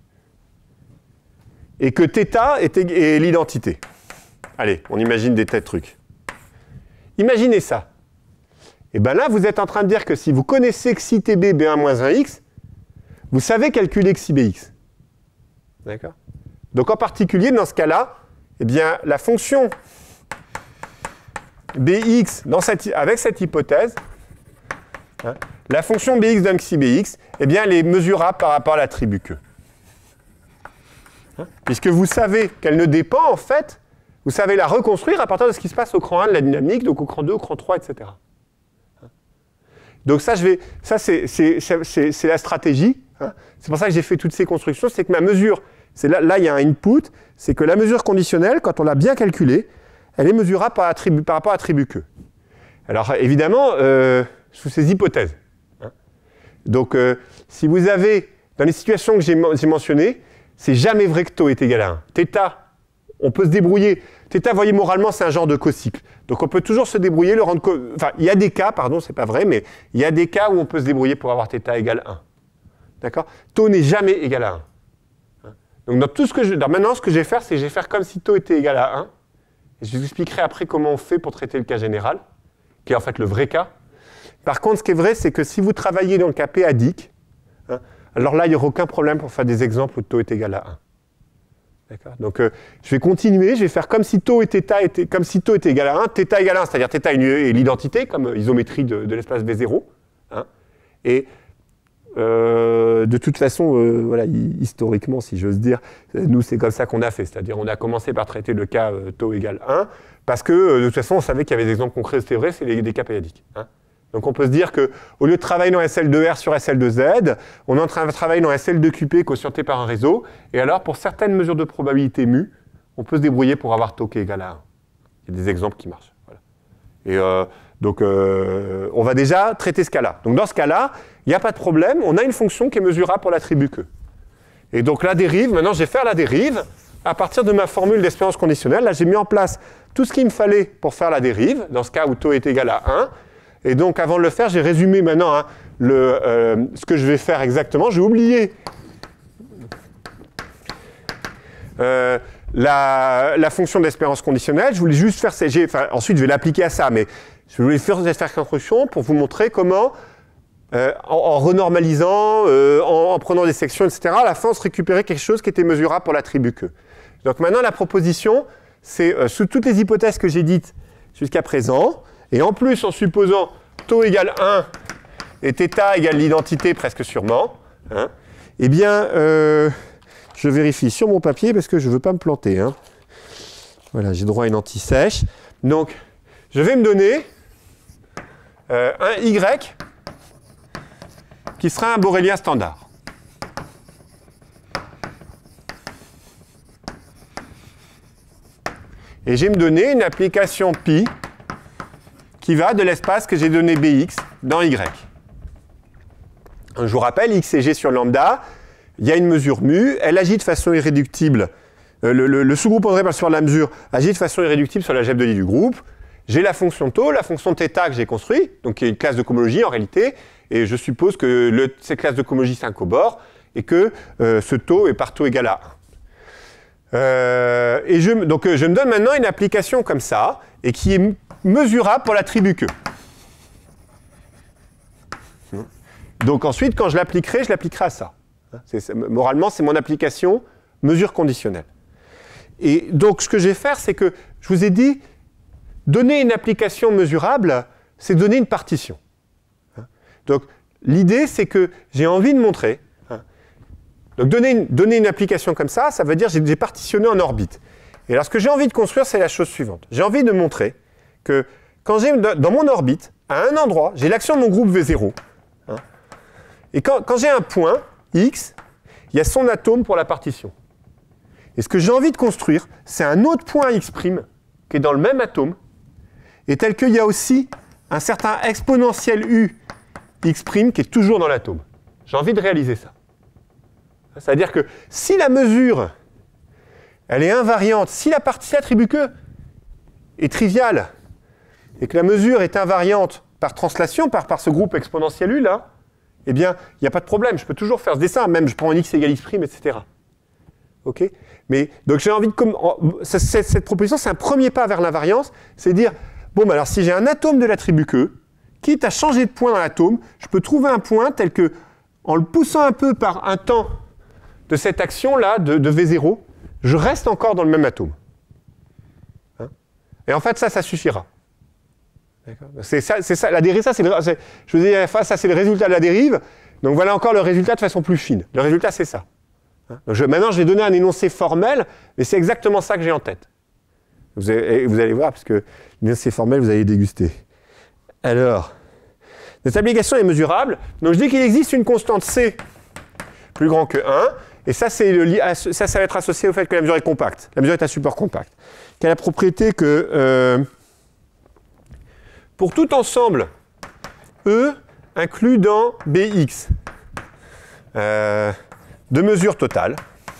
Et que θ est, est l'identité. Allez, on imagine des tas de trucs. Imaginez ça. Et bien là, vous êtes en train de dire que si vous connaissez xi T B B un moins un x, vous savez calculer xi B X. D'accord? Donc en particulier, dans ce cas-là, eh bien, la fonction Bx, dans cette, avec cette hypothèse, hein, la fonction Bx d'un xi B X, eh bien, elle est mesurable par rapport à l'attribut que. Hein, puisque vous savez qu'elle ne dépend, en fait, vous savez la reconstruire à partir de ce qui se passe au cran un de la dynamique, donc au cran deux, au cran trois, et cetera. Donc ça, je vais, ça c'est, c'est, c'est, c'est la stratégie. Hein. C'est pour ça que j'ai fait toutes ces constructions, c'est que ma mesure, c'est là, là il y a un input, c'est que la mesure conditionnelle, quand on l'a bien calculée, elle est mesurable par, attribut, par rapport à attribut que. Alors évidemment, euh, sous ces hypothèses. Hein. Donc euh, si vous avez, dans les situations que j'ai mentionnées, c'est jamais vrai que tau est égal à un. Θ, on peut se débrouiller. Θ, vous voyez, moralement, c'est un genre de cocycle. Donc on peut toujours se débrouiller, le rendre... Co enfin, il y a des cas, pardon, c'est pas vrai, mais il y a des cas où on peut se débrouiller pour avoir θ égale un. D'accord? Tau n'est jamais égal à un. Hein. Donc dans tout ce que je... Dans maintenant, ce que je vais faire, c'est que je vais faire comme si tau était égal à un. Et je vous expliquerai après comment on fait pour traiter le cas général, qui est en fait le vrai cas. Par contre, ce qui est vrai, c'est que si vous travaillez dans le cas p-adique, hein, alors là, il n'y aura aucun problème pour faire des exemples où tau est égal à un. D'accord? Donc, euh, je vais continuer, je vais faire comme si tau et θ étaient, comme si tau était égal à un, θ égale à un, c'est-à-dire θ est l'identité, comme isométrie de, de l'espace V zéro. Hein, et euh, de toute façon, euh, voilà, historiquement, si j'ose dire, nous, c'est comme ça qu'on a fait. C'est-à-dire, on a commencé par traiter le cas euh, tau égale un, parce que, euh, de toute façon, on savait qu'il y avait des exemples concrets, c'était vrai, c'est les, des cas périodiques. Hein. Donc on peut se dire qu'au lieu de travailler dans S L deux R sur S L deux Z, on est en train de travailler dans S L deux Q P quotienté par un réseau, et alors pour certaines mesures de probabilité mu, on peut se débrouiller pour avoir tau qui est égal à un. Il y a des exemples qui marchent. Voilà. Et euh, donc euh, on va déjà traiter ce cas-là. Donc dans ce cas-là, il n'y a pas de problème, on a une fonction qui est mesurable pour l'attribut que. Et donc la dérive, maintenant je vais faire la dérive à partir de ma formule d'espérance conditionnelle. Là j'ai mis en place tout ce qu'il me fallait pour faire la dérive, dans ce cas où tau est égal à un. Et donc, avant de le faire, j'ai résumé maintenant hein, le, euh, ce que je vais faire exactement. J'ai oublié euh, la, la fonction d'espérance conditionnelle. Je voulais juste faire... Enfin, ensuite, je vais l'appliquer à ça, mais je voulais faire cette construction pour vous montrer comment, euh, en, en renormalisant, euh, en, en prenant des sections, et cetera, à la fin, on se récupérait quelque chose qui était mesurable pour l'attribut que. Donc maintenant, la proposition, c'est euh, sous toutes les hypothèses que j'ai dites jusqu'à présent, et en plus, en supposant tau égale un et θ égale l'identité presque sûrement, hein, eh bien, euh, je vérifie sur mon papier parce que je ne veux pas me planter. Hein. Voilà, j'ai droit à une anti-sèche. Donc, je vais me donner euh, un Y qui sera un borélien standard. Et je vais me donner une application pi qui va de l'espace que j'ai donné Bx dans Y. Je vous rappelle, X et G sur lambda, il y a une mesure mu, elle agit de façon irréductible. Euh, le, le, le sous-groupe André par sur la mesure agit de façon irréductible sur l'algèbre de Lie du groupe. J'ai la fonction tau, la fonction θ que j'ai construite, donc qui est une classe de cohomologie en réalité, et je suppose que le, cette classe de cohomologie c'est un cobord, et que euh, ce tau est par tau égal à un. Euh, et je, donc euh, je me donne maintenant une application comme ça, et qui est mesurable pour l'attribut que. Donc ensuite, quand je l'appliquerai, je l'appliquerai à ça. C'est, c'est, moralement, c'est mon application mesure conditionnelle. Et donc, ce que je vais faire, c'est que, je vous ai dit, donner une application mesurable, c'est donner une partition. Donc, l'idée, c'est que j'ai envie de montrer. Donc, donner une, donner une application comme ça, ça veut dire que j'ai partitionné en orbite. Et alors, ce que j'ai envie de construire, c'est la chose suivante. J'ai envie de montrer que quand j'ai dans mon orbite, à un endroit, j'ai l'action de mon groupe V zéro. Hein, et quand, quand j'ai un point, X, il y a son atome pour la partition. Et ce que j'ai envie de construire, c'est un autre point X' qui est dans le même atome, et tel qu'il y a aussi un certain exponentiel U X' qui est toujours dans l'atome. J'ai envie de réaliser ça. C'est-à-dire que si la mesure, elle est invariante, si la partie attribut que est triviale, et que la mesure est invariante par translation, par, par ce groupe exponentiel U là, eh bien, il n'y a pas de problème, je peux toujours faire ce dessin, même je prends un X égale X', et cetera. Ok ? Mais, donc j'ai envie de... Cette, cette proposition, c'est un premier pas vers l'invariance, c'est dire, bon, bah alors si j'ai un atome de l'attribut que, quitte à changer de point dans l'atome, je peux trouver un point tel que, en le poussant un peu par un temps de cette action-là, de, de V zéro, je reste encore dans le même atome. Hein ? Et en fait, ça, ça suffira. C'est ça, c'est ça, la dérive, ça, c'est le, c'est, je vous dis, ça, c'est le résultat de la dérive. Donc voilà encore le résultat de façon plus fine. Le résultat, c'est ça. Hein ? Donc je, maintenant, je vais donner un énoncé formel, mais c'est exactement ça que j'ai en tête. Vous, avez, vous allez voir, parce que l'énoncé formel, vous allez déguster. Alors, cette application est mesurable. Donc je dis qu'il existe une constante C plus grand que un. Et ça, c'est le, ça, ça va être associé au fait que la mesure est compacte. La mesure est un support compact. Qui a la propriété que... Euh, pour tout ensemble E inclus dans Bx euh, de mesure totale,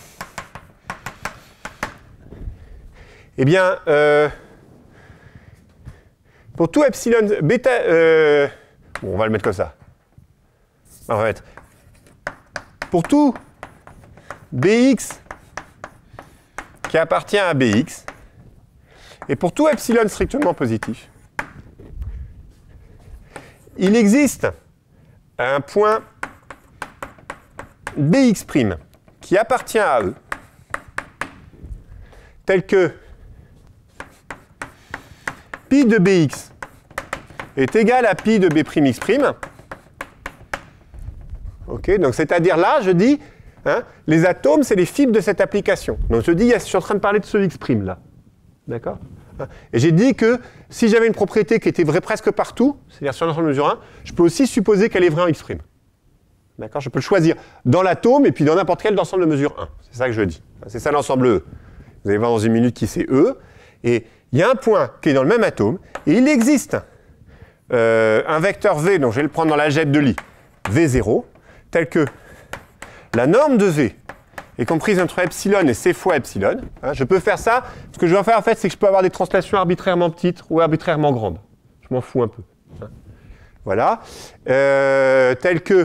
eh bien, euh, pour tout epsilon bêta, euh, bon, on va le mettre comme ça. On va mettre pour tout Bx qui appartient à Bx, et pour tout epsilon strictement positif, il existe un point Bx' qui appartient à E, tel que pi de Bx est égal à pi de B'X'. Ok, donc c'est-à-dire là, je dis, hein, les atomes, c'est les fibres de cette application. Donc je dis, je suis en train de parler de ce X' là. D'accord? Et j'ai dit que si j'avais une propriété qui était vraie presque partout, c'est-à-dire sur l'ensemble de mesure un, je peux aussi supposer qu'elle est vraie en X'. D'accord? Je peux le choisir dans l'atome et puis dans n'importe quel ensemble de mesure un. C'est ça que je dis. C'est ça l'ensemble E. Vous allez voir dans une minute qui c'est E. Et il y a un point qui est dans le même atome, et il existe euh, un vecteur V, donc je vais le prendre dans l'algèbre de Lie, V zéro, tel que la norme de V est comprise entre epsilon et C fois epsilon. Hein, je peux faire ça. Ce que je vais faire, en fait, c'est que je peux avoir des translations arbitrairement petites ou arbitrairement grandes. Je m'en fous un peu. Hein. Voilà. Euh, tel que,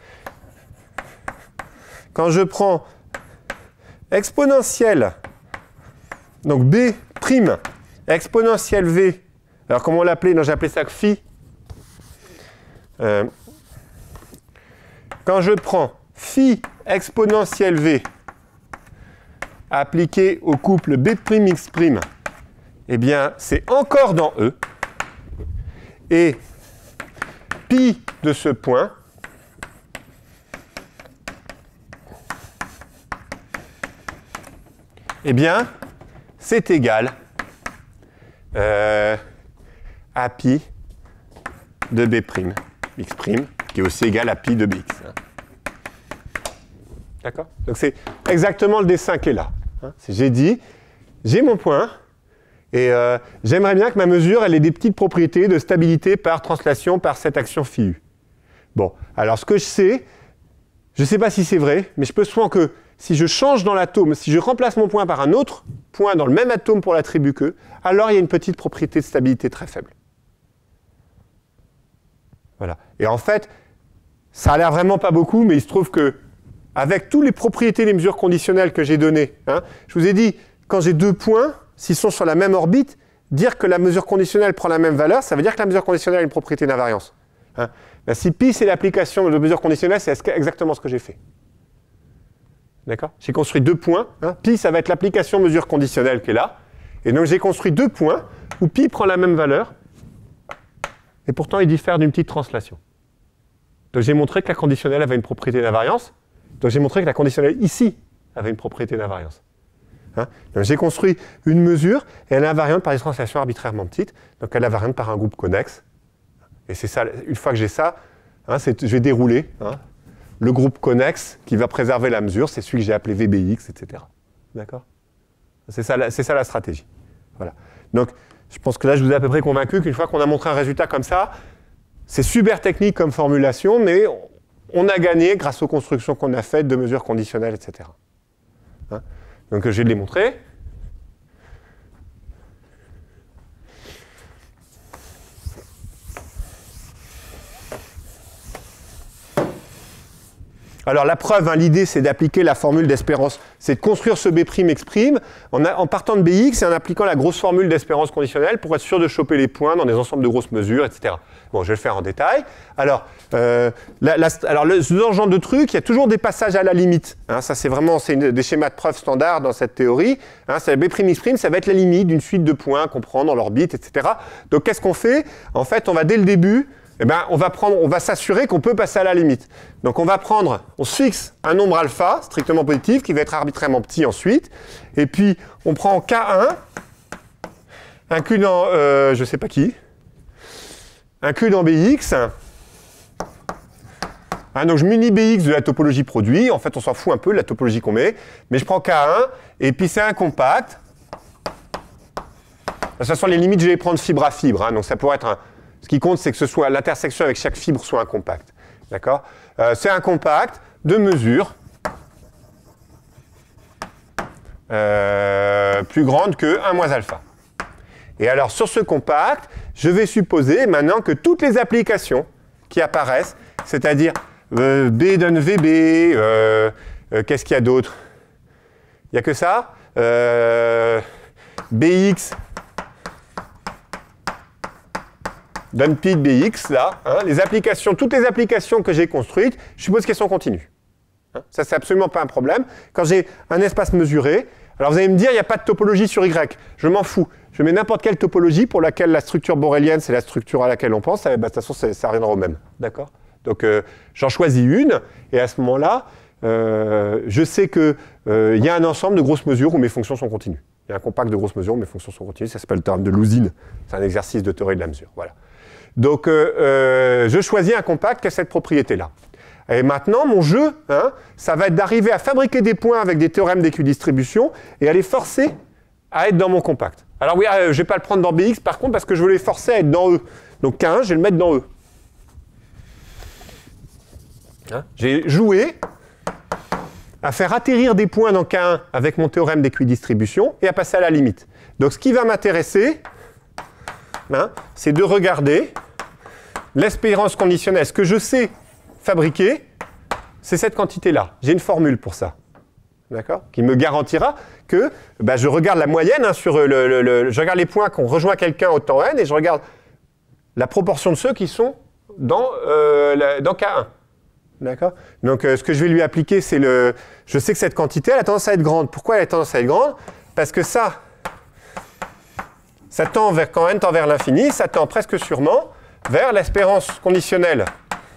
quand je prends exponentielle, donc B' exponentielle V, alors comment on l'appelait? Non, j'ai appelé ça phi. Euh, quand je prends phi exponentielle V appliqué au couple B'X', eh bien, c'est encore dans E. Et pi de ce point eh bien, c'est égal euh, à pi de B', X', qui est aussi égal à pi de Bx. Hein. D'accord? Donc c'est exactement le dessin qui est là. Hein. J'ai dit, j'ai mon point, et euh, j'aimerais bien que ma mesure, elle ait des petites propriétés de stabilité par translation par cette action phi u. Bon, alors ce que je sais, je ne sais pas si c'est vrai, mais je peux souvent que si je change dans l'atome, si je remplace mon point par un autre point dans le même atome pour l'attribut que, alors il y a une petite propriété de stabilité très faible. Voilà. Et en fait, ça a l'air vraiment pas beaucoup, mais il se trouve que avec toutes les propriétés des mesures conditionnelles que j'ai données, hein, je vous ai dit, quand j'ai deux points, s'ils sont sur la même orbite, dire que la mesure conditionnelle prend la même valeur, ça veut dire que la mesure conditionnelle a une propriété d'invariance. Hein. Ben, si pi c'est l'application de mesure conditionnelle, c'est exactement ce que j'ai fait. D'accord? J'ai construit deux points. Hein. Pi, ça va être l'application mesure conditionnelle qui est là. Et donc j'ai construit deux points où pi prend la même valeur. Et pourtant, il diffère d'une petite translation. Donc j'ai montré que la conditionnelle avait une propriété d'invariance. Donc j'ai montré que la conditionnelle ici avait une propriété d'invariance. Hein? Donc j'ai construit une mesure et elle est invariante par des translations arbitrairement petites. Donc elle est invariante par un groupe connexe. Et c'est ça, une fois que j'ai ça, hein, je vais dérouler hein, le groupe connexe qui va préserver la mesure, c'est celui que j'ai appelé V B X, et cetera. D'accord? C'est ça, c'est ça la stratégie. Voilà. Donc je pense que là, je vous ai à peu près convaincu qu'une fois qu'on a montré un résultat comme ça, c'est super technique comme formulation, mais on a gagné grâce aux constructions qu'on a faites de mesures conditionnelles, et cetera. Hein? Donc je vais le démontrer. Alors la preuve, hein, l'idée c'est d'appliquer la formule d'espérance, c'est de construire ce B'X' en, a, en partant de Bx et en appliquant la grosse formule d'espérance conditionnelle pour être sûr de choper les points dans des ensembles de grosses mesures, et cetera. Bon, je vais le faire en détail. Alors, euh, la, la, alors le, ce genre de truc, il y a toujours des passages à la limite. Hein, ça c'est vraiment c'est une, des schémas de preuve standard dans cette théorie. Hein, c'est B'X', ça va être la limite d'une suite de points qu'on prend dans l'orbite, et cetera. Donc qu'est-ce qu'on fait? En fait, on va dès le début... Eh ben, on va prendre, on va s'assurer qu'on peut passer à la limite. Donc on va prendre, on se fixe un nombre alpha, strictement positif, qui va être arbitrairement petit ensuite, et puis on prend K un, inclus dans, euh, je ne sais pas qui, inclus dans Bx, hein, donc je munis Bx de la topologie produit, en fait on s'en fout un peu de la topologie qu'on met, mais je prends K un, et puis c'est un compact. De toute façon les limites je vais les prendre fibre à fibre, hein, donc ça pourrait être un... Ce qui compte, c'est que ce soit l'intersection avec chaque fibre soit un compact. D'accord? euh, C'est un compact de mesure euh, plus grande que un moins alpha. Et alors, sur ce compact, je vais supposer maintenant que toutes les applications qui apparaissent, c'est-à-dire euh, B donne V B, euh, euh, qu'est-ce qu'il y a d'autre? Il n'y a que ça euh, B X donne pi de B X, là. Hein, les applications, toutes les applications que j'ai construites, je suppose qu'elles sont continues. Hein, ça, c'est absolument pas un problème. Quand j'ai un espace mesuré, alors vous allez me dire, il n'y a pas de topologie sur Y. Je m'en fous. Je mets n'importe quelle topologie pour laquelle la structure borélienne, c'est la structure à laquelle on pense. Bah, de toute façon, ça, ça reviendra au même. D'accord? Donc, euh, j'en choisis une, et à ce moment-là, euh, je sais qu'il euh, y a un ensemble de grosses mesures où mes fonctions sont continues. Il y a un compact de grosses mesures où mes fonctions sont continues. Ça s'appelle le théorème de Louzine. C'est un exercice de théorie de la mesure. Voilà. Donc, euh, euh, je choisis un compact qui a cette propriété-là. Et maintenant, mon jeu, hein, ça va être d'arriver à fabriquer des points avec des théorèmes d'équidistribution et à les forcer à être dans mon compact. Alors oui, euh, je ne vais pas le prendre dans B X, par contre, parce que je veux les forcer à être dans E. Donc K un, je vais le mettre dans E. Hein, j'ai joué à faire atterrir des points dans K un avec mon théorème d'équidistribution et à passer à la limite. Donc ce qui va m'intéresser, hein, c'est de regarder l'espérance conditionnelle. Ce que je sais fabriquer, c'est cette quantité-là. J'ai une formule pour ça. D'accord? Qui me garantira que bah, je regarde la moyenne, hein, sur le, le, le, je regarde les points qu'on rejoint quelqu'un au temps n et je regarde la proportion de ceux qui sont dans, euh, la, dans K un. D'accord? Donc euh, ce que je vais lui appliquer, c'est le... Je sais que cette quantité, elle a tendance à être grande. Pourquoi elle a tendance à être grande? Parce que ça, ça tend vers, quand n tend vers l'infini, ça tend presque sûrement vers l'espérance conditionnelle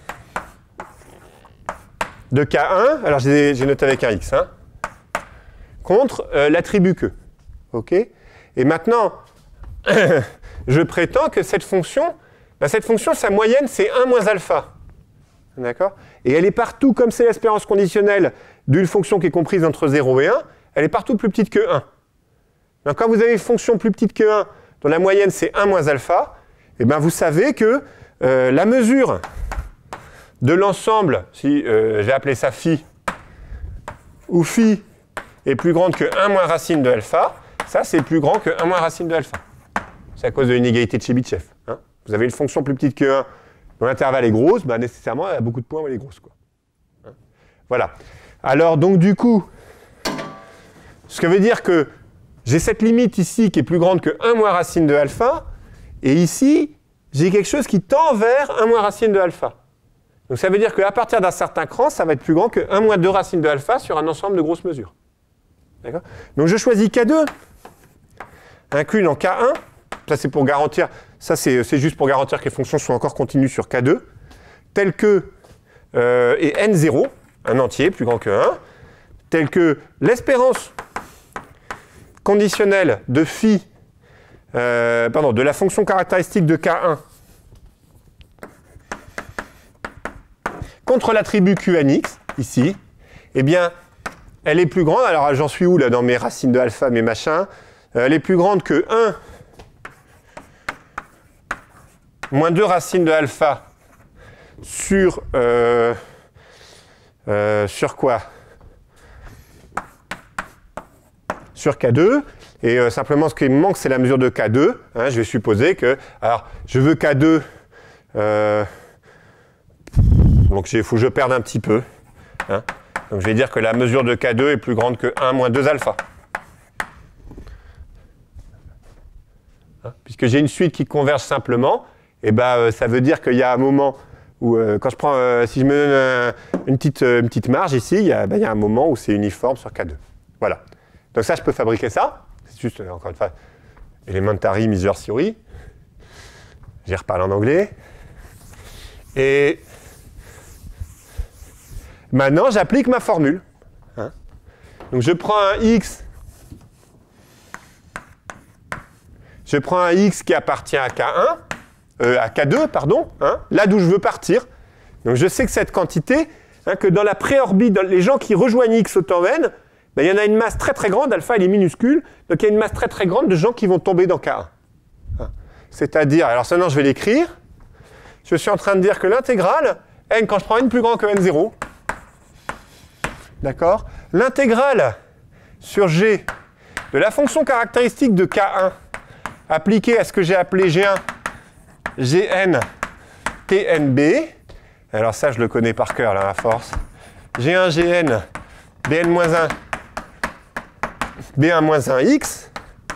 de K un, alors j'ai noté avec un X, hein, contre euh, l'attribut que. OK? Et maintenant, je prétends que cette fonction, ben cette fonction, sa moyenne, c'est un moins alpha. D'accord? Et elle est partout, comme c'est l'espérance conditionnelle d'une fonction qui est comprise entre zéro et un, elle est partout plus petite que un. Donc quand vous avez une fonction plus petite que un, dont la moyenne c'est un moins alpha, et ben vous savez que euh, la mesure de l'ensemble, si euh, j'ai appelé ça phi, où phi est plus grande que un moins racine de alpha, ça c'est plus grand que un moins racine de alpha. C'est à cause de l'inégalité de Chebyshev. Hein. Vous avez une fonction plus petite que un, dont l'intervalle est grosse, bah, nécessairement elle a beaucoup de points où elle est grosse. Quoi. Hein. Voilà. Alors donc du coup, ce que veut dire que j'ai cette limite ici qui est plus grande que un moins racine de alpha, et ici, j'ai quelque chose qui tend vers un moins racine de alpha. Donc ça veut dire qu'à partir d'un certain cran, ça va être plus grand que un moins deux racines de alpha sur un ensemble de grosses mesures. D'accord? Donc je choisis K deux, inclus dans K un. Ça c'est pour garantir, ça c'est juste pour garantir que les fonctions sont encore continues sur K deux, tel que, euh, et n zéro, un entier plus grand que un, tel que l'espérance conditionnelle de phi, euh, pardon, de la fonction caractéristique de K un contre l'attribut Q N X, ici, eh bien, elle est plus grande, alors j'en suis où là dans mes racines de alpha, mes machins, euh, elle est plus grande que un moins deux racines de alpha sur, euh, euh, sur quoi? Sur K deux, et euh, simplement ce qui me manque c'est la mesure de K deux, hein, je vais supposer que, alors je veux K deux, euh, donc il faut que je perde un petit peu. Hein. Donc je vais dire que la mesure de K deux est plus grande que un moins deux alpha. Hein. Puisque j'ai une suite qui converge simplement, et ben, euh, ça veut dire qu'il y a un moment où, euh, quand je prends, euh, si je me donne euh, une, petite, euh, une petite marge ici, il y, a, ben, il y a un moment où c'est uniforme sur K deux. Voilà. Donc ça, je peux fabriquer ça. C'est juste, euh, encore une fois, elementary measure theory. J'y reparle en anglais. Et maintenant, j'applique ma formule. Hein. Donc, je prends un X. Je prends un X qui appartient à K un, euh, à K deux, pardon, hein, là d'où je veux partir. Donc, je sais que cette quantité, hein, que dans la préorbite, dans les gens qui rejoignent X au temps n, ben, il y en a une masse très très grande, alpha elle est minuscule, donc il y a une masse très très grande de gens qui vont tomber dans K un. Hein. C'est-à-dire, alors maintenant je vais l'écrire, je suis en train de dire que l'intégrale, n quand je prends n plus grand que n zéro, d'accord, l'intégrale sur G de la fonction caractéristique de K un appliquée à ce que j'ai appelé G un, Gn, Tnb, alors ça je le connais par cœur là à force, G un, Gn, Bn-un, B un-un x,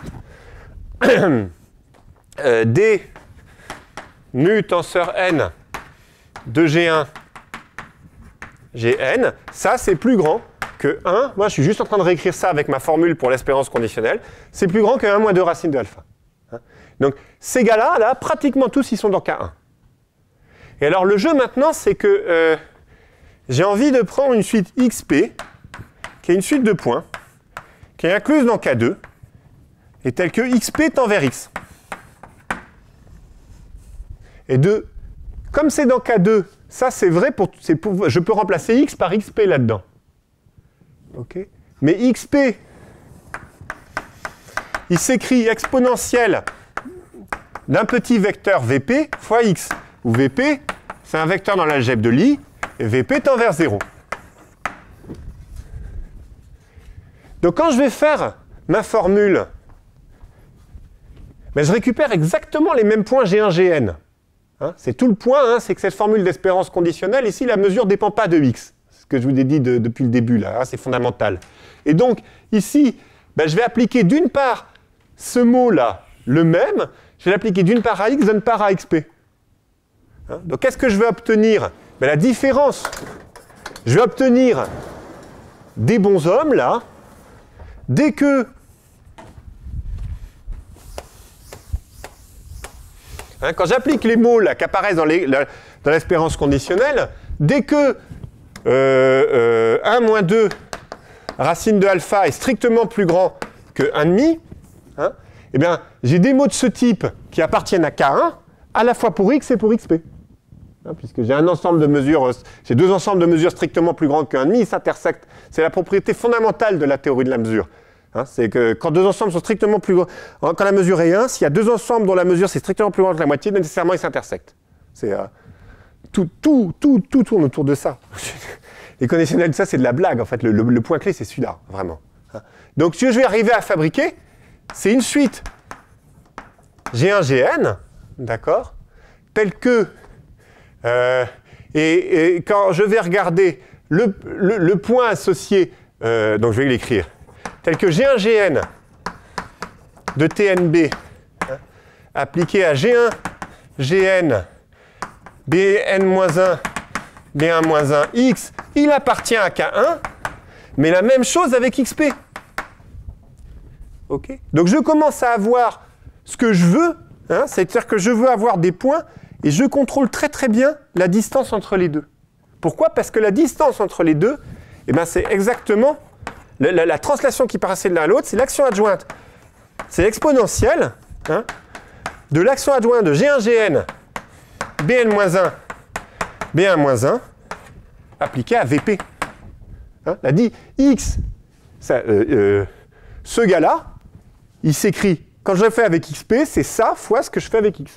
euh, D nu tenseur n de G un, Gn, ça c'est plus grand que un, moi je suis juste en train de réécrire ça avec ma formule pour l'espérance conditionnelle, c'est plus grand que un moins deux racine de alpha. Hein? Donc ces gars-là, là, pratiquement tous ils sont dans K un. Et alors le jeu maintenant c'est que euh, j'ai envie de prendre une suite xp, qui est une suite de points, qui est incluse dans K deux, et telle que xp tend vers x. Et de, comme c'est dans K deux, ça c'est vrai, pour, c'est pour, je peux remplacer x par xp là-dedans. Okay. Mais xp, il s'écrit exponentielle d'un petit vecteur vp fois x, où vp, c'est un vecteur dans l'algèbre de Lie, et vp tend vers zéro. Donc quand je vais faire ma formule, ben je récupère exactement les mêmes points G un, Gn. Hein, c'est tout le point, hein, c'est que cette formule d'espérance conditionnelle, ici la mesure ne dépend pas de x. Ce que je vous ai dit de, depuis le début, là, hein, c'est fondamental. Et donc, ici, ben, je vais appliquer d'une part ce mot-là, le même, je vais l'appliquer d'une part à x, d'une part à xp. Hein, donc, qu'est-ce que je vais obtenir? Ben, la différence. Je vais obtenir des bonshommes, là, dès que... Hein, quand j'applique les mots, là, qui apparaissent dans l'espérance conditionnelle, dès que Euh, euh, un moins deux racine de alpha est strictement plus grand que un virgule cinq, hein, eh bien, j'ai des mots de ce type qui appartiennent à K un, à la fois pour x et pour xp. Hein, puisque j'ai un ensemble de mesures, j'ai deux ensembles de mesures strictement plus grandes qu'un virgule cinq, ils s'intersectent. C'est la propriété fondamentale de la théorie de la mesure. Hein, c'est que quand deux ensembles sont strictement plus grands, quand la mesure est un, s'il y a deux ensembles dont la mesure c'est strictement plus grand que la moitié, nécessairement ils s'intersectent. C'est... Euh, Tout, tout, tout, tout tourne autour de ça. Les conditionnels de ça, c'est de la blague, en fait. Le, le, le point clé, c'est celui-là, vraiment. Donc, ce que je vais arriver à fabriquer, c'est une suite G un, Gn, d'accord, telle que... Euh, et, et quand je vais regarder le, le, le point associé, euh, donc je vais l'écrire, tel que G un, Gn de Tnb hein, appliqué à G un, Gn Bn-un, B un-un x, il appartient à K un, mais la même chose avec xp. Okay. Donc je commence à avoir ce que je veux, hein, c'est-à-dire que je veux avoir des points, et je contrôle très très bien la distance entre les deux. Pourquoi? Parce que la distance entre les deux, eh ben, c'est exactement la, la, la translation qui passait de l'un à l'autre, c'est l'action adjointe. C'est l'exponentielle hein, de l'action adjointe de G un, Gn, Bn-un, B un-un, appliqué à Vp. Hein, là dit x, ça, euh, euh, ce gars-là, il s'écrit, quand je le fais avec xp, c'est ça fois ce que je fais avec x.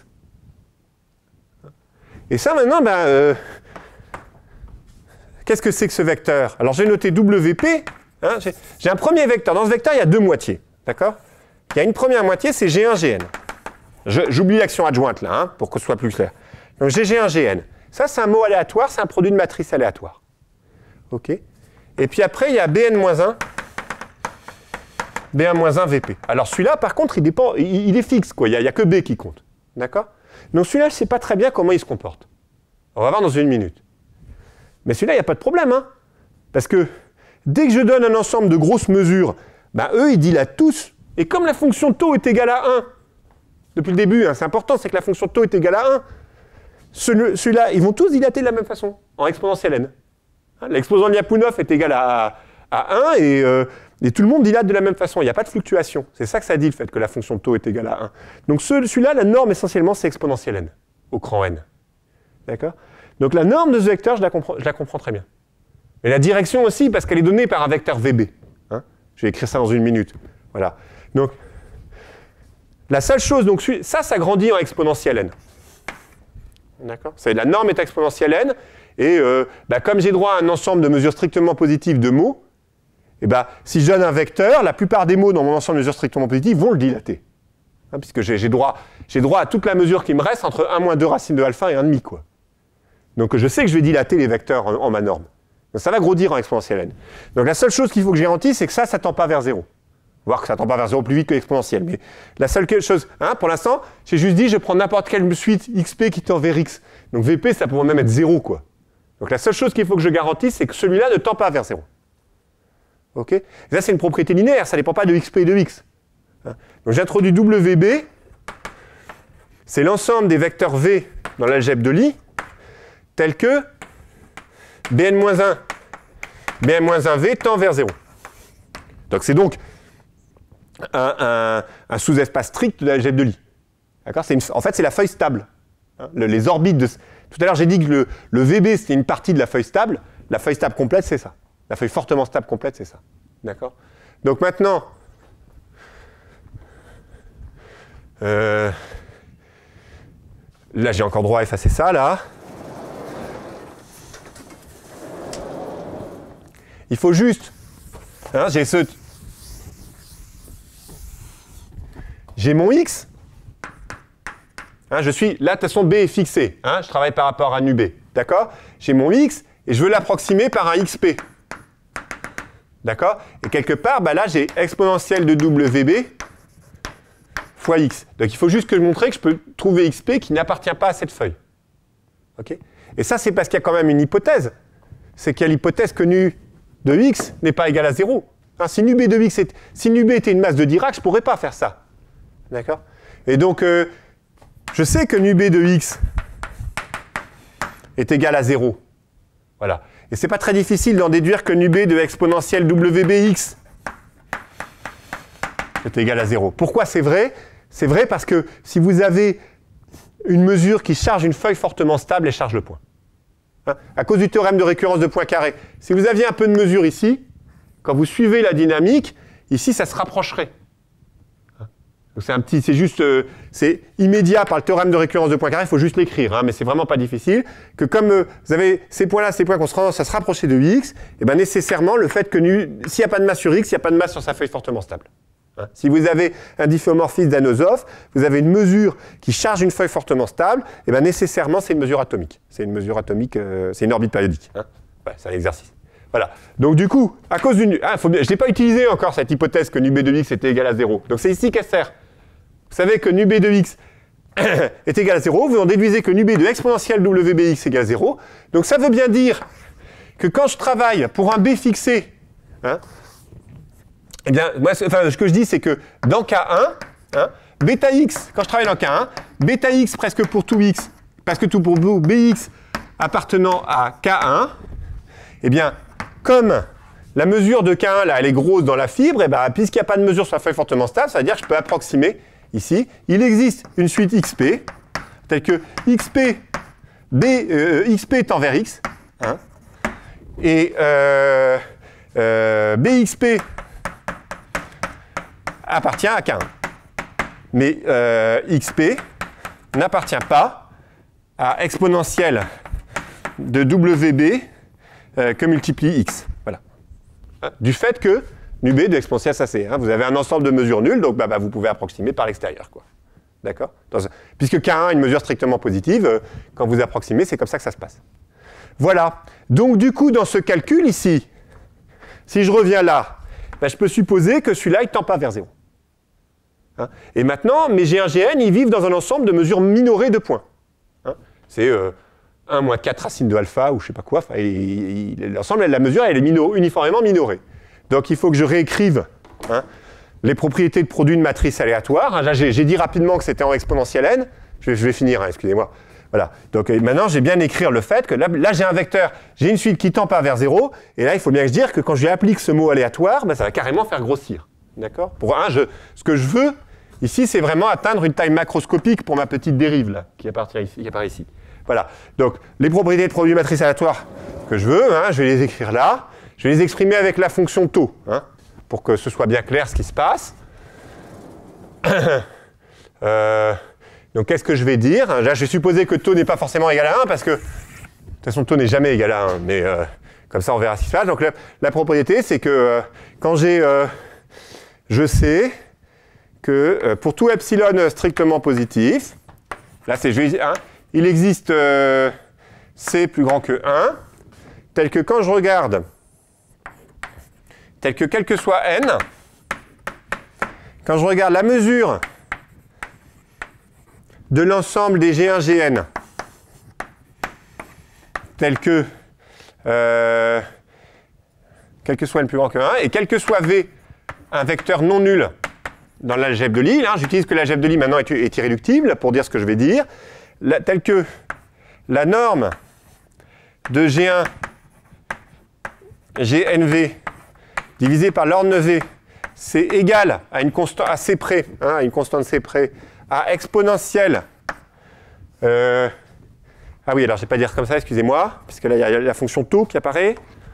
Et ça maintenant, ben, euh, qu'est-ce que c'est que ce vecteur? Alors j'ai noté wp, hein, j'ai un premier vecteur. Dans ce vecteur, il y a deux moitiés. D'accord? Il y a une première moitié, c'est G un, Gn. J'oublie l'action adjointe là, hein, pour que ce soit plus clair. Donc j'ai G un, Gn. Ça, c'est un mot aléatoire, c'est un produit de matrice aléatoire. OK? Et puis après, il y a Bn-un, B un-un Vp. Alors celui-là, par contre, il, dépend, il, il est fixe, quoi. Il n'y a, a que B qui compte. D'accord? Donc celui-là, je ne sais pas très bien comment il se comporte. On va voir dans une minute. Mais celui-là, il n'y a pas de problème. Hein, parce que dès que je donne un ensemble de grosses mesures, ben, eux, ils dilatent tous. Et comme la fonction tau est égale à un, depuis le début, hein, c'est important, c'est que la fonction tau est égale à un, celui-là, ils vont tous dilater de la même façon, en exponentielle n. Hein, l'exposant de Lyapunov est égal à, à un, et, euh, et tout le monde dilate de la même façon. Il n'y a pas de fluctuation. C'est ça que ça dit, le fait que la fonction tau est égale à un. Donc celui-là, la norme, essentiellement, c'est exponentielle n, au cran n. D'accord? Donc la norme de ce vecteur, je la comprends, je la comprends très bien. Mais la direction aussi, parce qu'elle est donnée par un vecteur V B. Hein, je vais écrire ça dans une minute. Voilà. Donc, la seule chose, donc ça, ça grandit en exponentielle n. D'accord ? C'est la norme est exponentielle n, et euh, bah, comme j'ai droit à un ensemble de mesures strictement positives de mots, et bah, si je donne un vecteur, la plupart des mots dans mon ensemble de mesures strictement positives vont le dilater. Hein, puisque j'ai droit, j'ai droit à toute la mesure qui me reste entre un moins deux racine de alpha et un demi, quoi. Donc je sais que je vais dilater les vecteurs en, en ma norme. Donc ça va grandir en exponentielle n. Donc la seule chose qu'il faut que je garantisse, c'est que ça, ça ne tend pas vers zéro. Voir que ça ne tend pas vers zéro plus vite que l'exponentielle. Mais la seule chose, hein, pour l'instant, j'ai juste dit, je prends n'importe quelle suite xp qui tend vers x. Donc vp, ça pourrait même être zéro, quoi. Donc la seule chose qu'il faut que je garantisse, c'est que celui-là ne tend pas vers zéro. OK ? Et ça, c'est une propriété linéaire, ça ne dépend pas de xp et de x. Hein, donc j'introduis W B, c'est l'ensemble des vecteurs V dans l'algèbre de Lie, tel que Bn moins un, Bn moins un V tend vers zéro. Donc c'est donc un, un, un sous-espace strict de l'algèbre de Lie. D'accord ? En fait, c'est la feuille stable. Hein, le, les orbites de... Tout à l'heure, j'ai dit que le, le V B, c'était une partie de la feuille stable. La feuille stable complète, c'est ça. La feuille fortement stable complète, c'est ça. D'accord ? Donc maintenant, euh, là, j'ai encore droit à effacer ça, là. Il faut juste, hein, j'ai ce, j'ai mon x, hein, je suis, là de toute façon B est fixé, hein, je travaille par rapport à nu B, d'accord? J'ai mon x et je veux l'approximer par un xp, d'accord? Et quelque part, bah là j'ai exponentielle de W B fois x, donc il faut juste que je montre que je peux trouver xp qui n'appartient pas à cette feuille, ok? Et ça c'est parce qu'il y a quand même une hypothèse, c'est qu'il y a l'hypothèse que nu de x n'est pas égal à zéro. Hein, si nu b de x est, si nu b était une masse de Dirac, je ne pourrais pas faire ça. D'accord ? Et donc, euh, je sais que nu b de x est égal à zéro. Voilà. Et ce n'est pas très difficile d'en déduire que nu b de exponentielle W B x est égal à zéro. Pourquoi c'est vrai ? C'est vrai parce que si vous avez une mesure qui charge une feuille fortement stable, elle charge le point. À cause du théorème de récurrence de Poincaré. Si vous aviez un peu de mesure ici, quand vous suivez la dynamique, ici, ça se rapprocherait. C'est un petit, c'est juste, euh, c'est immédiat par le théorème de récurrence de Poincaré, il faut juste l'écrire, hein, mais c'est vraiment pas difficile, que comme euh, vous avez ces points-là, ces points qu'on se tendance à se rapprocher de x, et ben nécessairement, le fait que s'il n'y a pas de masse sur x, il n'y a pas de masse sur sa feuille fortement stable. Hein. Si vous avez un difféomorphisme d'Anosov, vous avez une mesure qui charge une feuille fortement stable, et ben nécessairement c'est une mesure atomique. C'est une mesure atomique, euh, c'est une orbite périodique. Hein. Ouais, c'est un exercice. Voilà. Donc du coup, à cause d'une, ah, faut bien... je n'ai pas utilisé encore cette hypothèse que nu b de x était égal à zéro. Donc c'est ici qu'elle sert. Vous savez que nu b de x est égal à zéro. Vous en déduisez que nu b de exponentielle W B x égale zéro. Donc ça veut bien dire que quand je travaille pour un b fixé, hein, eh bien, moi, enfin, ce que je dis, c'est que dans K un, hein, bêta x, quand je travaille dans K un, bêta x presque pour tout x, parce que tout pour bx appartenant à K un, eh bien, comme la mesure de K un, là, elle est grosse dans la fibre, eh ben, puisqu'il n'y a pas de mesure sur la feuille fortement stable, ça veut dire que je peux approximer ici. Il existe une suite xp, telle que xp, b, euh, xp tend vers x, hein, et euh, euh, bxp appartient à K un. Mais euh, xp n'appartient pas à exponentielle de W B euh, que multiplie x. Voilà. Hein, du fait que nu b de exponentielle, ça c'est. Hein, vous avez un ensemble de mesures nulles, donc bah, bah, vous pouvez approximer par l'extérieur. D'accord ? Puisque K un est une mesure strictement positive, euh, quand vous approximez, c'est comme ça que ça se passe. Voilà. Donc du coup, dans ce calcul ici, si je reviens là, bah, je peux supposer que celui-là, il ne tend pas vers zéro. Hein, et maintenant, mes G un G N, ils vivent dans un ensemble de mesures minorées de points. Hein, c'est euh, un moins quatre racine de alpha, ou je ne sais pas quoi. L'ensemble de la mesure, elle est minor, uniformément minorée. Donc il faut que je réécrive hein, les propriétés de produits de matrice aléatoire. Hein, là, j'ai dit rapidement que c'était en exponentielle n. Je vais, je vais finir, hein, excusez-moi. Voilà. Donc euh, maintenant, j'ai bien écrire le fait que là, là j'ai un vecteur, j'ai une suite qui tend pas vers zéro. Et là, il faut bien que je dise que quand je lui applique ce mot aléatoire, ben, ça va carrément faire grossir. D'accord ? Pour un, je, ce que je veux, ici, c'est vraiment atteindre une taille macroscopique pour ma petite dérive, là, qui apparaît ici. Qui apparaît ici. Voilà. Donc, les propriétés de produits de matrice aléatoire que je veux, hein, je vais les écrire là. Je vais les exprimer avec la fonction taux, hein, pour que ce soit bien clair ce qui se passe. euh, Donc qu'est-ce que je vais dire? Là, je vais supposer que taux n'est pas forcément égal à un, parce que, de toute façon, taux n'est jamais égal à un, mais euh, comme ça, on verra ce qui se passe. Donc la, la propriété, c'est que euh, quand j'ai... Euh, je sais que euh, pour tout epsilon strictement positif, là, c'est je hein, il existe euh, C plus grand que un, tel que quand je regarde, tel que quel que soit n, quand je regarde la mesure de l'ensemble des G un G N, tel que euh, quel que soit n plus grand que un, et quel que soit V, un vecteur non nul dans l'algèbre de Lie, hein, j'utilise que l'algèbre de Lie maintenant est, est irréductible pour dire ce que je vais dire, la, tel que la norme de G un G N V divisé par l'ordre V, c'est égal à une constante à C près, hein, à une constante C près, à exponentielle. Euh, ah oui, alors je ne vais pas dire comme ça, excusez-moi, puisque là il y a la fonction taux qui apparaît.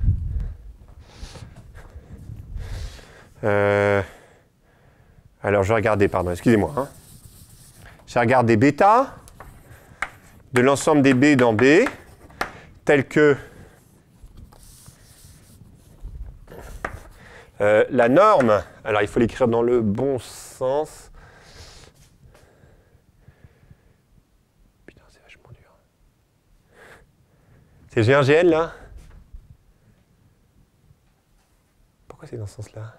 Euh, alors je vais regarder, pardon, excusez-moi. Hein. Je vais regarder bêta de l'ensemble des B dans B, tel que euh, la norme, alors il faut l'écrire dans le bon sens. Putain, c'est vachement dur. C'est G un G N là? Pourquoi c'est dans ce sens-là?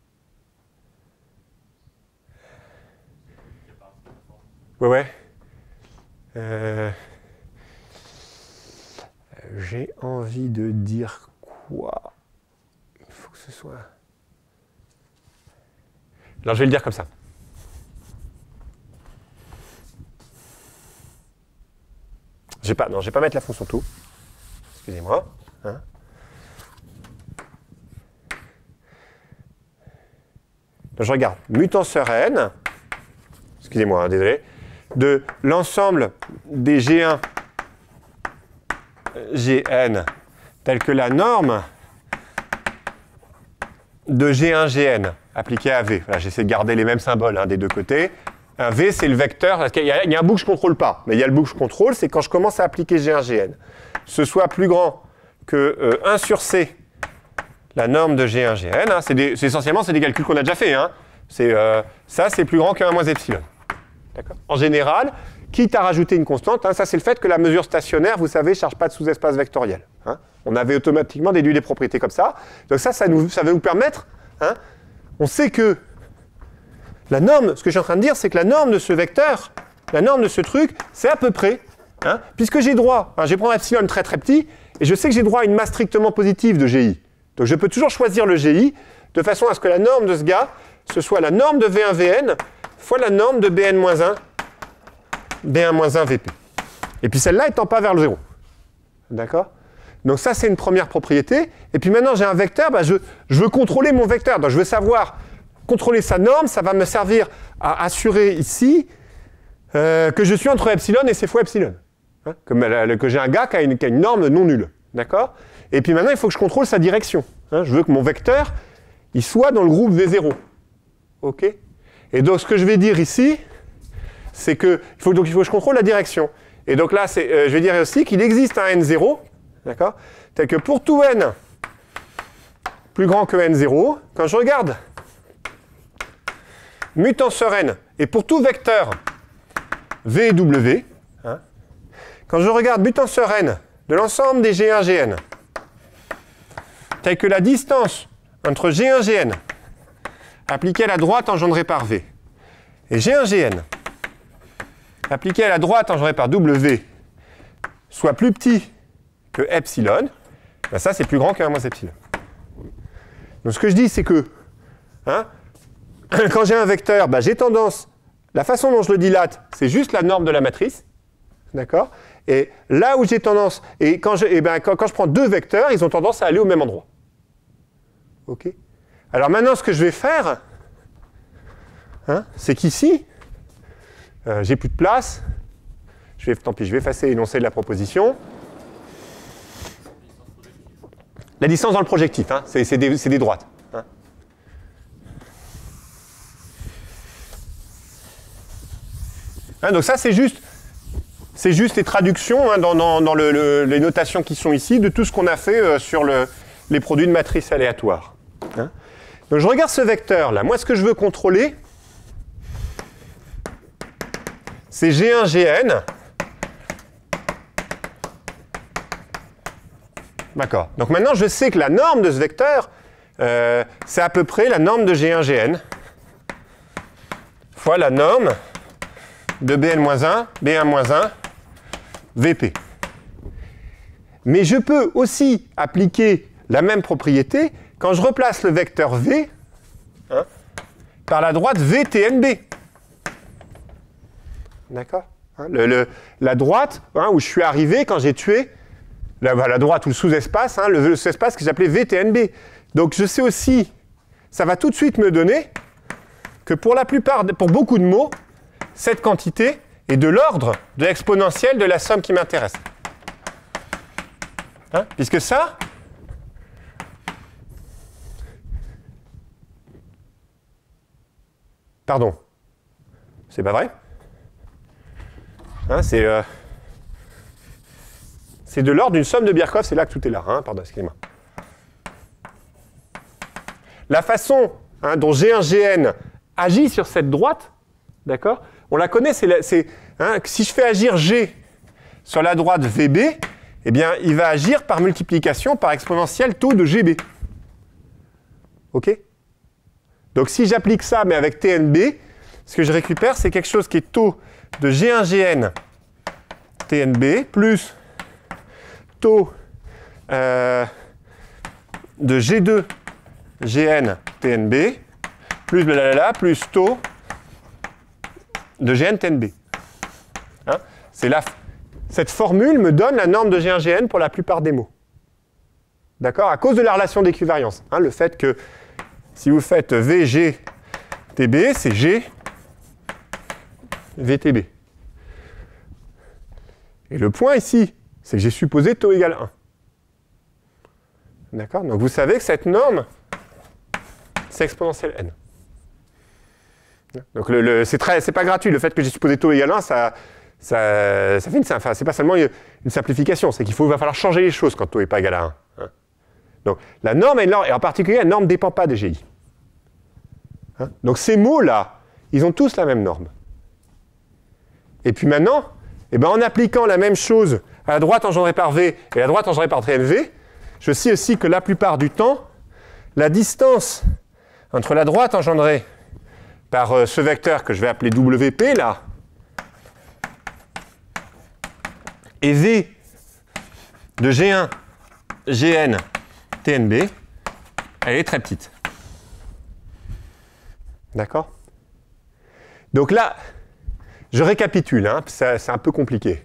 Ouais, ouais. Euh, J'ai envie de dire quoi? Il faut que ce soit... Alors, je vais le dire comme ça. Je vais pas, non, je vais pas mettre la fonction tout. Excusez-moi. Hein. Donc, je regarde. Mutenseur n. Excusez-moi, hein, désolé. De l'ensemble des G un G N telle que la norme de G un G N appliquée à V. Voilà, j'essaie de garder les mêmes symboles hein, des deux côtés. Un V, c'est le vecteur. Parce qu'il y a, il y a un bout que je ne contrôle pas, mais il y a le bout que je contrôle, c'est quand je commence à appliquer G un G N. Ce soit plus grand que euh, un sur C, la norme de G un G N. Hein, c'est des, c'est essentiellement, c'est des calculs qu'on a déjà fait. Hein. C'est, euh, ça, c'est plus grand que un moins epsilon. En général, quitte à rajouter une constante, hein, ça c'est le fait que la mesure stationnaire, vous savez, ne charge pas de sous-espace vectoriel. Hein. On avait automatiquement déduit des propriétés comme ça. Donc ça, ça, nous, ça va nous permettre, hein, on sait que la norme, ce que je suis en train de dire, c'est que la norme de ce vecteur, la norme de ce truc, c'est à peu près, hein, puisque j'ai droit, hein, je vais prendre epsilon très très petit, et je sais que j'ai droit à une masse strictement positive de G I. Donc je peux toujours choisir le G I, de façon à ce que la norme de ce gars, ce soit la norme de V un V N, fois la norme de B N moins un, B un moins un V P. Et puis celle-là étant pas vers le zéro. D'accord? Donc ça, c'est une première propriété. Et puis maintenant, j'ai un vecteur, bah, je, je veux contrôler mon vecteur. Donc je veux savoir contrôler sa norme, ça va me servir à assurer ici euh, que je suis entre epsilon et C fois epsilon. Hein? Comme euh, que j'ai un gars qui a, une, qui a une norme non nulle. D'accord? Et puis maintenant, il faut que je contrôle sa direction. Hein? Je veux que mon vecteur, il soit dans le groupe V zéro. OK? Et donc, ce que je vais dire ici, c'est que il faut, donc, il faut que je contrôle la direction. Et donc là, c'est, euh, je vais dire aussi qu'il existe un n zéro, d'accord, tel que pour tout n plus grand que n zéro, quand je regarde mutenseur n, et pour tout vecteur v et w, hein, quand je regarde mutenseur n de l'ensemble des G un G N, tel que la distance entre G un G N appliqué à la droite engendrée par V, et G un G N, appliqué à la droite engendrée par W, soit plus petit que epsilon, ben ça c'est plus grand que un moins epsilon. Donc ce que je dis, c'est que, hein, quand j'ai un vecteur, ben j'ai tendance, la façon dont je le dilate, c'est juste la norme de la matrice, d'accord? Et là où j'ai tendance, et, quand je, et ben quand, quand je prends deux vecteurs, ils ont tendance à aller au même endroit. OK? Alors maintenant, ce que je vais faire, hein, c'est qu'ici, euh, j'ai plus de place. Je vais, tant pis, je vais effacer l'énoncé de la proposition. La distance dans le projectif, hein, c'est des, des droites. Hein. Hein, donc ça, c'est juste, c'est juste les traductions hein, dans, dans, dans le, le, les notations qui sont ici de tout ce qu'on a fait euh, sur le, les produits de matrices aléatoires. Hein. Donc je regarde ce vecteur-là. Moi, ce que je veux contrôler, c'est G un G N. D'accord. Donc maintenant, je sais que la norme de ce vecteur, euh, c'est à peu près la norme de G un G N fois la norme de B N moins un, B un moins un, V P. Mais je peux aussi appliquer la même propriété quand je replace le vecteur V hein, par la droite V T N B. D'accord hein, le, le, La droite hein, où je suis arrivé quand j'ai tué la, la droite ou le sous-espace, hein, le, le sous-espace que j'appelais V T N B. Donc je sais aussi, ça va tout de suite me donner que pour la plupart, pour beaucoup de mots, cette quantité est de l'ordre de l'exponentielle de la somme qui m'intéresse. Hein, puisque ça, pardon, c'est pas vrai. Hein, c'est euh, c'est de l'ordre d'une somme de Birkhoff, c'est là que tout est là. Hein, pardon, excusez-moi. La façon hein, dont G un G N agit sur cette droite, d'accord? On la connaît, c'est hein, si je fais agir G sur la droite V B, eh bien, il va agir par multiplication par exponentielle taux de G B. OK? Donc si j'applique ça, mais avec T N B, ce que je récupère, c'est quelque chose qui est taux de G un G N T N B plus taux euh, de G deux G N T N B plus blablabla plus taux de G N T N B. Hein, c'est la, cette formule me donne la norme de G un G N pour la plupart des mots. D'accord? À cause de la relation d'équivariance. Hein, le fait que si vous faites V G T B, c'est G V T B. Et le point ici, c'est que j'ai supposé taux égale un. D'accord? Donc vous savez que cette norme, c'est exponentielle n. Donc le, le, c'est pas gratuit, le fait que j'ai supposé taux égale un, ça, ça, ça fait une, enfin, c'est pas seulement une, une simplification, c'est qu'il va falloir changer les choses quand taux n'est pas égal à un. Hein. Donc la norme est une norme, et en particulier la norme ne dépend pas des G I. Hein. Donc ces mots-là, ils ont tous la même norme. Et puis maintenant, eh ben, en appliquant la même chose à la droite engendrée par V et à la droite engendrée par T N V, je sais aussi que la plupart du temps, la distance entre la droite engendrée par euh, ce vecteur que je vais appeler W P, là, et V de G un G N T N B, elle est très petite. D'accord? Donc là, je récapitule, hein, c'est un peu compliqué.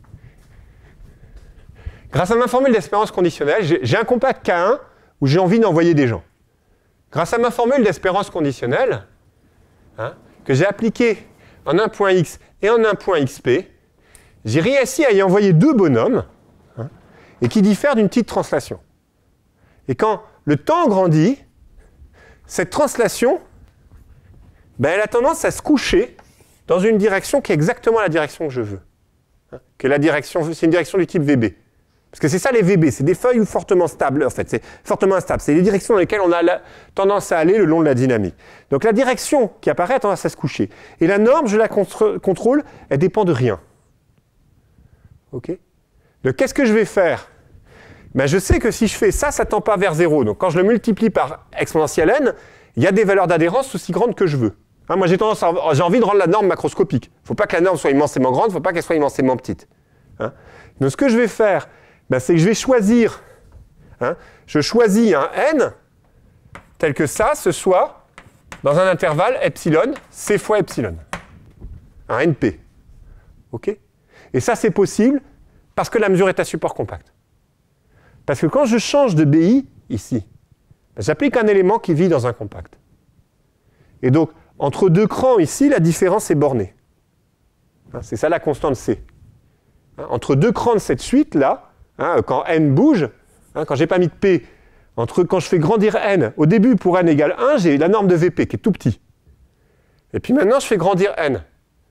Grâce à ma formule d'espérance conditionnelle, j'ai un compact K un où j'ai envie d'envoyer des gens. Grâce à ma formule d'espérance conditionnelle, hein, que j'ai appliquée en un point X et en un point X P, j'ai réussi à y envoyer deux bonhommes hein, et qui diffèrent d'une petite translation. Et quand le temps grandit, cette translation, ben, elle a tendance à se coucher dans une direction qui est exactement la direction que je veux. Hein, que la direction, c'est une direction du type V B. Parce que c'est ça les V B, c'est des feuilles fortement stables, en fait, c'est fortement instable. C'est les directions dans lesquelles on a la tendance à aller le long de la dynamique. Donc la direction qui apparaît a tendance à se coucher. Et la norme, je la contrôle, elle dépend de rien. OK? Donc qu'est-ce que je vais faire? Ben, je sais que si je fais ça, ça ne tend pas vers zéro. Donc quand je le multiplie par exponentielle n, il y a des valeurs d'adhérence aussi grandes que je veux. Hein, moi j'ai tendance à, j'ai envie de rendre la norme macroscopique. Il ne faut pas que la norme soit immensément grande, il ne faut pas qu'elle soit immensément petite. Hein? Donc ce que je vais faire, ben, c'est que je vais choisir, hein, je choisis un n tel que ça, ce soit dans un intervalle epsilon, c fois epsilon. Un N P. OK? Et ça c'est possible parce que la mesure est à support compact. Parce que quand je change de B I, ici, ben, j'applique un élément qui vit dans un compact. Et donc, entre deux crans ici, la différence est bornée. Hein, c'est ça la constante C. Hein, entre deux crans de cette suite-là, hein, quand n bouge, hein, quand je n'ai pas mis de P, entre, quand je fais grandir n, au début, pour n égale un, j'ai la norme de V P qui est tout petit. Et puis maintenant, je fais grandir n.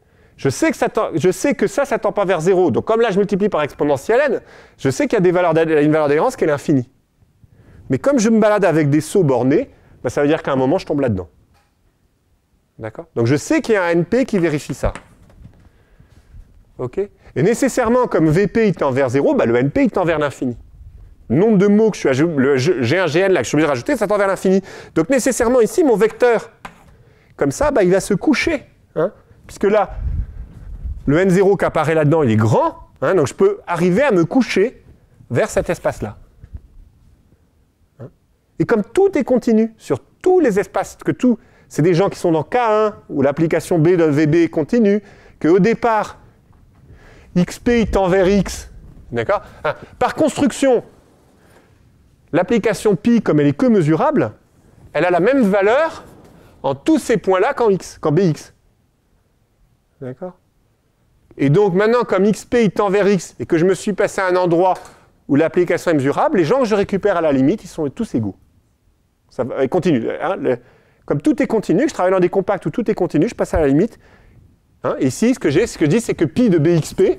je sais que ça, tend, je sais que ça, ça tend pas vers zéro. Donc comme là, je multiplie par exponentielle n, je sais qu'il y a des valeurs une valeur d'adhérence qui est l'infini. Mais comme je me balade avec des sauts bornés, bah, ça veut dire qu'à un moment, je tombe là-dedans. D'accord? Donc je sais qu'il y a un N P qui vérifie ça. OK? Et nécessairement, comme V P il tend vers zéro, bah, le N P il tend vers l'infini. Le nombre de mots que je suis le G un G N là, que je suis obligé de rajouter, ça tend vers l'infini. Donc nécessairement ici, mon vecteur, comme ça, bah, il va se coucher. Hein? Puisque là, le N zéro qui apparaît là-dedans, il est grand. Hein? Donc je peux arriver à me coucher vers cet espace-là. Hein? Et comme tout est continu sur tous les espaces, que tout, c'est des gens qui sont dans K un, où l'application B de V B est continue, qu'au départ, X P il tend vers X. D'accord? Hein? Par construction, l'application pi, comme elle est que mesurable, elle a la même valeur en tous ces points-là qu'en X, qu'en B X. D'accord? Et donc maintenant, comme X P il tend vers X, et que je me suis passé à un endroit où l'application est mesurable, les gens que je récupère à la limite, ils sont tous égaux. Ça va, continue. Hein, le, comme tout est continu, je travaille dans des compacts où tout est continu, je passe à la limite. Hein, et ici, ce que j'ai, ce que je dis, c'est que pi de B X P,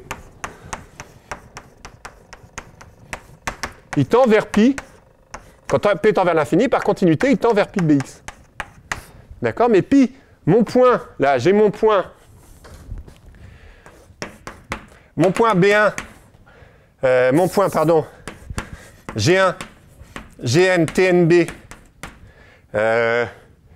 il tend vers pi, quand P tend vers l'infini, par continuité, il tend vers pi de B X. D'accord? Mais pi, mon point, là, j'ai mon point, mon point B un, euh, mon point, pardon, G un, G N, T N B, euh,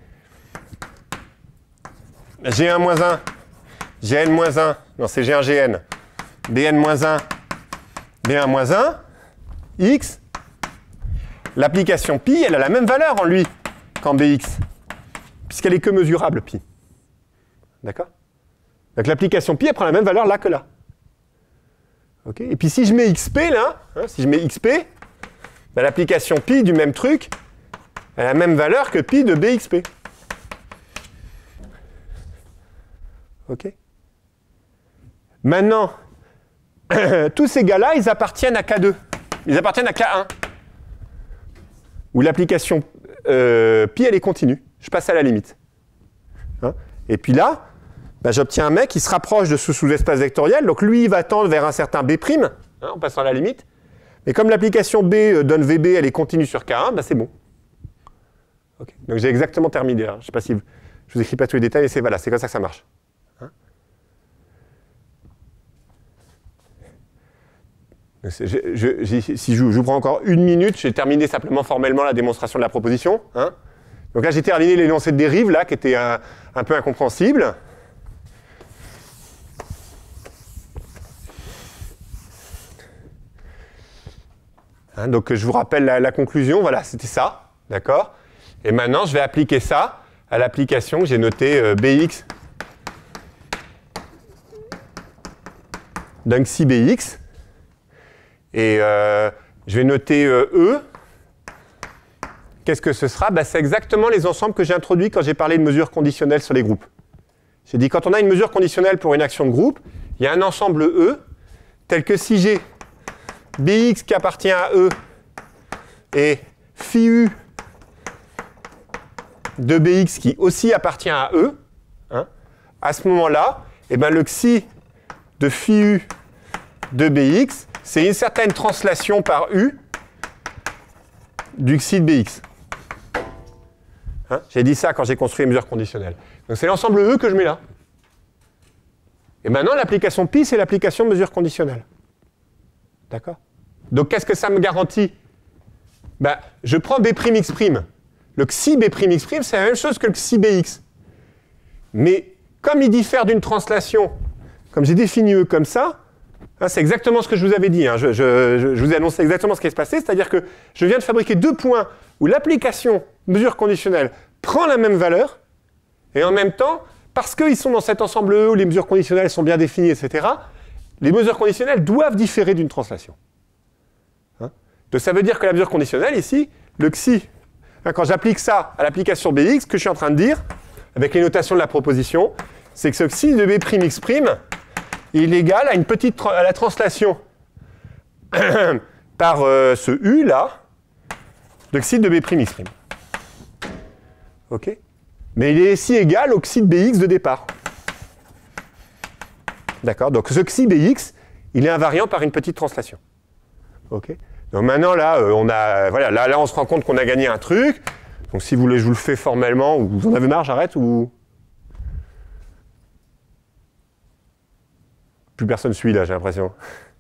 G un moins un, G N moins un, non, c'est G un G N, B N moins un, B un moins un, X, l'application pi, elle a la même valeur en lui qu'en B X, puisqu'elle est que mesurable, pi. D'accord? Donc l'application pi, elle prend la même valeur là que là. Okay? Et puis si je mets X P là, hein, si je mets X P, ben, l'application pi du même truc, elle a la même valeur que pi de B X P. OK? Maintenant, tous ces gars-là, ils appartiennent à K deux. Ils appartiennent à K un. Où l'application euh, pi, elle est continue. Je passe à la limite. Hein? Et puis là, ben, j'obtiens un mec qui se rapproche de ce sous-espace vectoriel. Donc lui, il va tendre vers un certain B', hein, en passant à la limite. Mais comme l'application B euh, donne V B, elle est continue sur K un, ben, c'est bon. Okay. Donc j'ai exactement terminé. Hein. Je ne sais pas si je vous écris pas tous les détails, mais c'est voilà, c'est comme ça que ça marche. Hein? Je, je, je, si je, je vous prends encore une minute, j'ai terminé simplement formellement la démonstration de la proposition. Hein. Donc là, j'ai terminé l'énoncé de dérive, là, qui était un, un peu incompréhensible. Hein, donc je vous rappelle la, la conclusion, voilà, c'était ça, d'accord? Et maintenant, je vais appliquer ça à l'application que j'ai notée euh, B X. Donc si B X. Et euh, je vais noter euh, E. Qu'est-ce que ce sera? Bah, c'est exactement les ensembles que j'ai introduits quand j'ai parlé de mesures conditionnelles sur les groupes. J'ai dit quand on a une mesure conditionnelle pour une action de groupe, il y a un ensemble E, tel que si j'ai B X qui appartient à E et phi U de B X qui aussi appartient à E, hein, à ce moment-là, eh ben, le xi de phi U de B X, c'est une certaine translation par U du xi de B X. Hein, j'ai dit ça quand j'ai construit les mesures conditionnelles. Donc c'est l'ensemble E que je mets là. Et maintenant, l'application pi, c'est l'application mesure conditionnelle. D'accord? Donc qu'est-ce que ça me garantit? Ben, je prends B'X'. Le xi B'X', c'est la même chose que le xi B X. Mais comme il diffère d'une translation, comme j'ai défini E comme ça, hein, c'est exactement ce que je vous avais dit. Hein, je, je, je, je vous ai annoncé exactement ce qui est passé, c'est-à-dire que je viens de fabriquer deux points où l'application mesure conditionnelle prend la même valeur, et en même temps, parce qu'ils sont dans cet ensemble E où les mesures conditionnelles sont bien définies, et cetera, les mesures conditionnelles doivent différer d'une translation. Hein? Donc ça veut dire que la mesure conditionnelle, ici, le xi, hein, quand j'applique ça à l'application B X, ce que je suis en train de dire, avec les notations de la proposition, c'est que ce xi de B'X', il est égal à, une petite à la translation par euh, ce U, là, de xi de B'X'. OK? Mais il est ici égal au xi de B X de départ. D'accord? Donc ce xi bx, il est invariant par une petite translation. Ok? Donc maintenant, là, euh, on a, voilà, là, là, on se rend compte qu'on a gagné un truc. Donc si vous voulez, je vous le fais formellement, ou vous en avez marre, j'arrête, ou... Plus personne suit, là, j'ai l'impression.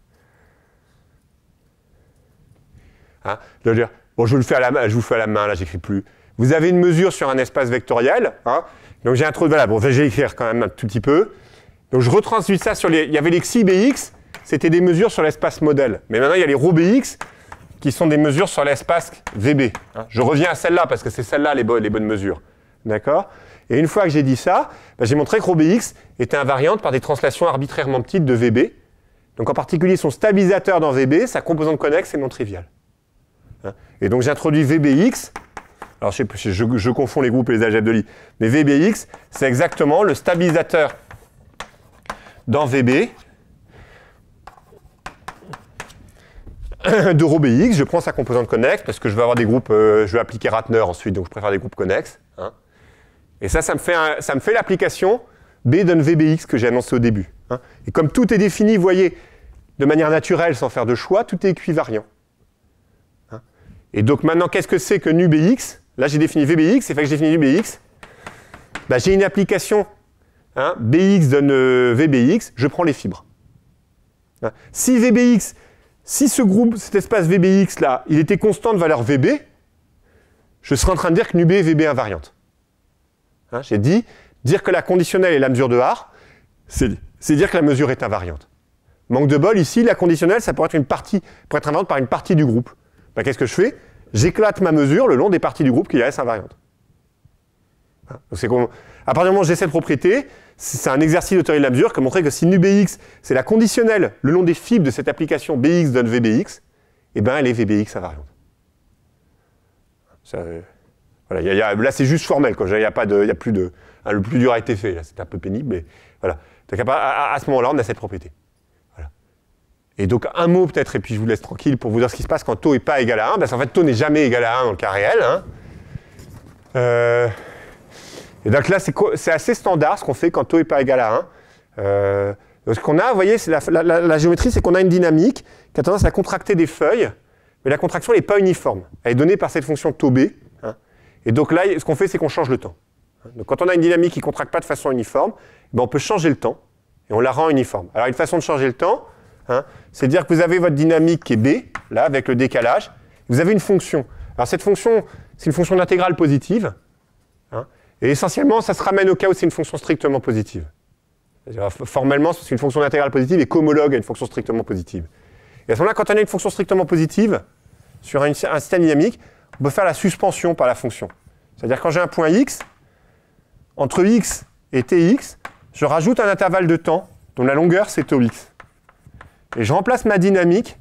Hein? Je veux dire, bon, je vous le fais à la main, je vous le fais à la main, là, j'écris plus. Vous avez une mesure sur un espace vectoriel. Hein? Donc j'ai introduit, voilà, bon, je vais écrire quand même un tout petit peu. Donc je retransmets ça sur les... Il y avait les xi bx, c'était des mesures sur l'espace modèle. Mais maintenant, il y a les ρ bx, qui sont des mesures sur l'espace V B. Hein? Je reviens à celle-là, parce que c'est celle-là les, bo les bonnes mesures. D'accord? Et une fois que j'ai dit ça, ben, j'ai montré que ρ bx était invariante par des translations arbitrairement petites de V B. Donc en particulier, son stabilisateur dans V B, sa composante connexe est non triviale. Hein? Et donc j'ai introduit V B X. Alors je, sais, je, je confonds les groupes et les algèbres de Lie. Mais V B X, c'est exactement le stabilisateur dans V B de ρ bx. Je prends sa composante connexe parce que je vais avoir des groupes, euh, je vais appliquer Ratner ensuite, donc je préfère des groupes connexes. Hein. Et ça, ça me fait, un, ça me fait l'application B donne V B X que j'ai annoncé au début. Hein. Et comme tout est défini, vous voyez, de manière naturelle, sans faire de choix, tout est équivariant. Hein. Et donc maintenant, qu'est-ce que c'est que nu Bx? Là, j'ai défini V B X, et fait que j'ai défini nu Bx. Bah, j'ai une application, hein, Bx donne euh, V B X, je prends les fibres. Hein. Si V B X, si ce groupe, cet espace V B X là, il était constant de valeur V B, je serais en train de dire que nu B est V B invariante. Hein, j'ai dit, dire que la conditionnelle est la mesure de R, c'est dire que la mesure est invariante. Manque de bol, ici, la conditionnelle, ça pourrait être une partie, pourrait être invariante par une partie du groupe. Ben, qu'est-ce que je fais? J'éclate ma mesure le long des parties du groupe qui restent invariantes. Hein, donc c'est à partir du moment où j'ai cette propriété, c'est un exercice de théorie de la mesure qui a montré que si nu Bx, c'est la conditionnelle le long des fibres de cette application Bx donne V B X, et ben elle est V B X invariante. Ça, euh, voilà, y a, y a, là c'est juste formel, il n'y a, pas de, y a plus de... Hein, le plus dur a été fait, là c'est un peu pénible, mais voilà. Donc à, à, à ce moment-là, on a cette propriété. Voilà. Et donc un mot peut-être, et puis je vous laisse tranquille pour vous dire ce qui se passe quand tau n'est pas égal à un, parce qu'en fait tau n'est jamais égal à un dans le cas réel. Hein. Euh, et donc là, c'est assez standard ce qu'on fait quand tau n'est pas égal à un. Euh, donc ce qu'on a, vous voyez, la, la, la, la géométrie, c'est qu'on a une dynamique qui a tendance à contracter des feuilles, mais la contraction n'est pas uniforme. Elle est donnée par cette fonction tau b. Hein. Et donc là, ce qu'on fait, c'est qu'on change le temps. Donc quand on a une dynamique qui ne contracte pas de façon uniforme, ben on peut changer le temps, et on la rend uniforme. Alors une façon de changer le temps, hein, c'est de dire que vous avez votre dynamique qui est b, là, avec le décalage, vous avez une fonction. Alors cette fonction, c'est une fonction d'intégrale positive, hein, et essentiellement, ça se ramène au cas où c'est une fonction strictement positive. Formellement, c'est une fonction d'intégrale positive et qu'homologue à une fonction strictement positive. Et à ce moment-là, quand on a une fonction strictement positive, sur un, un système dynamique, on peut faire la suspension par la fonction. C'est-à-dire quand j'ai un point x, entre x et tx, je rajoute un intervalle de temps dont la longueur c'est tau x. Et je remplace ma dynamique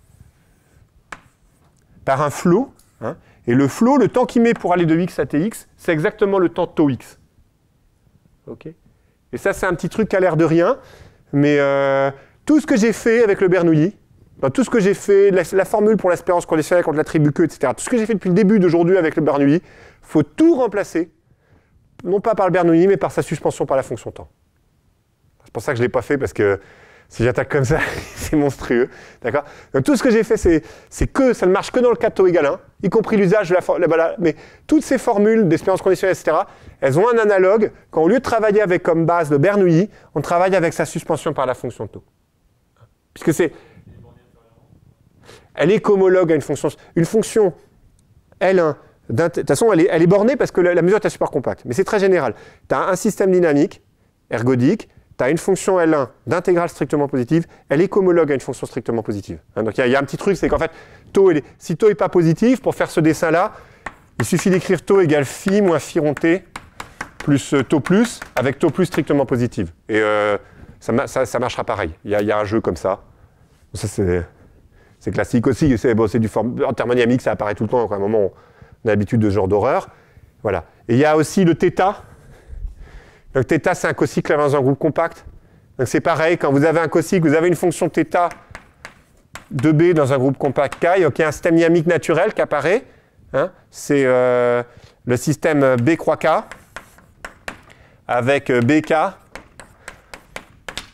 par un flow. Hein, et le flow, le temps qu'il met pour aller de x à tx, c'est exactement le temps tau x. Ok ? Et ça, c'est un petit truc qui a l'air de rien, mais euh, tout ce que j'ai fait avec le Bernoulli, enfin, tout ce que j'ai fait, la, la formule pour l'espérance conditionnelle contre l'attribut que, et cetera, tout ce que j'ai fait depuis le début d'aujourd'hui avec le Bernoulli, il faut tout remplacer, non pas par le Bernoulli, mais par sa suspension par la fonction temps. C'est pour ça que je ne l'ai pas fait, parce que si j'attaque comme ça, c'est monstrueux. D'accord ? Donc tout ce que j'ai fait, c'est que ça ne marche que dans le cas de tau égale un, y compris l'usage de la formule. Voilà. Mais toutes ces formules d'espérance conditionnelle, et cetera, elles ont un analogue quand, au lieu de travailler avec comme base le Bernoulli, on travaille avec sa suspension par la fonction tau. Puisque c'est. Elle est homologue à une fonction. Une fonction L un. De toute façon, elle est, elle est bornée parce que la, la mesure est super compacte. Mais c'est très général. Tu as un système dynamique, ergodique. Tu as une fonction L un d'intégrale strictement positive, elle est homologue à une fonction strictement positive. Hein, donc il y, y a un petit truc, c'est qu'en fait, tau est, si tau n'est pas positif, pour faire ce dessin-là, il suffit d'écrire tau égale phi moins phi rond t plus euh, tau plus, avec tau plus strictement positive. Et euh, ça, ça, ça marchera pareil. Il y, y a un jeu comme ça. Ça c'est classique aussi. C'est bon, du form... En thermodynamique, ça apparaît tout le temps. Donc à un moment, on a l'habitude de ce genre d'horreur. Voilà. Et il y a aussi le θ. Donc θ, c'est un cocycle dans un groupe compact. Donc c'est pareil, quand vous avez un cocycle, vous avez une fonction θ de B dans un groupe compact K, donc il y a un système dynamique naturel qui apparaît. Hein, c'est euh, le système B croix K avec B K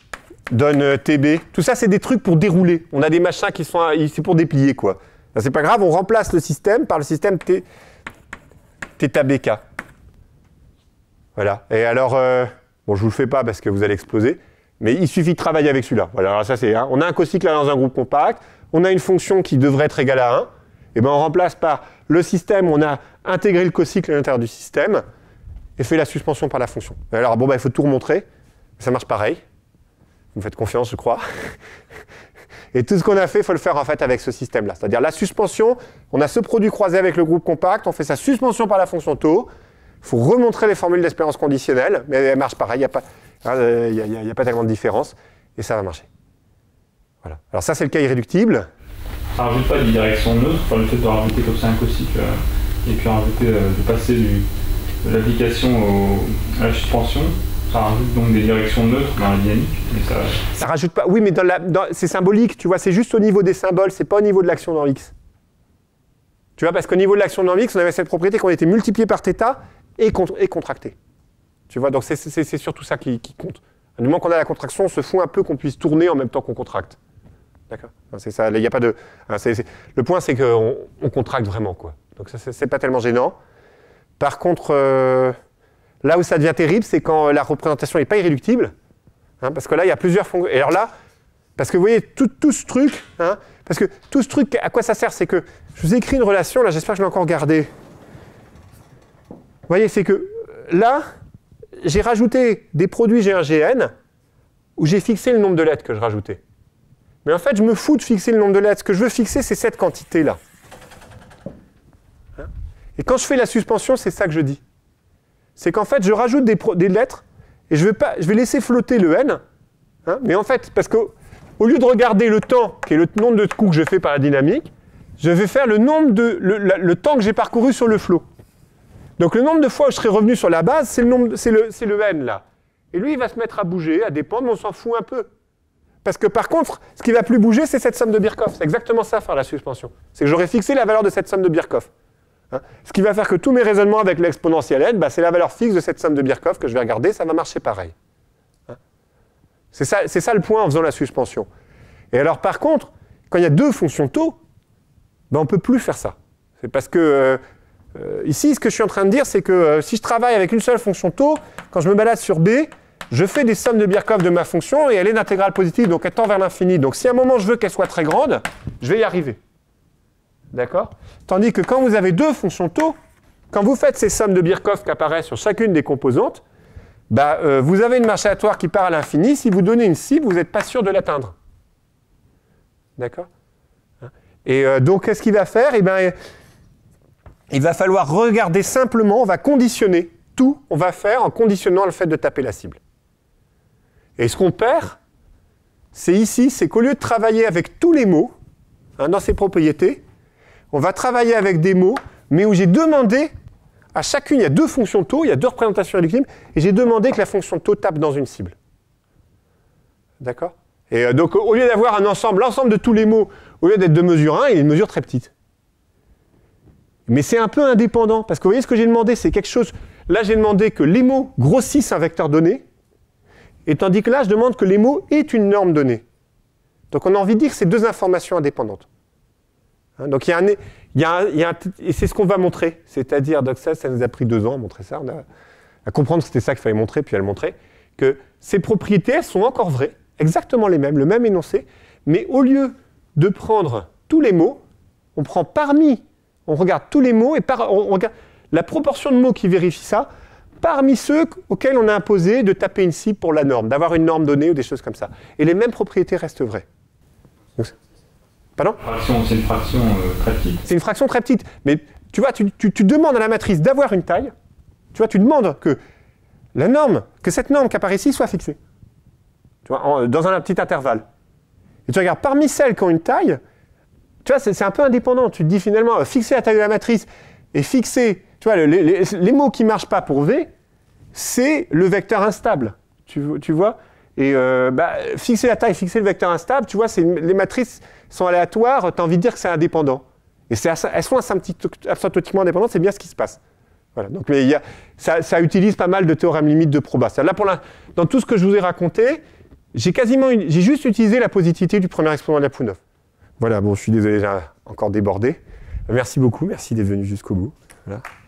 donne euh, T B. Tout ça, c'est des trucs pour dérouler. On a des machins qui sont... C'est pour déplier, quoi. Ben, c'est pas grave, on remplace le système par le système T, θ B K. Voilà. Et alors, euh, bon, je vous le fais pas parce que vous allez exploser, mais il suffit de travailler avec celui-là. Voilà, alors ça, c'est, hein, on a un cocycle là dans un groupe compact, on a une fonction qui devrait être égale à un, et ben on remplace par le système, on a intégré le cocycle à l'intérieur du système, et fait la suspension par la fonction. Et alors, bon, bah, il faut tout remontrer, ça marche pareil. Vous me faites confiance, je crois. Et tout ce qu'on a fait, il faut le faire en fait avec ce système-là. C'est-à-dire la suspension, on a ce produit croisé avec le groupe compact, on fait sa suspension par la fonction tau. Il faut remontrer les formules d'espérance conditionnelle, mais elles marchent pareil, il n'y a, pas, euh, y a, y a, y a pas tellement de différence, et ça va marcher. Voilà. Alors ça, c'est le cas irréductible. Ça ne rajoute pas des directions neutres, enfin, le fait de rajouter comme ça un cocycle, euh, et puis rajouter, euh, de passer du, de l'application à la suspension, ça rajoute donc des directions neutres dans la dynamique. Mais ça... ça rajoute pas. Oui, mais dans la, dans, c'est symbolique, tu vois, c'est juste au niveau des symboles, c'est pas au niveau de l'action dans X. Tu vois, parce qu'au niveau de l'action dans X, on avait cette propriété qu'on était multiplié par θ et, con, et contracté. Tu vois, donc c'est, c'est, c'est surtout ça qui, qui compte. Du moment qu'on a la contraction, on se fout un peu qu'on puisse tourner en même temps qu'on contracte. D'accord ? C'est ça, il n'y a pas de. C'est, c'est, le point, c'est qu'on on contracte vraiment, quoi. Donc ça, c'est, c'est pas tellement gênant. Par contre. Euh, Là où ça devient terrible, c'est quand la représentation n'est pas irréductible, hein, parce que là, il y a plusieurs fonctions. Et alors là, parce que vous voyez, tout, tout ce truc, hein, parce que tout ce truc, à quoi ça sert? C'est que je vous ai écrit une relation, là, j'espère que je l'ai encore gardée. Vous voyez, c'est que là, j'ai rajouté des produits G un G N, où j'ai fixé le nombre de lettres que je rajoutais. Mais en fait, je me fous de fixer le nombre de lettres. Ce que je veux fixer, c'est cette quantité-là. Hein, et quand je fais la suspension, c'est ça que je dis. C'est qu'en fait, je rajoute des, des lettres et je vais, pas, je vais laisser flotter le n. Hein, mais en fait, parce qu'au au lieu de regarder le temps, qui est le nombre de coups que je fais par la dynamique, je vais faire le, nombre de, le, la, le temps que j'ai parcouru sur le flot. Donc le nombre de fois où je serai revenu sur la base, c'est le, nombre, c'est le, c'est le n là. Et lui, il va se mettre à bouger, à dépendre, mais on s'en fout un peu. Parce que par contre, ce qui ne va plus bouger, c'est cette somme de Birkhoff. C'est exactement ça, faire la suspension. C'est que j'aurais fixé la valeur de cette somme de Birkhoff. Hein, ce qui va faire que tous mes raisonnements avec l'exponentielle n, bah, c'est la valeur fixe de cette somme de Birkhoff que je vais regarder, ça va marcher pareil. Hein, c'est ça, c'est ça le point en faisant la suspension. Et alors par contre, quand il y a deux fonctions tau, bah, on ne peut plus faire ça. C'est parce que euh, euh, ici, ce que je suis en train de dire, c'est que euh, si je travaille avec une seule fonction tau, quand je me balade sur B, je fais des sommes de Birkhoff de ma fonction et elle est d'intégrale positive, donc elle tend vers l'infini. Donc si à un moment je veux qu'elle soit très grande, je vais y arriver. D'accord ? Tandis que quand vous avez deux fonctions tau, quand vous faites ces sommes de Birkhoff qui apparaissent sur chacune des composantes, bah, euh, vous avez une marche aléatoire qui part à l'infini. Si vous donnez une cible, vous n'êtes pas sûr de l'atteindre. D'accord ? Et euh, donc, qu'est-ce qu'il va faire ? Eh bien, il va falloir regarder simplement, on va conditionner tout, on va faire en conditionnant le fait de taper la cible. Et ce qu'on perd, c'est ici, c'est qu'au lieu de travailler avec tous les mots, hein, dans ces propriétés, on va travailler avec des mots, mais où j'ai demandé, à chacune, il y a deux fonctions tau, il y a deux représentations réductibles, et j'ai demandé que la fonction tau tape dans une cible. D'accord ? Et euh, donc, au lieu d'avoir un ensemble, l'ensemble de tous les mots, au lieu d'être de mesure un, il est de mesure très petite. Mais c'est un peu indépendant, parce que vous voyez ce que j'ai demandé, c'est quelque chose... Là, j'ai demandé que les mots grossissent un vecteur donné, et tandis que là, je demande que les mots aient une norme donnée. Donc, on a envie de dire que c'est deux informations indépendantes. Hein, donc, il y a un... Il y a un, il y a un et c'est ce qu'on va montrer. C'est-à-dire, donc ça, ça nous a pris deux ans à montrer ça. On a à comprendre que c'était ça qu'il fallait montrer, puis à le montrer, que ces propriétés, elles sont encore vraies, exactement les mêmes, le même énoncé, mais au lieu de prendre tous les mots, on prend parmi, on regarde tous les mots, et par, on, on regarde la proportion de mots qui vérifie ça, parmi ceux auxquels on a imposé de taper une cible pour la norme, d'avoir une norme donnée ou des choses comme ça. Et les mêmes propriétés restent vraies. Donc, pardon ? Fraction, c'est une fraction euh, très petite. C'est une fraction très petite. Mais tu vois, tu, tu, tu demandes à la matrice d'avoir une taille. Tu vois, tu demandes que la norme, que cette norme qui apparaît ici soit fixée. Tu vois, en, dans un, un petit intervalle. Et tu regardes parmi celles qui ont une taille, tu vois, c'est, c'est un peu indépendant. Tu te dis finalement, fixer la taille de la matrice et fixer, tu vois, les, les, les mots qui ne marchent pas pour V, c'est le vecteur instable. Tu, tu vois ? Et euh, bah, fixer la taille, fixer le vecteur instable, tu vois, c'est, les matrices sont aléatoires, tu as envie de dire que c'est indépendant. Et c'est, elles sont asymptotiquement indépendantes, c'est bien ce qui se passe. Voilà. Donc, mais il y a, ça, ça utilise pas mal de théorèmes limites de proba. Là, pour la, dans tout ce que je vous ai raconté, j'ai quasiment, j'ai juste utilisé la positivité du premier exposant de Lyapunov. Voilà, bon, je suis désolé, j'ai encore débordé. Merci beaucoup, merci d'être venu jusqu'au bout. Voilà.